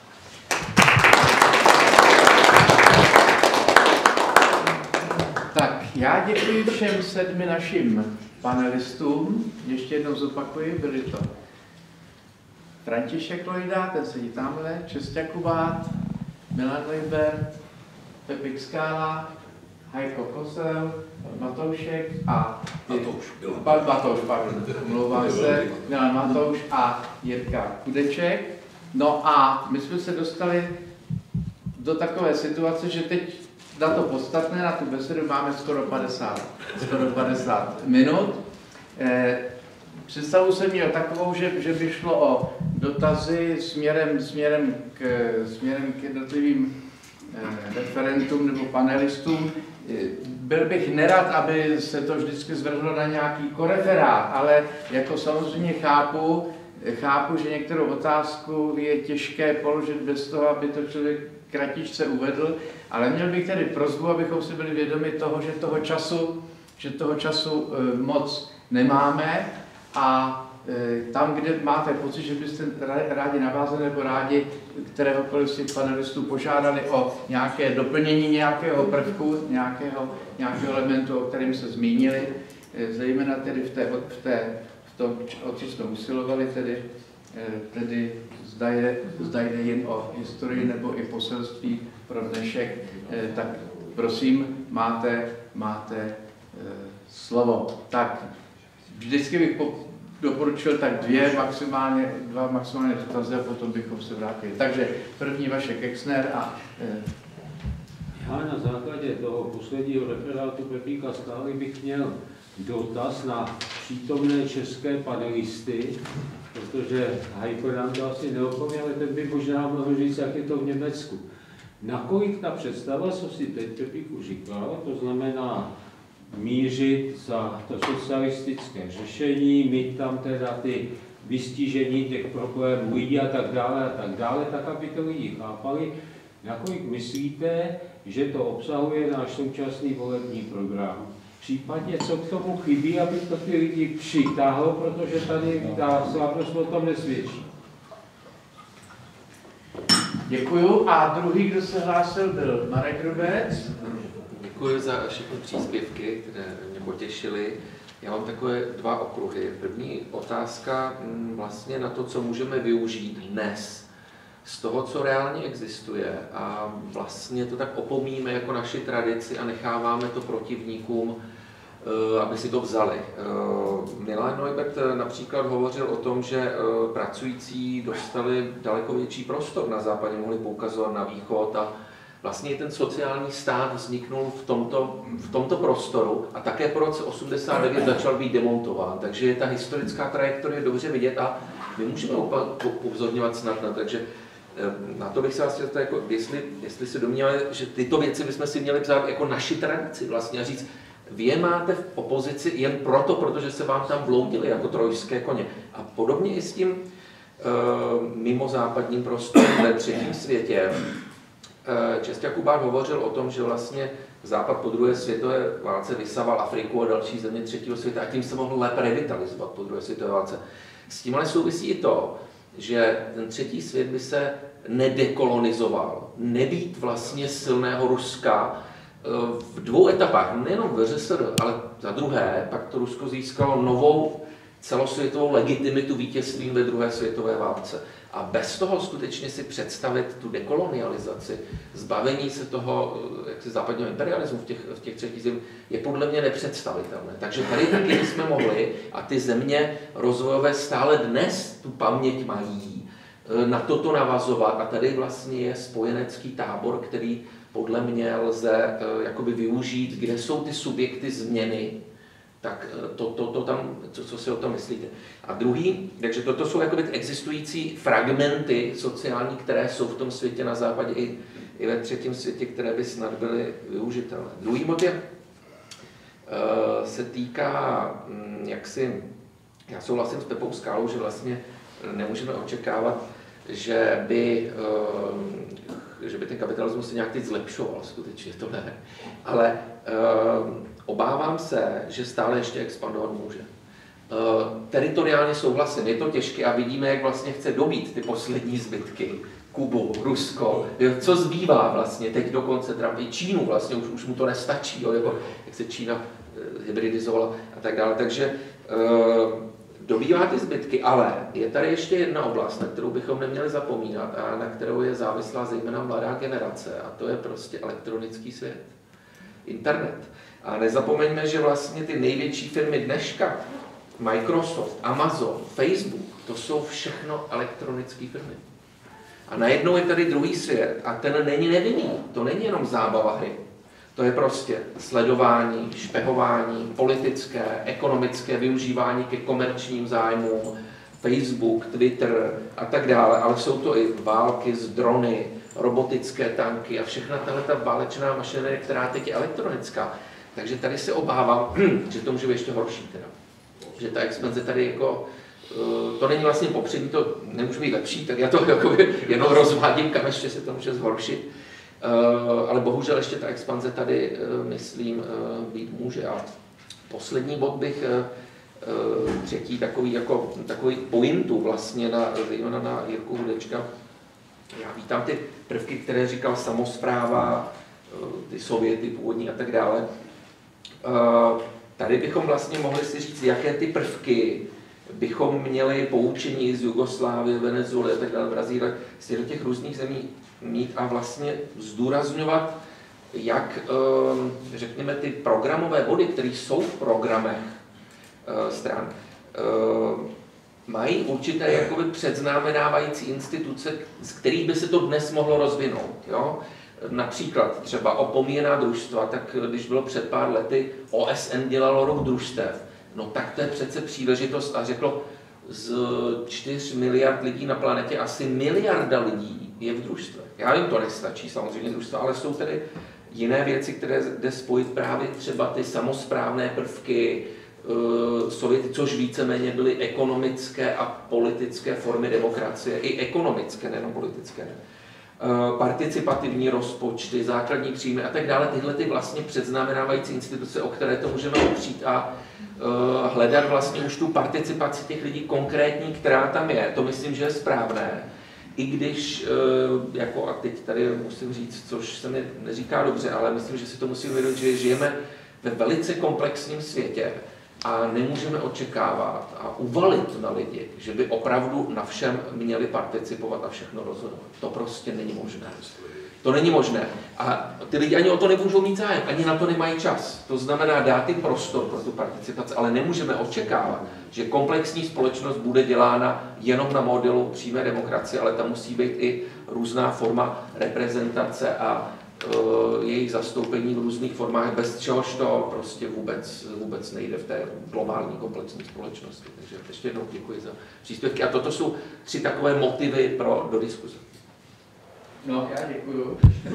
Tak, já děkuji všem sedmi našim panelistům. Ještě jednou zopakuji, byli to František Lojda, ten sedí tamhle, Česťa Kubát, Milan Lejbert, Pepik Skála, Hajko Kosel, Matoušek a... Matouš, pa, Matouš, pardon, omlouvám se, Milan Matouš a Jirka Kudeček. No a my jsme se dostali do takové situace, že teď na to podstatné, na tu besedu máme skoro padesát, skoro padesát minut. Eh, představu jsem měl takovou, že, že by šlo o dotazy směrem, směrem, k, směrem k jednotlivým eh, referentům nebo panelistům. Byl bych nerad, aby se to vždycky zvrhlo na nějaký koreferát, ale jako samozřejmě chápu, chápu, že některou otázku je těžké položit bez toho, aby to člověk kratičce uvedl, ale měl bych tedy prosbu, abychom si byli vědomi toho, že toho času, že toho času e, moc nemáme a e, tam, kde máte pocit, že byste rádi navázali nebo rádi kteréhokoliv z těch panelistů požádali o nějaké doplnění nějakého prvku, nějakého, nějakého elementu, o kterém se zmínili, e, zejména tedy v, té, v, té, v tom, o co jsme usilovali, tedy, e, tedy zda, je, zda jde jen o historii nebo i poselství pro dnešek, e, tak prosím, máte, máte e, slovo. Tak, vždycky bych doporučil tak dvě, maximálně, dva maximálně dotazy a potom bychom se vrátili. Takže první Vašek Exner a... Eh, Já na základě toho posledního referátu Pepíka Skály bych měl dotaz na přítomné české panelisty, protože Heiko nám to asi neodpoví, ale ten by možná mohl říct, jak je to v Německu. Nakolik ta představa, co si teď Pepíku říkal, to znamená mířit za to socialistické řešení, mít tam teda ty vystižení těch problémů lidí a tak dále a tak dále, tak aby to lidi chápali. Nakolik myslíte, že to obsahuje náš současný volební program? Případně co k tomu chybí, aby to ty lidi přitáhlo, protože tady ta slavnost o tom nesvědčí. Děkuju. A druhý, kdo se hlásil, byl Marek Rubec. Děkuji za všechny příspěvky, které mě potěšily. Já mám takové dva okruhy. První otázka vlastně na to, co můžeme využít dnes z toho, co reálně existuje, a vlastně to tak opomíme jako naši tradici a necháváme to protivníkům, aby si to vzali. Milan Neubert například hovořil o tom, že pracující dostali daleko větší prostor na západě, mohli poukazovat na východ a vlastně ten sociální stát vzniknul v tomto, v tomto prostoru a také po roce osmdesát devět začal být demontován. Takže je ta historická trajektorie dobře vidět a my můžeme upozorňovat snad na to. Takže na to bych se vlastně jako, jestli, jestli se domnívali, že tyto věci bychom si měli psát jako naši tradici vlastně a říct, vy je máte v opozici jen proto, protože se vám tam bloudili jako trojské koně. A podobně i s tím uh, mimozápadním prostorem ve třetím světě. Uh, Čestě Kubák hovořil o tom, že vlastně Západ po druhé světové válce vysaval Afriku a další země třetího světa a tím se mohl lépe revitalizovat po druhé světové válce. S tím ale souvisí i to, že ten třetí svět by se nedekolonizoval, nebýt vlastně silného Ruska v dvou etapách, nejenom v R S R, ale za druhé, pak to Rusko získalo novou celosvětovou legitimitu vítězstvím ve druhé světové válce. A bez toho skutečně si představit tu dekolonializaci, zbavení se toho jaksi západního imperialismu v těch, v těch třetích zemích, je podle mě nepředstavitelné. Takže tady taky jsme mohli, a ty země rozvojové stále dnes tu paměť mají, na toto navazovat. A tady vlastně je spojenecký tábor, který podle mě lze jakoby využít, kde jsou ty subjekty změny, tak to, to, to tam, co, co si o tom myslíte. A druhý, takže toto jsou jakoby existující fragmenty sociální, které jsou v tom světě na západě i, i ve třetím světě, které by snad byly využitelné. Druhý bod je, se týká, jaksi, já souhlasím s Pepou Skálou, že vlastně nemůžeme očekávat, že by, že by ten kapitalismus se nějak teď zlepšoval, skutečně to ne. Ale obávám se, že stále ještě expandovat může. Teritoriálně souhlasím, je to těžké a vidíme, jak vlastně chce dobít ty poslední zbytky. Kubu, Rusko, co zbývá vlastně teď dokonce Trump i Čínu vlastně, už, už mu to nestačí, jo, jako, jak se Čína hybridizovala a tak dále. Takže dobývá ty zbytky, ale je tady ještě jedna oblast, na kterou bychom neměli zapomínat a na kterou je závislá zejména mladá generace, a to je prostě elektronický svět, internet. A nezapomeňme, že vlastně ty největší firmy dneška, Microsoft, Amazon, Facebook, to jsou všechno elektronické firmy. A najednou je tady druhý svět a ten není nevinný, to není jenom zábava hry. To je prostě sledování, špehování, politické, ekonomické využívání ke komerčním zájmům, Facebook, Twitter a tak dále, ale jsou to i války z drony, robotické tanky a všechna tato válečná mašinerie, která teď je elektronická. Takže tady se obávám, že to může být ještě horší teda. Že ta expanze tady jako, to není vlastně popřední, to nemůže být lepší, tak já to jako jenom rozvádím, kam ještě se to může zhoršit. Ale bohužel ještě ta expanze tady, myslím, být může. A poslední bod bych, třetí takový, jako, takový pointu vlastně na, zejména na Jirku Hudečka. Já vítám ty prvky, které říkal samospráva, ty Sověty původní a tak dále. Tady bychom vlastně mohli si říct, jaké ty prvky bychom měli poučení z Jugoslávie, Venezuely a tak dále, Brazílie, z do těch různých zemí mít a vlastně zdůrazňovat, jak, řekněme, ty programové body, které jsou v programech stran, mají určité jakoby předznamenávající instituce, z kterých by se to dnes mohlo rozvinout. Jo? Například třeba opomíjená družstva, tak když bylo před pár lety O S N dělalo rok družstev, no tak to je přece příležitost a řeklo, z čtyř miliard lidí na planetě asi miliarda lidí je v družstvech. Já vím, to nestačí samozřejmě družstva, ale jsou tedy jiné věci, které jde spojit právě třeba ty samosprávné prvky, Sověty, což víceméně byly ekonomické a politické formy demokracie, i ekonomické, nejenom politické. Participativní rozpočty, základní příjmy a tak dále, tyhle ty vlastně předznamenávající instituce, o které to můžeme opřít a hledat vlastně už tu participaci těch lidí konkrétní, která tam je. To myslím, že je správné. I když, jako a teď tady musím říct, což se mi neříká dobře, ale myslím, že si to musím uvědomit, že žijeme ve velice komplexním světě a nemůžeme očekávat a uvalit na lidi, že by opravdu na všem měli participovat a všechno rozhodovat. To prostě není možné. To není možné. A ty lidi ani o to nemůžou mít zájem, ani na to nemají čas. To znamená dát jim prostor pro tu participaci, ale nemůžeme očekávat, že komplexní společnost bude dělána jenom na modelu přímé demokracie, ale tam musí být i různá forma reprezentace a uh, jejich zastoupení v různých formách, bez čehož to prostě vůbec, vůbec nejde v té globální komplexní společnosti. Takže ještě jednou děkuji za příspěvky. A toto jsou tři takové motivy pro, do diskuze. No, já děkuju.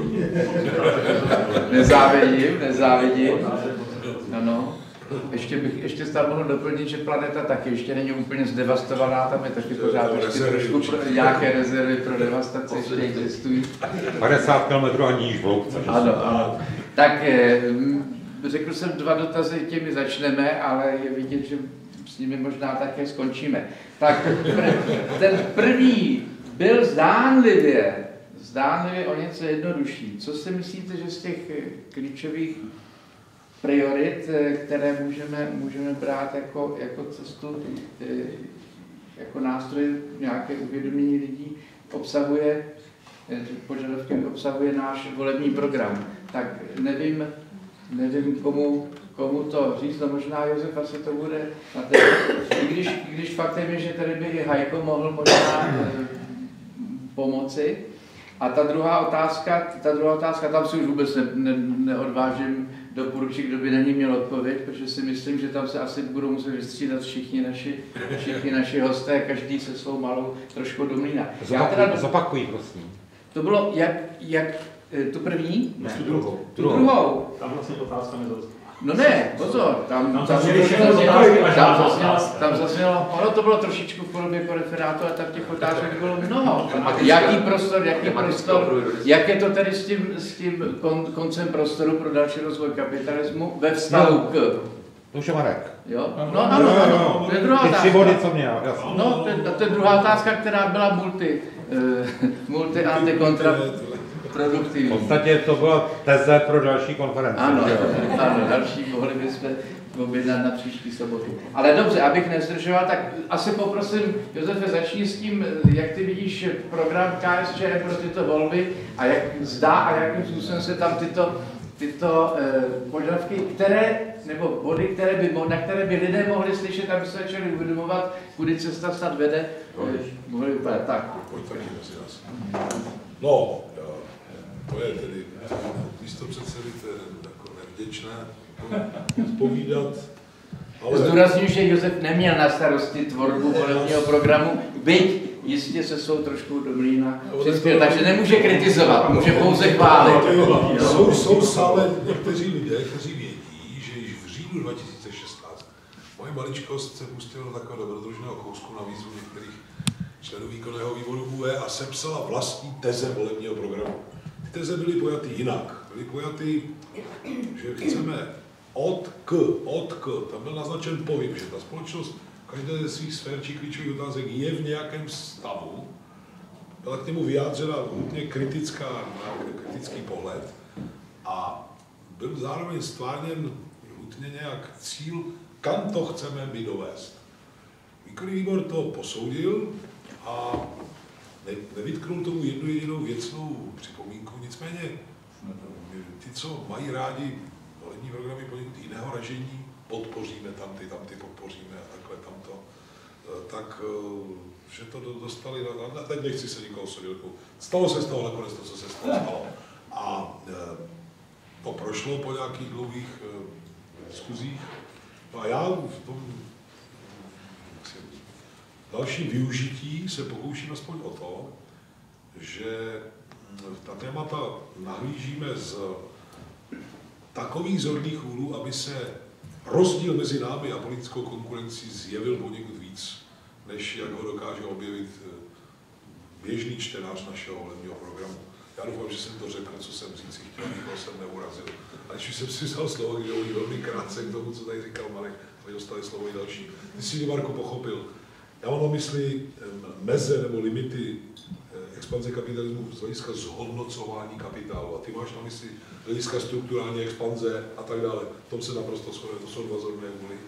Nezávidím, nezávidím. Ano. Ještě bych ještě snad mohl doplnit, že planeta taky ještě není úplně zdevastovaná, tam je taky pořád ještě trošku pro, nějaké rezervy pro devastaci ještě existují. padesát kilometrů a níž v hloubce. Ano, ano. Tak řekl jsem dva dotazy, těmi začneme, ale je vidět, že s nimi možná také skončíme. Tak ten první byl zdánlivě zdánlivě o něco jednodušší. Co si myslíte, že z těch klíčových priorit, které můžeme, můžeme brát jako, jako cestu, jako nástroj nějaké uvědomění lidí, obsahuje, požadavky obsahuje náš volební program? Tak nevím, nevím komu, komu to říct, no možná Josef asi to bude na té, i když, i když faktem je, že tady by i Hajko mohl možná pomoci. A ta druhá otázka, ta druhá otázka, tam si už vůbec ne, ne, neodvážím doporučit, kdo by na ní měl odpověď, protože si myslím, že tam se asi budou muset vystřídat všichni naši, všichni naši hosté, každý se svou malou trošku do mlýna. Zopakuj, zopakuj, prosím. To bylo jak, jak tu první? Ne, tu druhou. Tu druhou. Tam vlastně otázka nezazněla. No ne, pozor, tam, tam, tam, tam zaznělo, ono to bylo trošičku v podobě jako referátu, a tam těch otázek bylo mnoho. Jaký prostor, jaký prostor, jak je to tedy s tím, s tím kon, koncem prostoru pro další rozvoj kapitalismu ve vztahu k... To už je Marek. Jo? No ano, ano, to je druhá otázka. Ty tři body, co měl, jasně. No, to, to je druhá otázka, která byla multi, uh, multi antikontra... produktivní. V podstatě to byla teze pro další konference. Ano, ano, další mohli bychom objednat na příští sobotu. Ale dobře, abych nezdržoval, tak asi poprosím, Josefe, začni s tím, jak ty vidíš program K S Č M pro tyto volby a jak zdá a jakým způsobem se tam tyto, tyto eh, požadavky, které, nebo body, které by, na které by lidé mohli slyšet, aby se začali uvědomovat, kudy cesta snad vede, eh, mohli vypadat tak. No, to je tedy místo předsedy, to je jako nevděčné povídat. Ale... Zdůrazňuji, že Josef neměl na starosti tvorbu volebního programu, byť jistě se svou trošku do mlýna přispěl, takže nemůže kritizovat, může pouze chválit. Jsou, jsou sále někteří lidé, kteří vědí, že již v říjnu dva tisíce šestnáct moje maličkost se pustila do takového dobrodružného kousku na výzvu některých členů výkonného výboru U E a sepsala vlastní teze volebního programu. Ty teze byly pojaty jinak. Byly pojaty, že chceme od k, od k. Tam byl naznačen pohyb, že ta společnost každé ze svých sfér či klíčových otázek je v nějakém stavu. Byla k němu vyjádřena hodně kritická, kritický pohled a byl zároveň stvárněn nutně nějak cíl, kam to chceme my dovést. Výkonný výbor to posoudil a nevytknul tomu jednu jedinou věcnou připomínku, nicméně ty, co mají rádi volební programy poněkud jiného ražení, podpoříme tamty, tamty podpoříme a takhle tamto, tak že to dostali na, teď nechci se nikoho soudit, stalo se z toho nakonec to, co se stalo. A to prošlo po nějakých dlouhých diskuzích. No a já v tom dalším využití se pokouším aspoň o to, že ta témata nahlížíme z takových zorných úhlů, aby se rozdíl mezi námi a politickou konkurencí zjevil poněkud víc, než jak ho dokáže objevit běžný čtenář našeho volebního programu. Já doufám, že jsem to řekl, co jsem říct chtěl, nikoho jsem neurazil. Ať už jsem si vzal slovo, kde mluví velmi krátce k tomu, co tady říkal Marek, aby dostali slovo i další. Ty jsi, Marko, pochopil. Já mám na mysli meze nebo limity expanze kapitalismu z hlediska zhodnocování kapitálu. A ty máš na mysli z hlediska strukturální expanze a tak dále. V tom se naprosto shoduje, to jsou dva zorné úhly.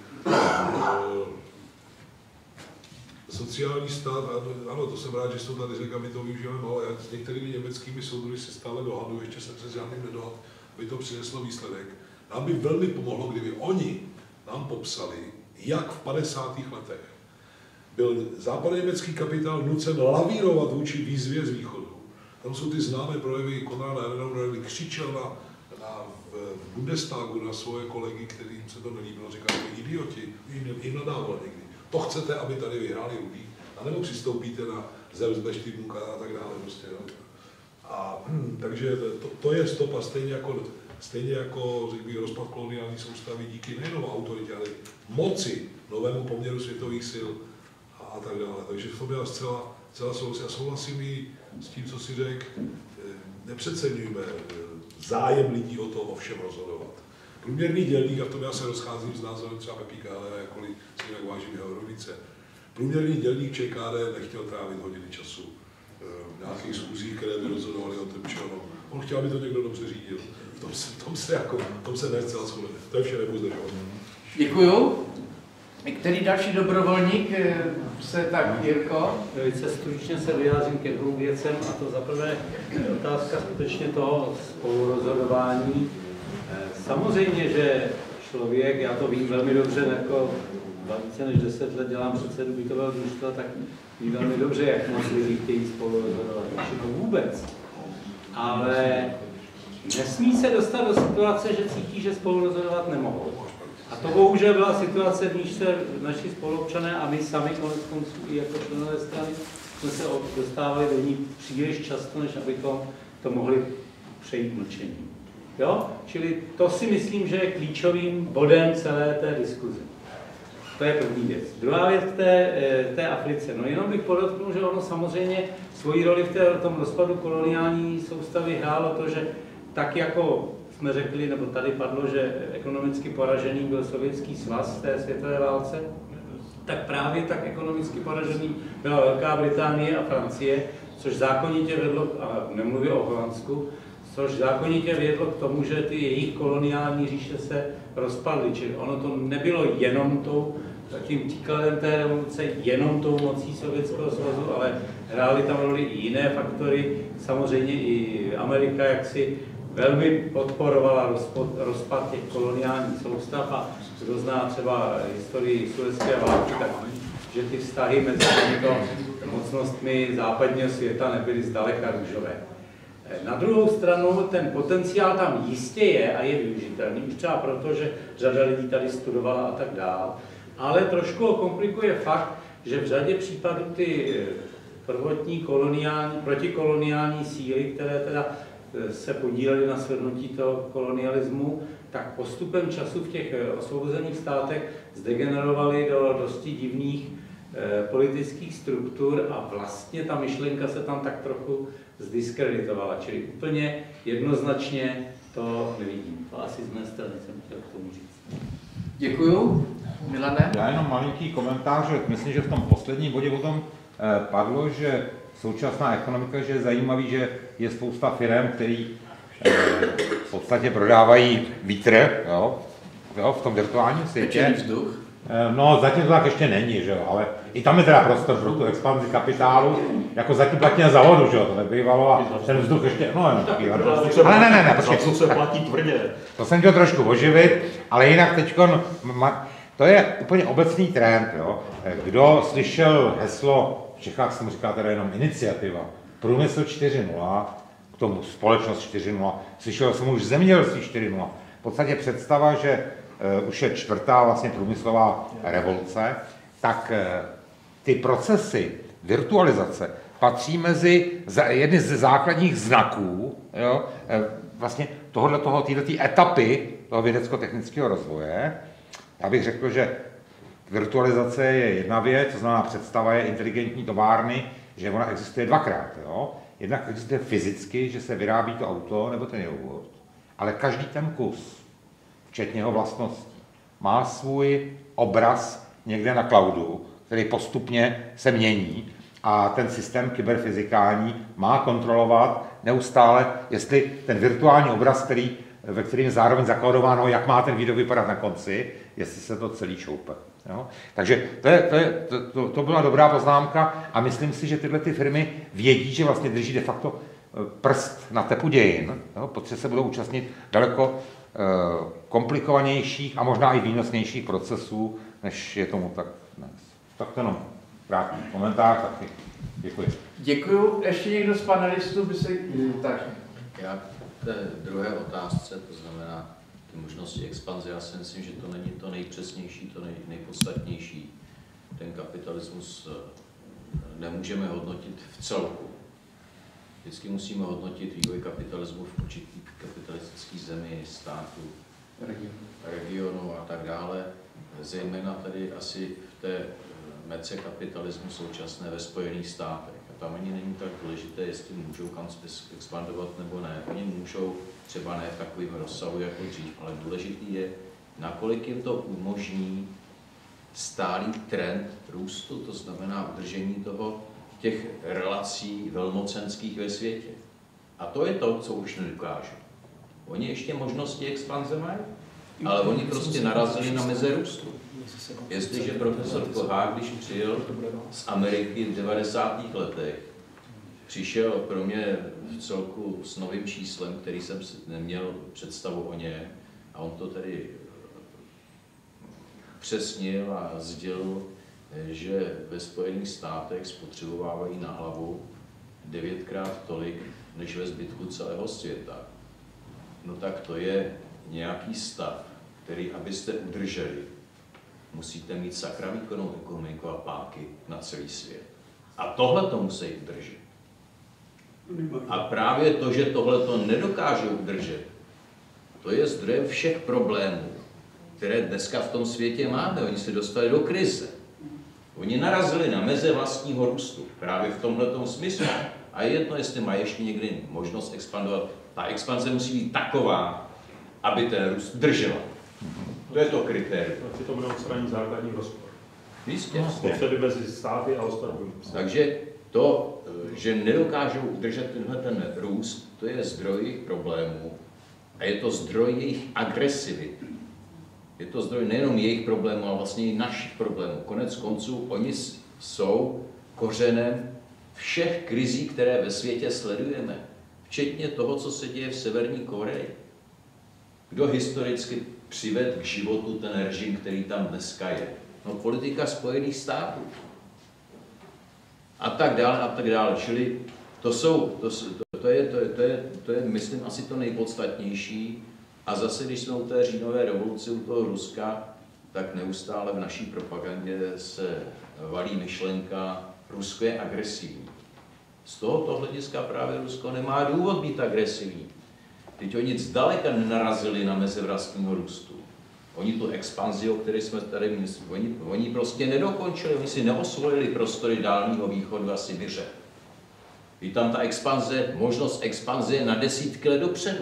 Sociální stát, ano, to jsem rád, že jsou tady řekl, my to využíváme malo. Já s některými německými soudruhy se stále dohaduju, ještě jsem se s žádným nedohad, aby to přineslo výsledek. Nám by velmi pomohlo, kdyby oni nám popsali, jak v padesátých letech byl západoněmecký kapitál nucen lavírovat vůči výzvě z východu. Tam jsou ty známé projevy Konráda Adenauera, kdy křičel na, na, v Bundestagu na svoje kolegy, kterým se to nelíbilo, říkal, že idioti, jim nadával někdy. To chcete, aby tady vyhráli rudí, anebo přistoupíte na Selbstbestimmung a tak dále. Prostě, no. A hm, takže to, to je stopa, stejně jako, stejně jako řekl bych, rozpad koloniální soustavy díky nejenom autoritě, ale moci, novému poměru světových sil a tak dále. Takže v tom já zcela, zcela souhlasím. Já souhlasím i s tím, co si řekl, nepřeceňujme zájem lidí o to o všem rozhodovat. Průměrný dělník, a v tom já se rozcházím s názorem třeba Pepíka Hellera, jakkoliv si jinak vážím jeho erudice. Průměrný dělník ČKD nechtěl trávit hodiny času v nějakých schůzích, které by rozhodovaly o tom, čeho. On chtěl, aby to někdo dobře řídil. V tom se, v tom se, jako, v tom se nezcela shodneme. To je vše, nebudu zdržovat. Děkuju. Který další dobrovolník se tak, Jirko? Velice stručně se vyjádřím ke dvou věcem, a to za prvé otázka skutečně toho spolurozhodování. Samozřejmě, že člověk, já to vím velmi dobře, jako více než deset let dělám předsedu bytového družstva, tak vím velmi dobře, jak moc lidí chtějí spolurozhodovat, to vůbec. Ale nesmí se dostat do situace, že cítí, že spolurozhodovat nemohou. A to bohužel byla situace, v níž se naši spoluobčané a my sami konec konců i jako členové strany jsme se dostávali do ní příliš často, než abychom to mohli přejít mlčením. Jo? Čili to si myslím, že je klíčovým bodem celé té diskuze. To je první věc. Druhá věc té, té Africe. No jenom bych podotknul, že ono samozřejmě svoji roli v té, tom rozpadu koloniální soustavy hrálo to, že tak jako jsme řekli, nebo tady padlo, že ekonomicky poražený byl Sovětský svaz v té světové válce, tak právě tak ekonomicky poražený byla Velká Británie a Francie, což zákonitě vedlo, a nemluvím o Holandsku, což zákonitě vedlo k tomu, že ty jejich koloniální říše se rozpadly. Čili ono to nebylo jenom tou, tím příkladem té revoluce, jenom tou mocí Sovětského svazu, ale hrály tam roli i jiné faktory. Samozřejmě i Amerika jaksi velmi podporovala rozpad, rozpad těch koloniálních soustav a kdo zná třeba historii Suezské války, tak že ty vztahy mezi těmito mocnostmi západního světa nebyly zdaleka růžové. Na druhou stranu ten potenciál tam jistě je a je využitelný, už třeba proto, že řada lidí tady studovala a tak dál, ale trošku ho komplikuje fakt, že v řadě případů ty prvotní koloniální, protikoloniální síly, které teda se podílely na svrhnutí toho kolonialismu, tak postupem času v těch osvobozených státech zdegenerovaly do dosti divných eh, politických struktur a vlastně ta myšlenka se tam tak trochu zdiskreditovala. Čili úplně jednoznačně to nevidím. To asi z mé strany jsem chtěl k tomu říct. Děkuju. Milane? Já jenom malinký komentář. Myslím, že v tom posledním bodě o tom eh, padlo, že současná ekonomika, že je zajímavý, že je spousta firm, který eh, v podstatě prodávají vítr, jo, jo, v tom virtuálním světě. Vzduch. No, zatím to tak ještě není, že jo, ale i tam je teda prostor pro tu expanzi kapitálu, jako zatím platí na závodu, že jo, to nebývalo a ten vzduch ještě, no jenom taky, ale ne, ne, ne, počkej. Co se platí tvrdě. To jsem chtěl trošku oživit, ale jinak teďkon, to je úplně obecný trend, jo. Kdo slyšel heslo, v Čechách se mu říká teda jenom iniciativa, Průmysl čtyři nula, k tomu společnost čtyři nula, slyšel jsem už zemědělství čtyři nula, v podstatě představa, že uh, už je čtvrtá vlastně průmyslová revoluce, tak uh, ty procesy virtualizace patří mezi za, jedny z základních znaků, jo, uh, vlastně tohohle toho, této etapy toho vědecko-technického rozvoje. Já bych řekl, že virtualizace je jedna věc, to znamená představa je inteligentní továrny, že ona existuje dvakrát. Jo? Jednak existuje fyzicky, že se vyrábí to auto nebo ten jogurt, ale každý ten kus, včetně jeho vlastností, má svůj obraz někde na cloudu, který postupně se mění a ten systém kyberfyzikální má kontrolovat neustále, jestli ten virtuální obraz, který, ve kterém je zároveň zakódováno, jak má ten výrobek vypadat na konci, jestli se to celý šoupe. Jo? Takže to, je, to, je, to, to, to byla dobrá poznámka a myslím si, že tyhle ty firmy vědí, že vlastně drží de facto prst na tepu dějin, jo? Protože se budou účastnit daleko eh, komplikovanějších a možná i výnosnějších procesů, než je tomu tak dnes. Tak to jenom krátký komentář, taky děkuji. Děkuju. Ještě někdo z panelistů by se... Tak. Já k té druhé otázce, to znamená ty možnosti expanze, já si myslím, že to není to nejpřesnější, to nej, nejpodstatnější. Ten kapitalismus nemůžeme hodnotit v celku. Vždycky musíme hodnotit vývoj kapitalismu v určitý kapitalistický zemi, státu, regionu a tak dále. Zejména tady asi v té mece kapitalismu současné ve Spojených státech. A tam ani není tak důležité, jestli můžou kam expandovat nebo ne. Oni můžou třeba ne v takovém rozsahu jako dřív, ale důležitý je, nakolik jim to umožní stálý trend růstu, to znamená udržení toho těch relací velmocenských ve světě. A to je to, co už nedokážu. Oni ještě možnosti expanze mají, ale oni prostě narazili na meze růstu. Jestliže profesor Kohák, když přijel z Ameriky v devadesátých letech, přišel pro mě v celku s novým číslem, který jsem neměl představu o něm, a on to tedy přesnil a sdělil, že ve Spojených státech spotřebovávají na hlavu devětkrát tolik, než ve zbytku celého světa. No tak to je nějaký stav, který, abyste udrželi, musíte mít sakra výkonnou ekonomiku a páky na celý svět. A tohle to musí udržet. A právě to, že tohle to nedokážou udržet, to je zdrojem všech problémů, které dneska v tom světě máme. Oni se dostali do krize. Oni narazili na meze vlastního růstu, právě v tomhletom smyslu. A je jedno, jestli mají ještě někdy možnost expandovat. Ta expanze musí být taková, aby ten růst držela. To je to kritérium. Asi to bude odstranit základní rozpor. Jistě. Potřeby mezi státy a ostatními. Takže to, že nedokážou udržet tenhle ten růst, to je zdroj jejich problémů a je to zdroj jejich agresivity. Je to zdroj nejenom jejich problémů, ale vlastně i našich problémů. Konec konců, oni jsou kořenem všech krizí, které ve světě sledujeme, včetně toho, co se děje v Severní Koreji. Kdo historicky přivedl k životu ten režim, který tam dneska je? No, politika Spojených států. A tak dále, a tak dále. Čili to, jsou, to, to, je, to, je, to, je, to je, myslím, asi to nejpodstatnější. A zase, když jsme u té říjnové revoluce, u toho Ruska, tak neustále v naší propagandě se valí myšlenka, Rusko je agresivní. Z tohoto hlediska právě Rusko nemá důvod být agresivní. Teď oni zdaleka nenarazili na meze vlastního růstu. Oni tu expanzi, o které jsme tady mysleli, oni, oni prostě nedokončili, oni si neosvojili prostory Dálného východu a Sibiře. Je tam ta expanze, možnost expanze je na desítky let dopředu.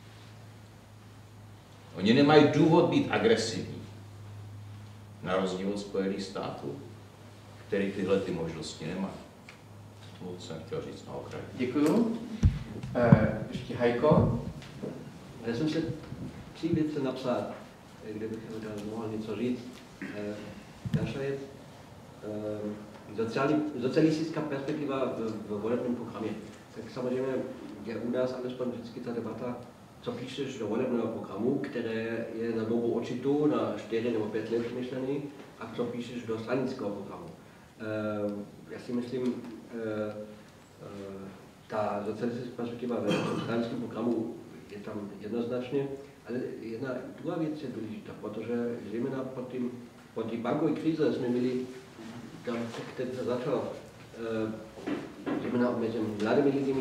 Oni nemají důvod být agresivní. Na rozdíl od Spojených států, který tyhle ty možnosti nemají. To jsem chtěl říct na okraji. Děkuju. E, ještě Hajko. Já jsem se tři věci napsal, kdybych mohl něco říct. Další věc, sociální, socialistická perspektiva v, v volebním programě. Tak samozřejmě je u nás alespoň vždycky ta debata, co píšeš do volebného programu, které je na dobu určitou, na čtyři nebo pět let myšlený, a co píšeš do stranického programu. Já si myslím, ta socialistická perspektiva ve stranickém programu je tam jednoznačně, ale jedna druhá věc je důležitá, protože zejména po tím po té bankové krize jsme měli, tam teď začalo, zejména mezi mladými lidmi,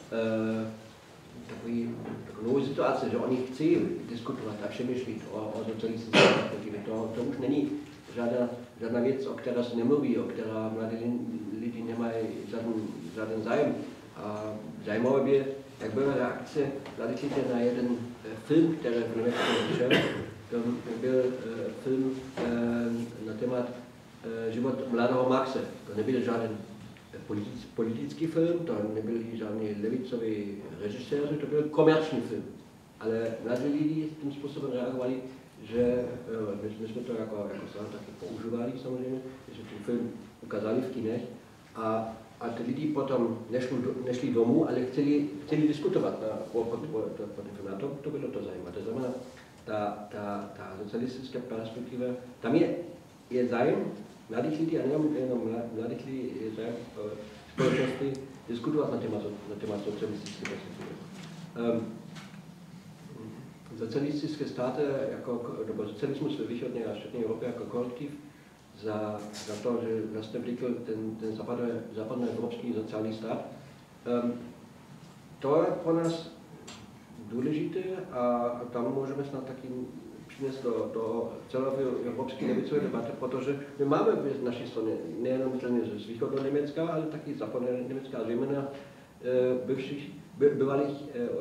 takový, takovou novou situaci, že oni chci diskutovat a přemýšlet o, o socialistické perspektivě. To, to už není žádná, žádná věc, o které se nemluví, o která mladí lidi nemají žádný, žádný zájem. A zajímavé je, jak byla reakce mladých lidí na jeden film, který v Německu vyšel. To byl film na témat život mladého Marxe. To nebyl žádný politický film, to nebyl žádný levicový režisér, to byl komerční film. Ale mladí lidi tím způsobem reagovali, že my jsme to jako, jako sám taky používali samozřejmě, že ten film ukázali v kinech a, a ty lidi potom nešli, nešli domů, ale chtěli, chtěli diskutovat na, po, po, po, po ten film. A to, to bylo to zajímavé. To znamená, ta, ta, ta socialistická perspektiva, tam je, je zájem mladých lidí, a nejenom mladých lidí, je zájem společnosti diskutovat na téma, na téma socialistické perspektivy. Um, socialistické státy, jako, nebo socialismus ve východní a střední Evropě jako kolektiv, za, za to, že vlastně vznikl ten, ten západnoevropský sociální stát, um, to je pro nás důležité a tam můžeme snad taky přinést do, do celoevropské levicové debaty, protože my máme v naší straně nejenom z východního Německa, ale taky západního Německa, zejména běžších, bývalých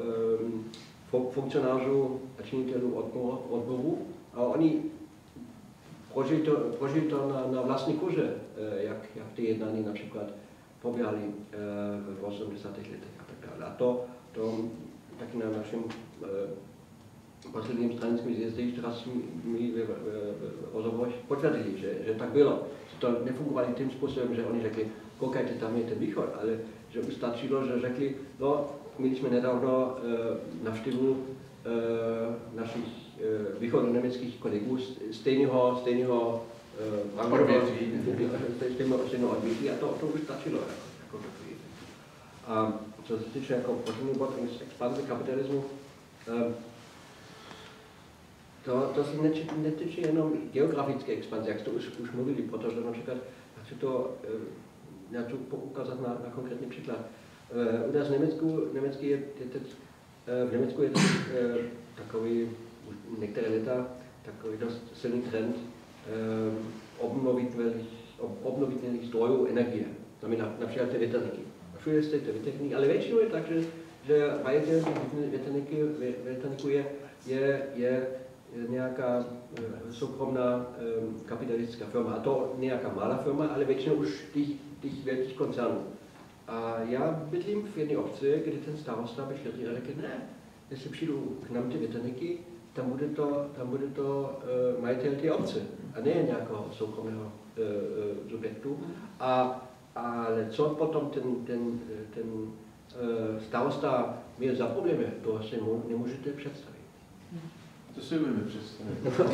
funkcionářů a činitelů odborů. A oni prožili to, prožili to na, na vlastní kůže, jak, jak ty jednání například probíhaly v osmdesátých letech a tak dále. A to, to taky na našem posledním stranickém zjezdě, která mi v rozhovorech potvrdili, že, že tak bylo. Že to nefungovalo tím způsobem, že oni řekli, koukajte, tam je ten východ, ale že už stačilo, že řekli, no, měli jsme nedávno e, navštěvu e, našich e, východoněmeckých kolegů stejného, stejného e, odvětví. stejného odvětví a to, to už stačilo. Jako, jako a co se týče jako poslední bod expanze kapitalismu, e, To, to se netýče jenom geografické expanze, jak jste už, už mluvili, protože například, chci to já chci ukázat na, na konkrétní příklad. U nás v Německu, Německy je, je teď, v Německu je teď takový, už některé leta, takový dost silný trend obnovitelných, obnovitelných zdrojů energie, znamená například ty větrníky. Všude jste ty větrníky, ale většinou je tak, že, že majitel větrníků je, je, je nějaká soukromná kapitalistická firma. A to nějaká malá firma, ale většinou už těch, těch velkých koncernů. A já bydlím v jedné obci, kde ten starosta by šel a řekl, ne, jestli přijdu k nám ty větrníky, tam bude to, tam bude to uh, majitel té obce a ne nějakého soukromého uh, subjektu. A, ale co potom ten, ten, ten uh, starosta měl za problémy, to si nemůžete představit. To si budeme představit.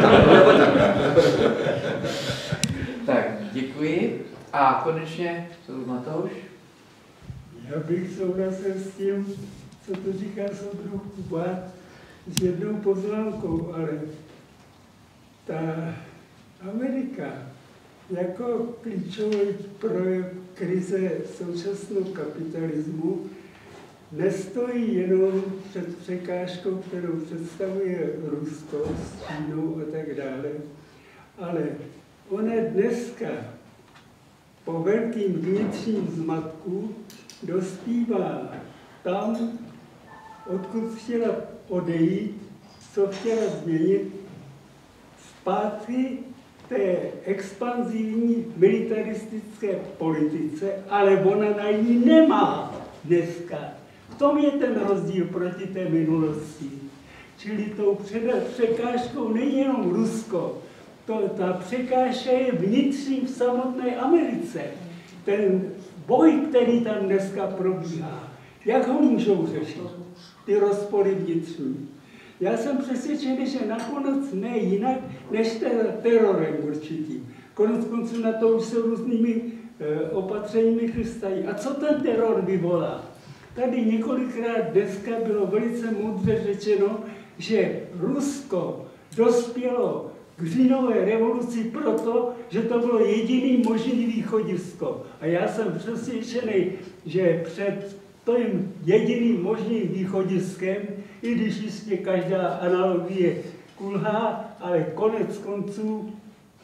Tak, děkuji. A konečně, co tu Matouš? Já bych souhlasil s tím, co to říká soudruh Kuba, s jednou poznámkou, ale ta Amerika jako klíčový projekt krize současného kapitalismu nestojí jenom před překážkou, kterou představuje Rusko s Čínou a tak dále, ale ona dneska po velkým vnitřním zmatku dospívá tam, odkud chtěla odejít, co chtěla změnit, zpátky té expanzivní militaristické politice, ale ona na ní nemá dneska. V tom je ten rozdíl proti té minulosti. Čili tou překážkou není jenom Rusko, to, ta překážka je vnitřní v samotné Americe. Ten boj, který tam dneska probíhá, jak ho můžou řešit? Ty rozpory vnitřní. Já jsem přesvědčený, že nakonec ne jinak, než terorem určitým. Konec konců na to už se různými e, opatřeními chystají. A co ten teror vyvolá? Tady několikrát dneska bylo velice moudře řečeno, že Rusko dospělo k říjnové revoluci proto, že to bylo jediný možný východisko. A já jsem přesvědčený, že před tím jediným možným východiskem, i když jistě každá analogie kulhá, ale konec konců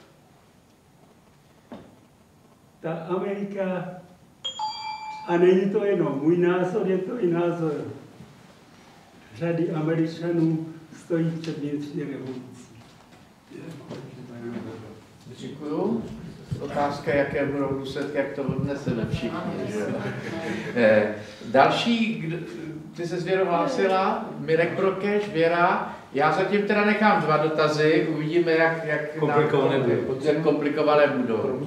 ta Amerika, a není to jenom můj názor, je to i názor řady Američanů, stojí před vnitřní revolucí. Děkuju. Otázka, jaké budou důsledky, jak to odneseme všichni. Že? Eh, další, kdo, ty se Věro hlásila, Mirek Prokeš, Věra. Já zatím teda nechám dva dotazy, uvidíme, jak, jak, komplikované, nám, jak komplikované budou.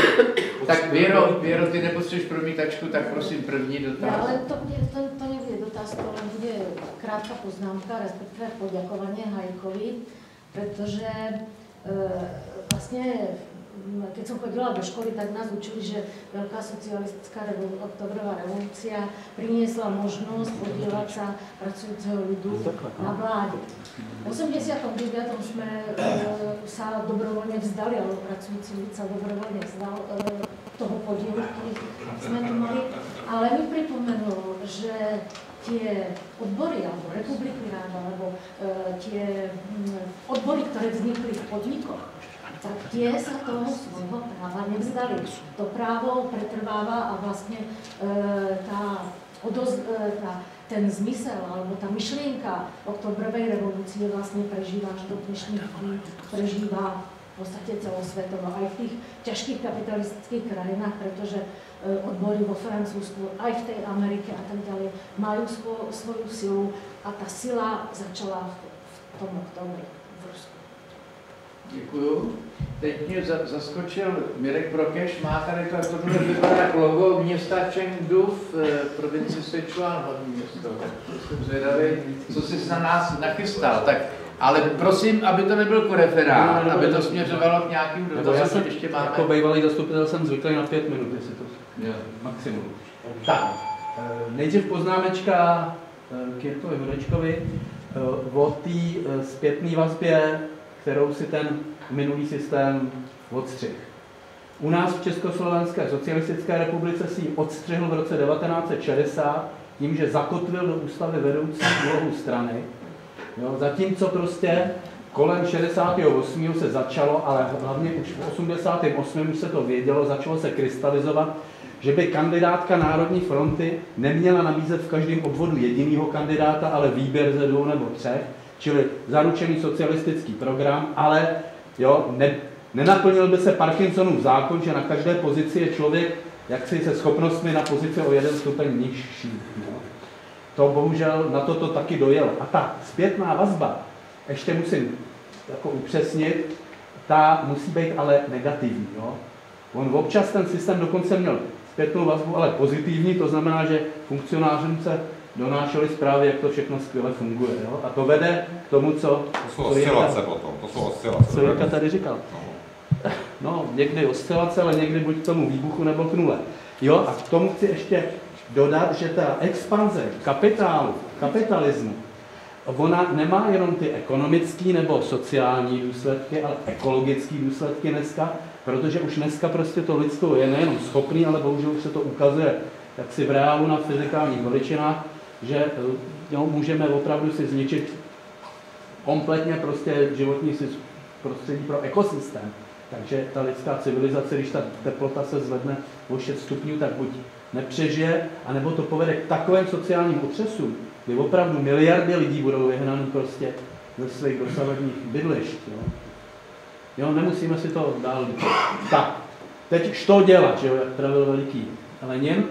Tak Věro, Věro, ty nepotřebuješ promítačku, tak prosím první dotaz. Ja, ale to, to, to nebude dotaz, to len bude krátka poznámka, respektíve poďakovanie Hajkovi, pretože e, vlastne keď som chodila do školy, tak nás učili, že veľká socialistická revol- oktobrová revolúcia priniesla možnosť podielať sa pracujúceho ľudu na vláde. V osemdesiatom deviatom sme e, sa dobrovoľne vzdali, alebo pracujúci ľud sa dobrovoľne vzdal e, toho podielu, ktorý sme tu mali. Ale mi pripomenulo, že tie odbory, alebo republiky rád, alebo e, tie m, odbory, ktoré vznikli v podnikoch, tak tie sa toho svojho práva nevzdali. To právo pretrváva a vlastne e, tá, odoz, e, tá, ten zmysel alebo tá myšlienka oktobrovej revolúcie vlastne prežíva až do dnešných dní, prežíva v podstate celosvetovo aj v tých ťažkých kapitalistických krajinách, pretože e, odbory vo Francúzsku, aj v tej Amerike a tak ďalej majú svo, svoju silu a tá sila začala v, v tom oktobri v Rusku. Děkuju. Teď mě zaskočil Mirek Prokeš, má tady to, tohle vypadá jak logo města Chengdu v provincii Sichuan, hlavní město. Jsem zvědavý, co jsi na nás nachystal. Tak, ale prosím, aby to nebyl koreferát, aby to směřovalo k nějakým dotazům, ještě máme. Jako bývalý zastupitel jsem zvyklý na pět minut, jestli to je maximum. Tak, nejdřív poznámečka k Jirkovi Hudečkovi o té zpětné vazbě, kterou si ten minulý systém odstřihl. U nás v Československé socialistické republice si ji odstřihl v roce devatenáct set šedesát tím, že zakotvil do ústavy vedoucí úlohu strany. Jo, zatímco prostě kolem šedesátého osmého se začalo, ale hlavně už v osmdesátém osmém už se to vědělo, začalo se krystalizovat, že by kandidátka Národní fronty neměla nabízet v každém obvodu jedinýho kandidáta, ale výběr ze dvou nebo třech, čili zaručený socialistický program, ale jo, ne, nenaplnil by se Parkinsonův zákon, že na každé pozici je člověk jaksi se schopnostmi na pozici o jeden stupeň nižší. No. To bohužel na toto taky dojelo. A ta zpětná vazba, ještě musím jako upřesnit, ta musí být ale negativní. Jo. On občas ten systém dokonce měl zpětnou vazbu, ale pozitivní, to znamená, že funkcionářům se donášeli zprávy, jak to všechno skvěle funguje. Jo? A to vede k tomu, co... To jsou oscilace potom, to jsou oscilace. Co Jirka tady říkal. No, někdy oscilace, ale někdy buď k tomu výbuchu nebo k nule. Jo, a k tomu chci ještě dodat, že ta expanze kapitálu, kapitalismu, ona nemá jenom ty ekonomické nebo sociální důsledky, ale ekologické důsledky dneska, protože už dneska prostě to lidstvo je nejenom schopný, ale bohužel už se to ukazuje jak si v reálu na fyzikálních veličinách, že jo, můžeme opravdu si zničit kompletně prostě životní prostředí pro ekosystém. Takže ta lidská civilizace, když ta teplota se zvedne o šest stupňů, tak buď nepřežije, anebo to povede k takovým sociálním otřesům, kdy opravdu miliardy lidí budou vyhnaný prostě ze svých dosavadních bydlišť. Jo. jo, nemusíme si to dál říct. Tak, teď što dělat, že jo, jak pravil veliký Lenin.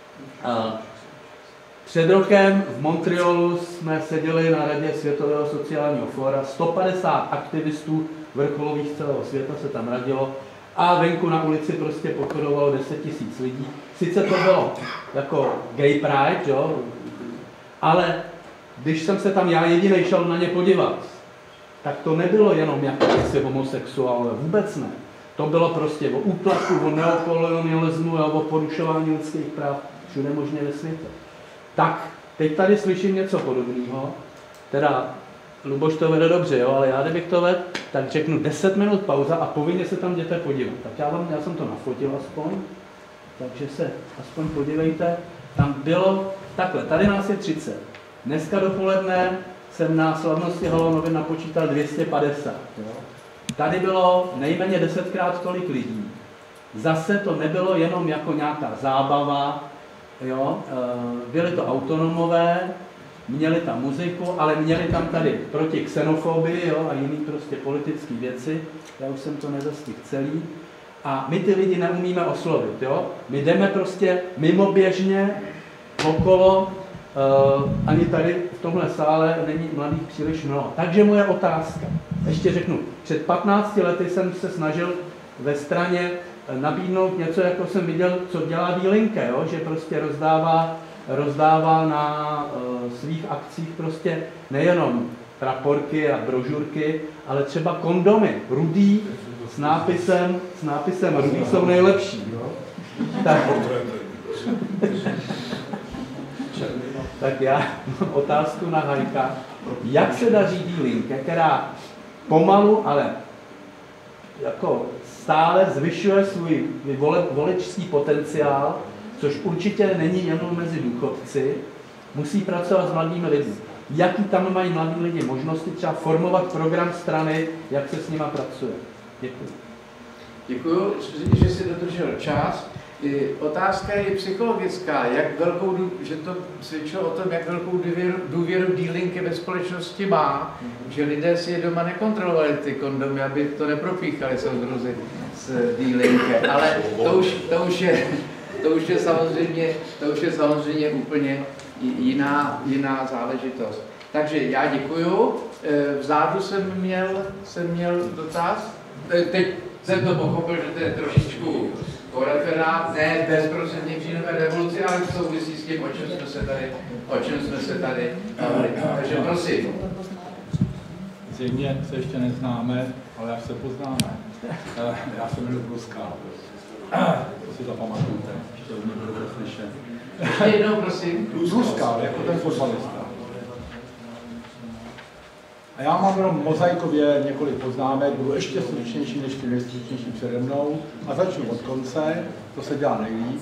Před rokem v Montrealu jsme seděli na radě Světového sociálního fóra, sto padesát aktivistů vrcholových z celého světa se tam radilo a venku na ulici prostě pochodovalo deset tisíc lidí. Sice to bylo jako gay pride, jo, ale když jsem se tam já jedinej šel na ně podívat, tak to nebylo jenom jakýsi homosexuál, vůbec ne. To bylo prostě o útlaku, o neokolonialismu a o porušování lidských práv všude možně ve světě. Tak, teď tady slyším něco podobného, teda Luboš to vede dobře, jo, ale já kdybych to vedl, tak řeknu deset minut pauza a povinně se tam jděte podívat. Tak já, vám, já jsem to nafotil aspoň, takže se aspoň podívejte. Tam bylo takhle, tady nás je třicet. Dneska dopoledne jsem na slavnosti Halonovin napočítal dvě stě padesát. Jo. Tady bylo nejméně desetkrát tolik lidí. Zase to nebylo jenom jako nějaká zábava, jo. Byli to autonomové, měli tam muziku, ale měli tam tady proti xenofobii, jo, a jiný prostě politické věci. Já už jsem to nezastihl celý. A my ty lidi neumíme oslovit, jo. My jdeme prostě mimoběžně okolo, uh, ani tady v tomhle sále není mladých příliš mnoho. Takže moje otázka, ještě řeknu, před patnácti lety jsem se snažil ve straně nabídnout něco, jako jsem viděl, co dělá Dílinke, jo, že prostě rozdává rozdává na uh, svých akcích prostě nejenom praporky a brožurky, ale třeba kondomy, rudý, s nápisem, s nápisem rudý jsou nejlepší. Jo? Tak, tak já mám otázku na Hajka. Jak se daří Dílinke, která pomalu, ale jako stále zvyšuje svůj vole, voličský potenciál, což určitě není jenom mezi důchodci, musí pracovat s mladými lidmi. Jaký tam mají mladí lidi možnosti třeba formovat program strany, jak se s nima pracuje? Děkuji. Děkuji, že jsi dodržel čas. Otázka je psychologická, jak velkou, že to svědčilo o tom, jak velkou důvěru, důvěru Dílinky ve společnosti má, že lidé si je doma nekontrolovali ty kondomy, aby to nepropíchali soudruzi z Dílinky. Ale to už, to už je... To už je samozřejmě, to už je samozřejmě úplně jiná, jiná záležitost. Takže já děkuju. Vzadu jsem měl, jsem měl dotaz. Teď jsem to pochopil, že to je trošičku referát, ne bezprostřední přímé revoluci, ale v souvisí s tím, o čem jsme se tady, o čem jsme se tady bavili. Takže prosím. Zřejmě se ještě neznáme, ale jak se poznáme. Já se jmenuji Bruska. To si zapamatujte, ještě od mě budu slyšet. Ještě jednou, prosím. Bruska, jako ten fotbalista. A já mám jenom mozaikově několik poznámek, budu ještě stručnější než ty nejstručnější přede mnou a začnu od konce, to se dělá nejlíp.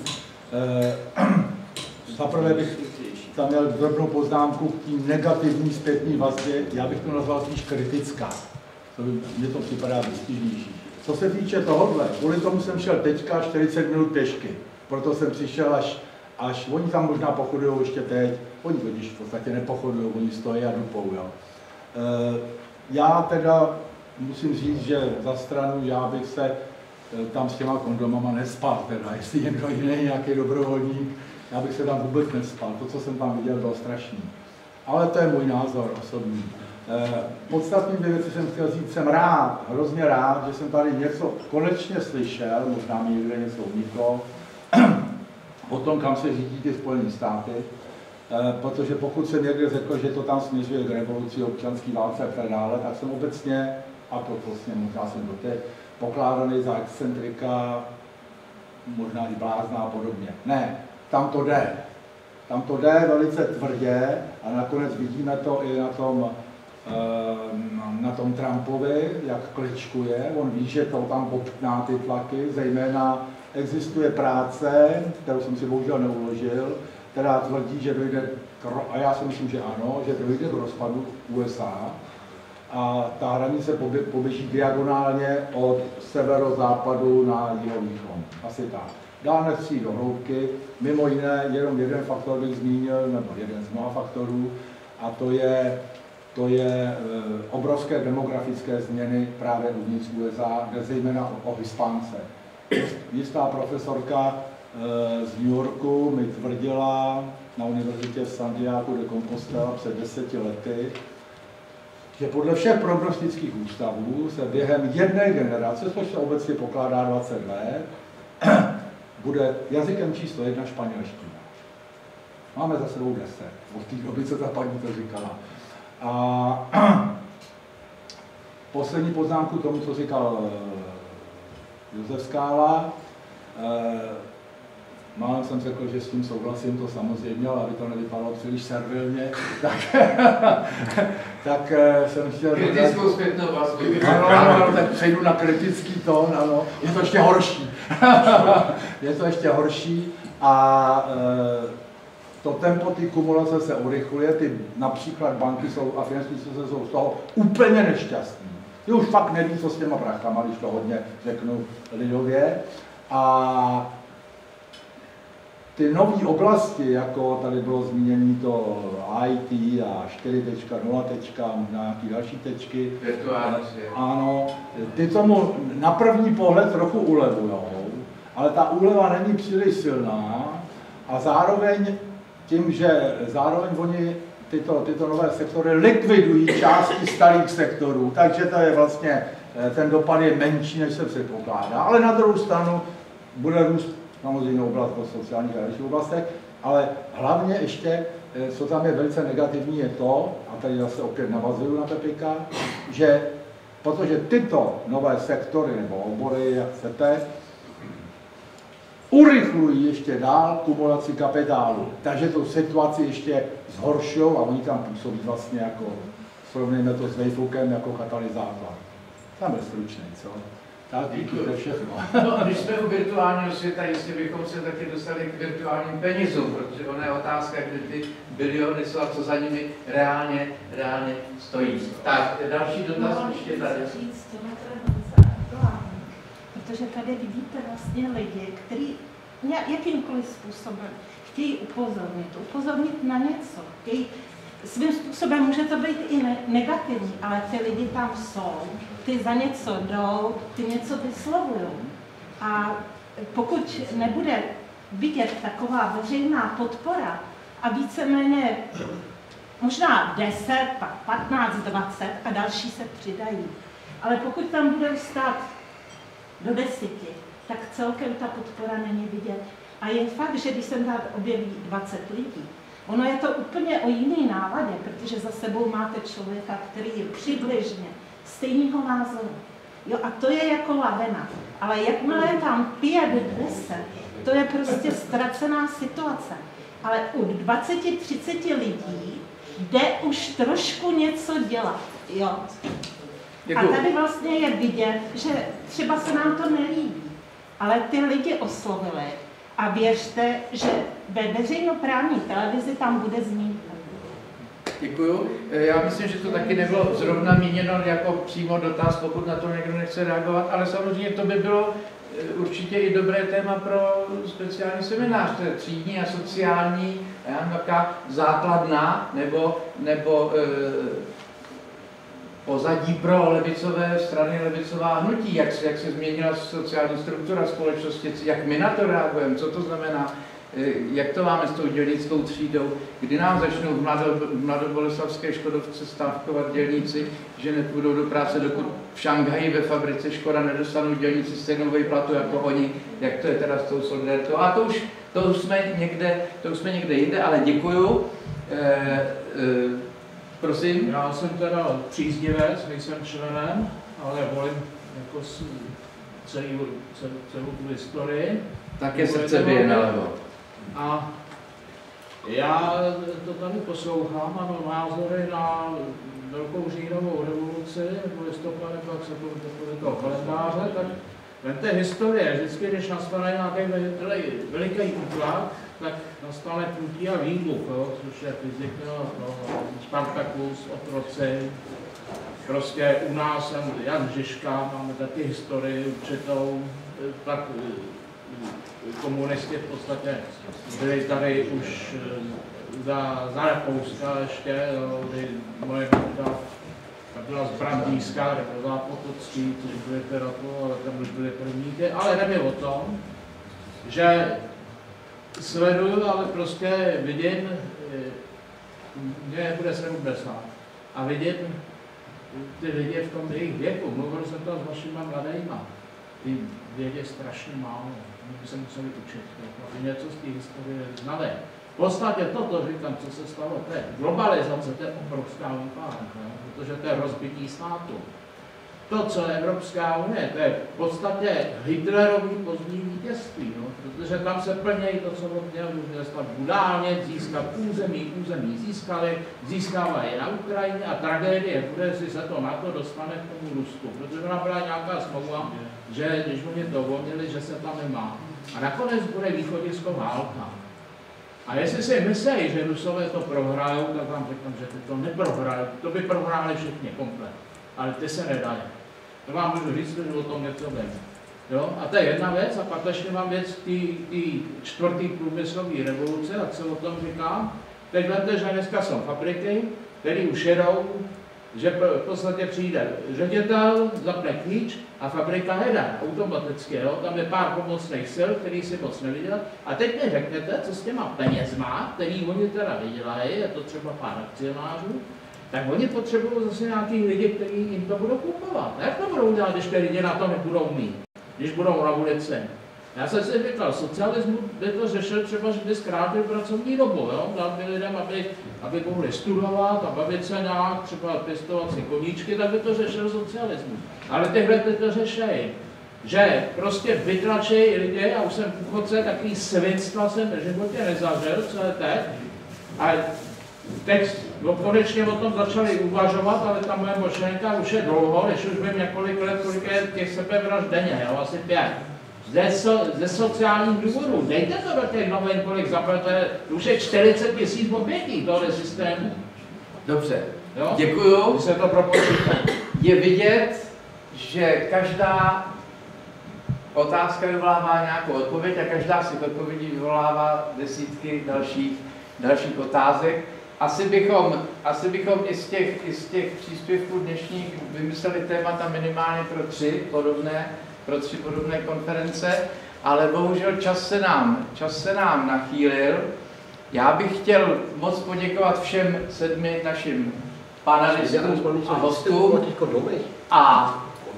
E, Zaprvé bych tam měl drobnou poznámku k tím negativní zpětní vazbě, já bych to nazval spíš kritická. To by, mně to připadá výstižnější. Co se týče tohohle, kvůli tomu jsem šel teďka čtyřicet minut pěšky, proto jsem přišel až, až oni tam možná pochodují ještě teď, oni totiž v podstatě nepochodují, oni stojí a dupou, jo. E, já teda musím říct, že za stranu já bych se tam s těma kondomama nespal, teda, jestli někdo jiný, nějaký dobrovolník, já bych se tam vůbec nespal, to, co jsem tam viděl, bylo strašný. Ale to je můj názor osobní. Podstatný věci jsem chtěl říct, jsem rád, hrozně rád, že jsem tady něco konečně slyšel, možná mi někde něco uniklo, o tom, kam se řídí ty Spojené státy, protože pokud jsem někde řekl, že to tam směřuje k revoluci, občanský válce a tak dále, tak jsem obecně, a to vlastně možná jsem do té pokládaný za excentrika, možná i blázna a podobně. Ne, tam to jde. Tam to jde velice tvrdě a nakonec vidíme to i na tom, na tom Trumpovi, jak kličkuje. On ví, že to tam poptná ty tlaky, zejména existuje práce, kterou jsem si bohužel neuložil, která tvrdí, že dojde, a já si myslím, že ano, že dojde k rozpadu U S A a ta hranice poběží diagonálně od severozápadu na jihovýchod. Asi tak. Dál nechci do hloubky, mimo jiné jenom jeden faktor bych zmínil, nebo jeden z mnoha faktorů, a to je, to je e, obrovské demografické změny právě uvnitř U S A, kde zejména o, o Hispánce. Jistá profesorka e, z New Yorku mi tvrdila na univerzitě v Santiago de Compostela před deseti lety, že podle všech prognostických ústavů se během jedné generace, což se obecně pokládá dvacet let, bude jazykem číslo jedna španělština. Máme za sebou deset, od té doby, co ta paní to říkala. A poslední poznámku tomu, co říkal Josef Skála. Málem jsem řekl, že s tím souhlasím, to samozřejmě, ale aby to nevypadalo příliš servilně, tak, tak jsem chtěl... Kritickou zpětnou vazbu. Ano, ano, tak přejdu na kritický tón, ano. Je to ještě horší. Je to ještě horší a to tempo té kumulace se urychluje, ty například banky jsou a finanční instituce jsou z toho úplně nešťastní. Ty už fakt neví, co s těma prachama, když to hodně řeknu lidově. A ty nové oblasti, jako tady bylo zmíněno to í té a čtyři tečka nula, možná nějaké další tečky. Virtuální svět. Ano, ty tomu na první pohled trochu ulevujou, ale ta úleva není příliš silná a zároveň tím, že zároveň oni tyto, tyto nové sektory likvidují části starých sektorů, takže to je vlastně, ten dopad je menší, než se předpokládá. Ale na druhou stranu bude růst samozřejmě oblast po sociálních a dalších oblastech, ale hlavně ještě, co tam je velice negativní, je to, a tady zase opět navazuju na Pepika, že protože tyto nové sektory nebo obory, jak chcete, urychlují ještě dál kumulaci kapitálu. Takže tu situaci ještě zhoršují a oni tam působí vlastně jako, srovnejme to s Vejfukem, jako katalyzátor. Tam je stručný, co? Tak, díky, to je všechno. No, když jsme u virtuálního světa, jistě bychom se taky dostali k virtuálním penězům, protože ona je otázka, kde ty biliony jsou a co za nimi reálně, reálně stojí. Tak, další dotaz ještě tady. Říct, tohle to je velice aktuální, protože tady vidíte vlastně lidi, kteří jakýmkoliv způsobem chtějí upozornit, upozornit na něco, chtějí, svým způsobem může to být i ne negativní, ale ty lidi tam jsou, ty za něco jdou, ty něco vyslovují. A pokud nebude vidět taková veřejná podpora a víceméně možná deset, pak patnáct, dvacet a další se přidají, ale pokud tam bude stát do deseti, tak celkem ta podpora není vidět. A je fakt, že když se tam objeví dvacet lidí, ono je to úplně o jiný náladě, protože za sebou máte člověka, který je přibližně stejného názoru. Jo, a to je jako lavina. Ale jakmile je tam pět, deset, to je prostě ztracená situace. Ale u dvaceti, třiceti lidí jde už trošku něco dělat. Jo. A tady vlastně je vidět, že třeba se nám to nelíbí, ale ty lidi oslovili a věřte, že ve veřejnoprávní televizi tam bude znít. Děkuju. Já myslím, že to taky nebylo zrovna míněno jako přímo dotaz, pokud na to někdo nechce reagovat, ale samozřejmě to by bylo určitě i dobré téma pro speciální seminář, to je třídní a sociální, já nevím, jaká základná nebo, nebo e, pozadí pro levicové strany, levicová hnutí, jak, jak se změnila sociální struktura společnosti, jak my na to reagujeme, co to znamená, jak to máme s tou dělnickou třídou, kdy nám začnou v, mlado, v mladoboleslavské Škodovce stávkovat dělníci, že nepůjdou do práce, dokud v Šanghaji ve fabrice Škoda nedostanou dělníci stejnou výplatu jako oni, jak to je teda s tou solidaritou. A to už, to už jsme někde, to už jsme někde jinde, ale děkuju. E, e, prosím. Já jsem teda příznivec, nejsem členem, ale volím jako celý, celou, celou tu historii. Také srdce bije nalevo. A já to tady poslouchám, mám názory na velkou říjnovou revoluci, nebo listopadem dvacátého toho kalendáře, tak vemte historie, vždycky, když nastane nějaký veliký útlak, tak nastane pnutí a výbuch, což je fyzika, no, Spartakus, otroci. Prostě u nás Jan Žižka, máme taky historii určitou, tak komunisti v podstatě byli tady už za, za Rakouska ještě, kdy moje matka byla z Brandýska, kde byl Zápotocký, což byly literaturu, ale tam už byly prvníky, ale nevím o tom, že sleduju, ale prostě vidím, mě bude sedmdesát, a vidím ty lidi v tom jejich věku, mluvil jsem to s vašima mladejma, ty vědě strašně málo, my by se museli učit, aby něco z té historie znali. V podstatě toto říkám, co se stalo teď. Globalizace, to je obrovská vypálka, protože to je rozbití státu. To, co je Evropská unie, to je v podstatě Hitlerový pozdní vítězství, no, protože tam se plnějí to, co od něho získat budálně, získat území, území získali, získávají na Ukrajině a tragédie bude, jestli se to na to dostane k tomu Rusku, protože ona byla nějaká smlouva, že když oni dovolili, že se tam nemá. A nakonec bude východisko válka. A jestli si myslí, že Rusové to prohrajou, tak vám řeknu, že ty to neprohrajou, to by prohráli všichni komplet. Ale ty se nedají. To vám můžu říct, že o tom něco vím. Jo? A to je jedna věc, a pak ještě mám věc té čtvrté průmyslové revoluce, a co o tom říkám. Teď vemte, že dneska jsou fabriky, které už jedou, že v podstatě přijde ředitel, zapne klíč a fabrika jede automaticky. Jo? Tam je pár pomocných sil, který si moc neviděl. A teď mi řekněte, co s těma penězma, který oni teda vydělají, je to třeba pár akcionářů, tak oni potřebují zase nějaký lidi, kteří jim to budou kupovat. Jak to budou dělat, když ty lidi na to nebudou mít, když budou na ulici? Já jsem si říkal, socialismus by to řešil třeba, že by zkrátili pracovní dobu, jo? Dal by lidem, aby, aby mohli studovat a bavit se nějak, třeba pěstovat si koníčky, tak by to řešil socialismus. Ale tyhle ty to řešejí. Že prostě vytlačejí lidi, a už jsem v Úchodce, takový svinstva jsem v životě nezažil, co je teď. A teď no, konečně o tom začali uvažovat, ale ta moje mošenka už je dlouho, než už vím několik let, kolik je těch sebevražd denně, jo, asi pět. Ze, so, ze sociálních důvodů. Dejte to do těch novin, kolik zaplatíte, už je čtyřicet tisíc obětí tohle systému. Dobře, jo? Děkuju. Se to propočítá. Je vidět, že každá otázka vyvolává nějakou odpověď a každá z těch odpovědí vyvolává desítky dalších, dalších otázek. Asi bychom, asi bychom i, z těch, i z těch příspěvků dnešních vymysleli témata minimálně pro tři podobné, pro tři podobné konference, ale bohužel čas se nám, čas se nám nachýlil. Já bych chtěl moc poděkovat všem sedmi našim panelistům a hostům. A,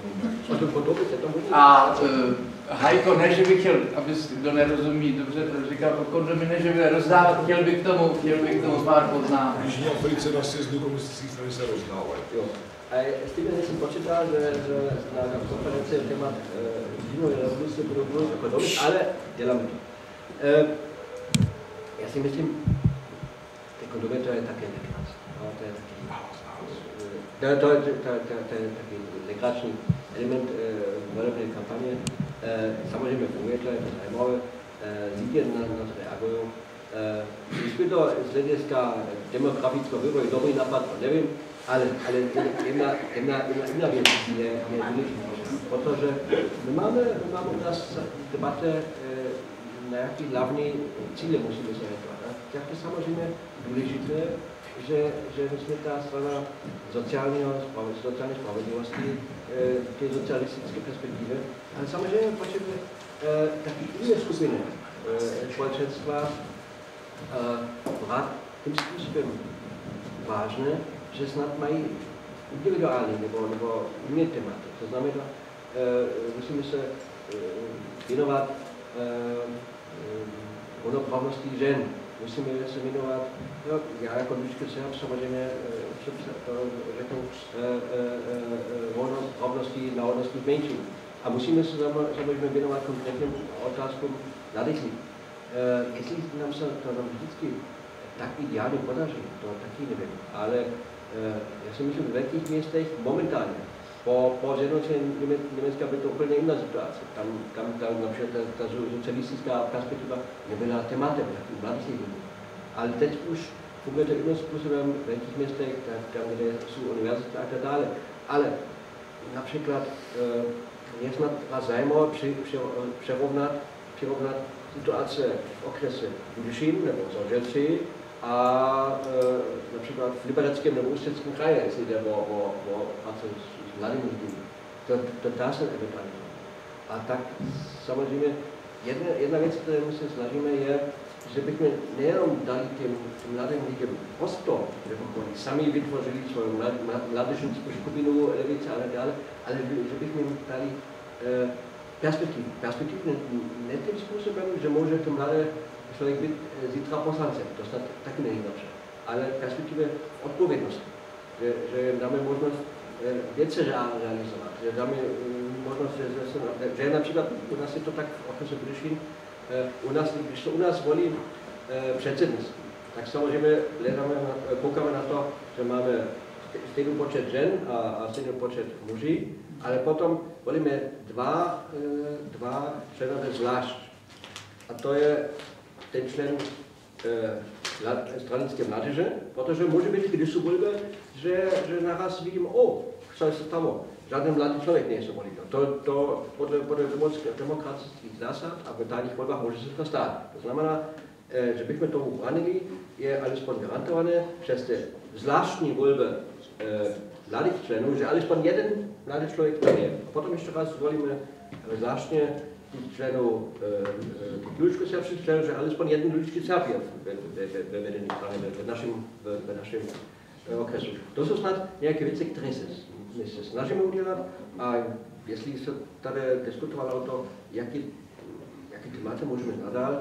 a uh, Hajko, ne, že bych chtěl, abys, kdo nerozumí, dobře říkal o kondomy, ne, že bych rozdávat, chtěl bych k tomu, chtěl bych k tomu pár poznámek. V Jižní Africe na sjezdu komunistických strany se rozdávají. A jestli bych si počítal, že, že na konferenci je témat Jižní revoluce budou mluvit ekonomik, ale děláme to. E, já si myslím, ekonomie to je také legrace. No, to je taky, to, to, to, to, to, to je taky legrační element volebné kampaně. E, samozřejmě funguje to, je to zajímavé. Lidi na, na to reagují. E, když by to z hlediska demografického vývoje dobrý nápad, nevím, ale, ale jedna, jedna, jedna, jedna věc je, je důležitá, protože my máme, my máme u nás v debatě e, na jaký hlavní cíle musíme se vytvářet. Tak je samozřejmě důležité, že, že my jsme ta strana sociálního, sociální spravedlivosti, e, ty socialistické perspektivy, ale samozřejmě potřebuje e, taky jiné skupiny e, společenstva e, brát tím způsobem vážné, že snad mají individuální nebo, nebo jiné tématy. To znamená, e, musíme se e, věnovat rovnoprávnosti e, žen. Musíme se věnovat, no, já jako Dušky Serb samozřejmě to řeknu rovnoprávnosti národnostních menšin. A musíme se samozřejmě věnovat konkrétním otázkům nadechní. E, jestli nám se to nám vždycky tak ideálně podaří, to taky nevím, ale já si myslím, v velkých městech momentálně, po, po zjednocení Německa by to úplně jiná situace. Tam, tam, tam například ta, ta socialistická perspektiva nebyla tématem, jaký mladých lidí. Ale teď už funguje to jiným způsobem v velkých městech, tam, kde jsou univerzity a tak dále. Ale například je snad zajímavé při, při, přerovnat, přerovnat situace v okrese Budyšin nebo Zořecí a e, například v Libereckém nebo Ústeckém kraji, jestli jde o, o, o práce s mladými lidmi. To, to dá se eventuálně. A tak samozřejmě jedna, jedna věc, kterou my se snažíme, je že bychom nejenom dali těm mladým lidem prostor, že bychom sami vytvořili svou mládežnickou skupinu levice a tak dále, ale že bychom jim dali eh, perspektivu. Perspektivu ne, ne tím způsobem, že může to mladé člověk být zítra poslancem, to snad taky není dobře, ale perspektivě odpovědnosti, že, že jim dáme možnost věci realizovat, že dáme možnost, že, že, že například u nás je to tak v okrese Budyšín, u nás, když to u nás volí předsednictví, tak samozřejmě hledáme, koukáme na to, že máme stejný počet žen a, a stejný počet muží, ale potom volíme dva, dva členové zvlášť. A to je ten člen e, stranické mládeže, protože může být, když jsou volby, že, že naraz vidím, o, co se stalo. Žádný mladý člověk nejsou volby. To, to podle, podle demokratických zásad a v tajných volbách může se to stát. To znamená, e, že bychom tomu bránili, je alespoň garantované, že jste zvláštní volby e, mladých členů, že alespoň jeden mladý člověk tam je. A potom ještě raz zvolíme zvláštně členů Lučko serbských členů, že alespoň jeden Lučky Serbie ve vedení strany, v našem, v našem okresu. To jsou snad nějaké věci, které se, my se snažíme udělat a jestli se tady diskutovalo o to, jaký, jaký tématy můžeme nadal,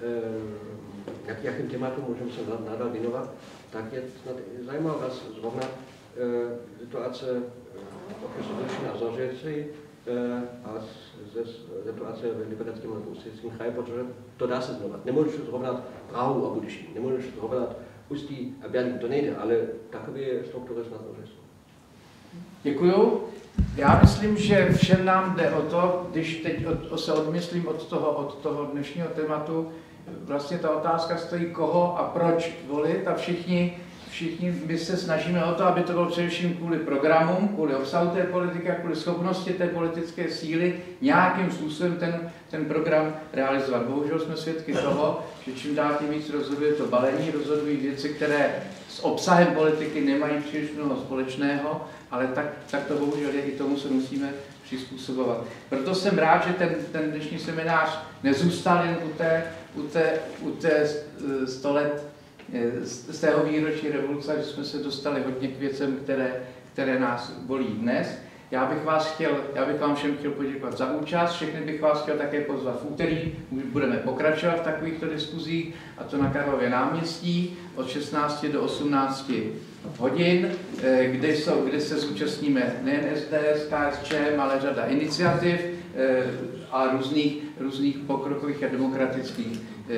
jak, jakým tématům můžeme se nadal věnovat, tak je snad zajímavé zrovna situace okresu Budyšina a Zořecí a ze situace v Libereckém a Ústeckém kraji, protože to dá se zrovnat. Nemůžeš zrovnat Prahu a Budyšín, nemůžeš zrovnat Ústí a Berlín, to nejde, ale takové struktury snad může jsou. Děkuju. Já myslím, že všem nám jde o to, když teď od, se odmyslím od toho, od toho dnešního tématu, vlastně ta otázka stojí koho a proč volit a všichni Všichni my se snažíme o to, aby to bylo především kvůli programům, kvůli obsahu té politiky a kvůli schopnosti té politické síly nějakým způsobem ten, ten program realizovat. Bohužel jsme svědky toho, že čím dál tím víc rozhoduje to balení, rozhodují věci, které s obsahem politiky nemají příliš mnoho společného, ale tak, tak to bohužel je, i tomu se musíme přizpůsobovat. Proto jsem rád, že ten, ten dnešní seminář nezůstal jen u té, u té, u té sto let z tého výročí revoluce, že jsme se dostali hodně k věcem, které, které nás bolí dnes. Já bych, vás chtěl, já bych vám všem chtěl poděkovat za účast, všechny bych vás chtěl také pozvat v úterý, budeme pokračovat v takovýchto diskuzích, a to na Karlově náměstí od šestnácti do osmnácti hodin, kde, jsou, kde se zúčastníme nejen S D S, K S Č M, ale řada iniciativ a různých, různých pokrokových a demokratických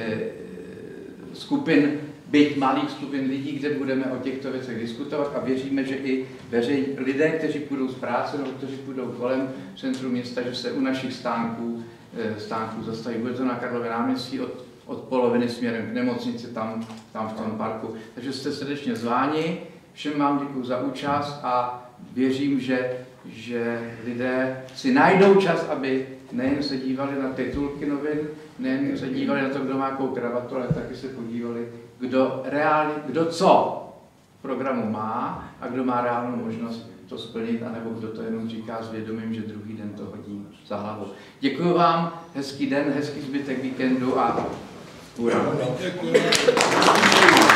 skupin, byť malých skupin lidí, kde budeme o těchto věcech diskutovat a věříme, že i veřejní lidé, kteří půjdou z práce nebo kteří půjdou kolem centru města, že se u našich stánků, stánků zastaví. Bude to na Karlově náměstí od, od poloviny směrem k nemocnici, tam, tam v tom parku. Takže jste srdečně zváni. Všem vám děkuji za účast a věřím, že, že lidé si najdou čas, aby nejen se dívali na titulky novin, nejen se dívali na to, kdo má jakou kravatu, ale taky se podívali, kdo, reálně, kdo co v programu má a kdo má reálnou možnost to splnit, anebo kdo to jenom říká s vědomím, že druhý den to hodí za hlavu. Děkuji vám, hezký den, hezký zbytek víkendu a hurá.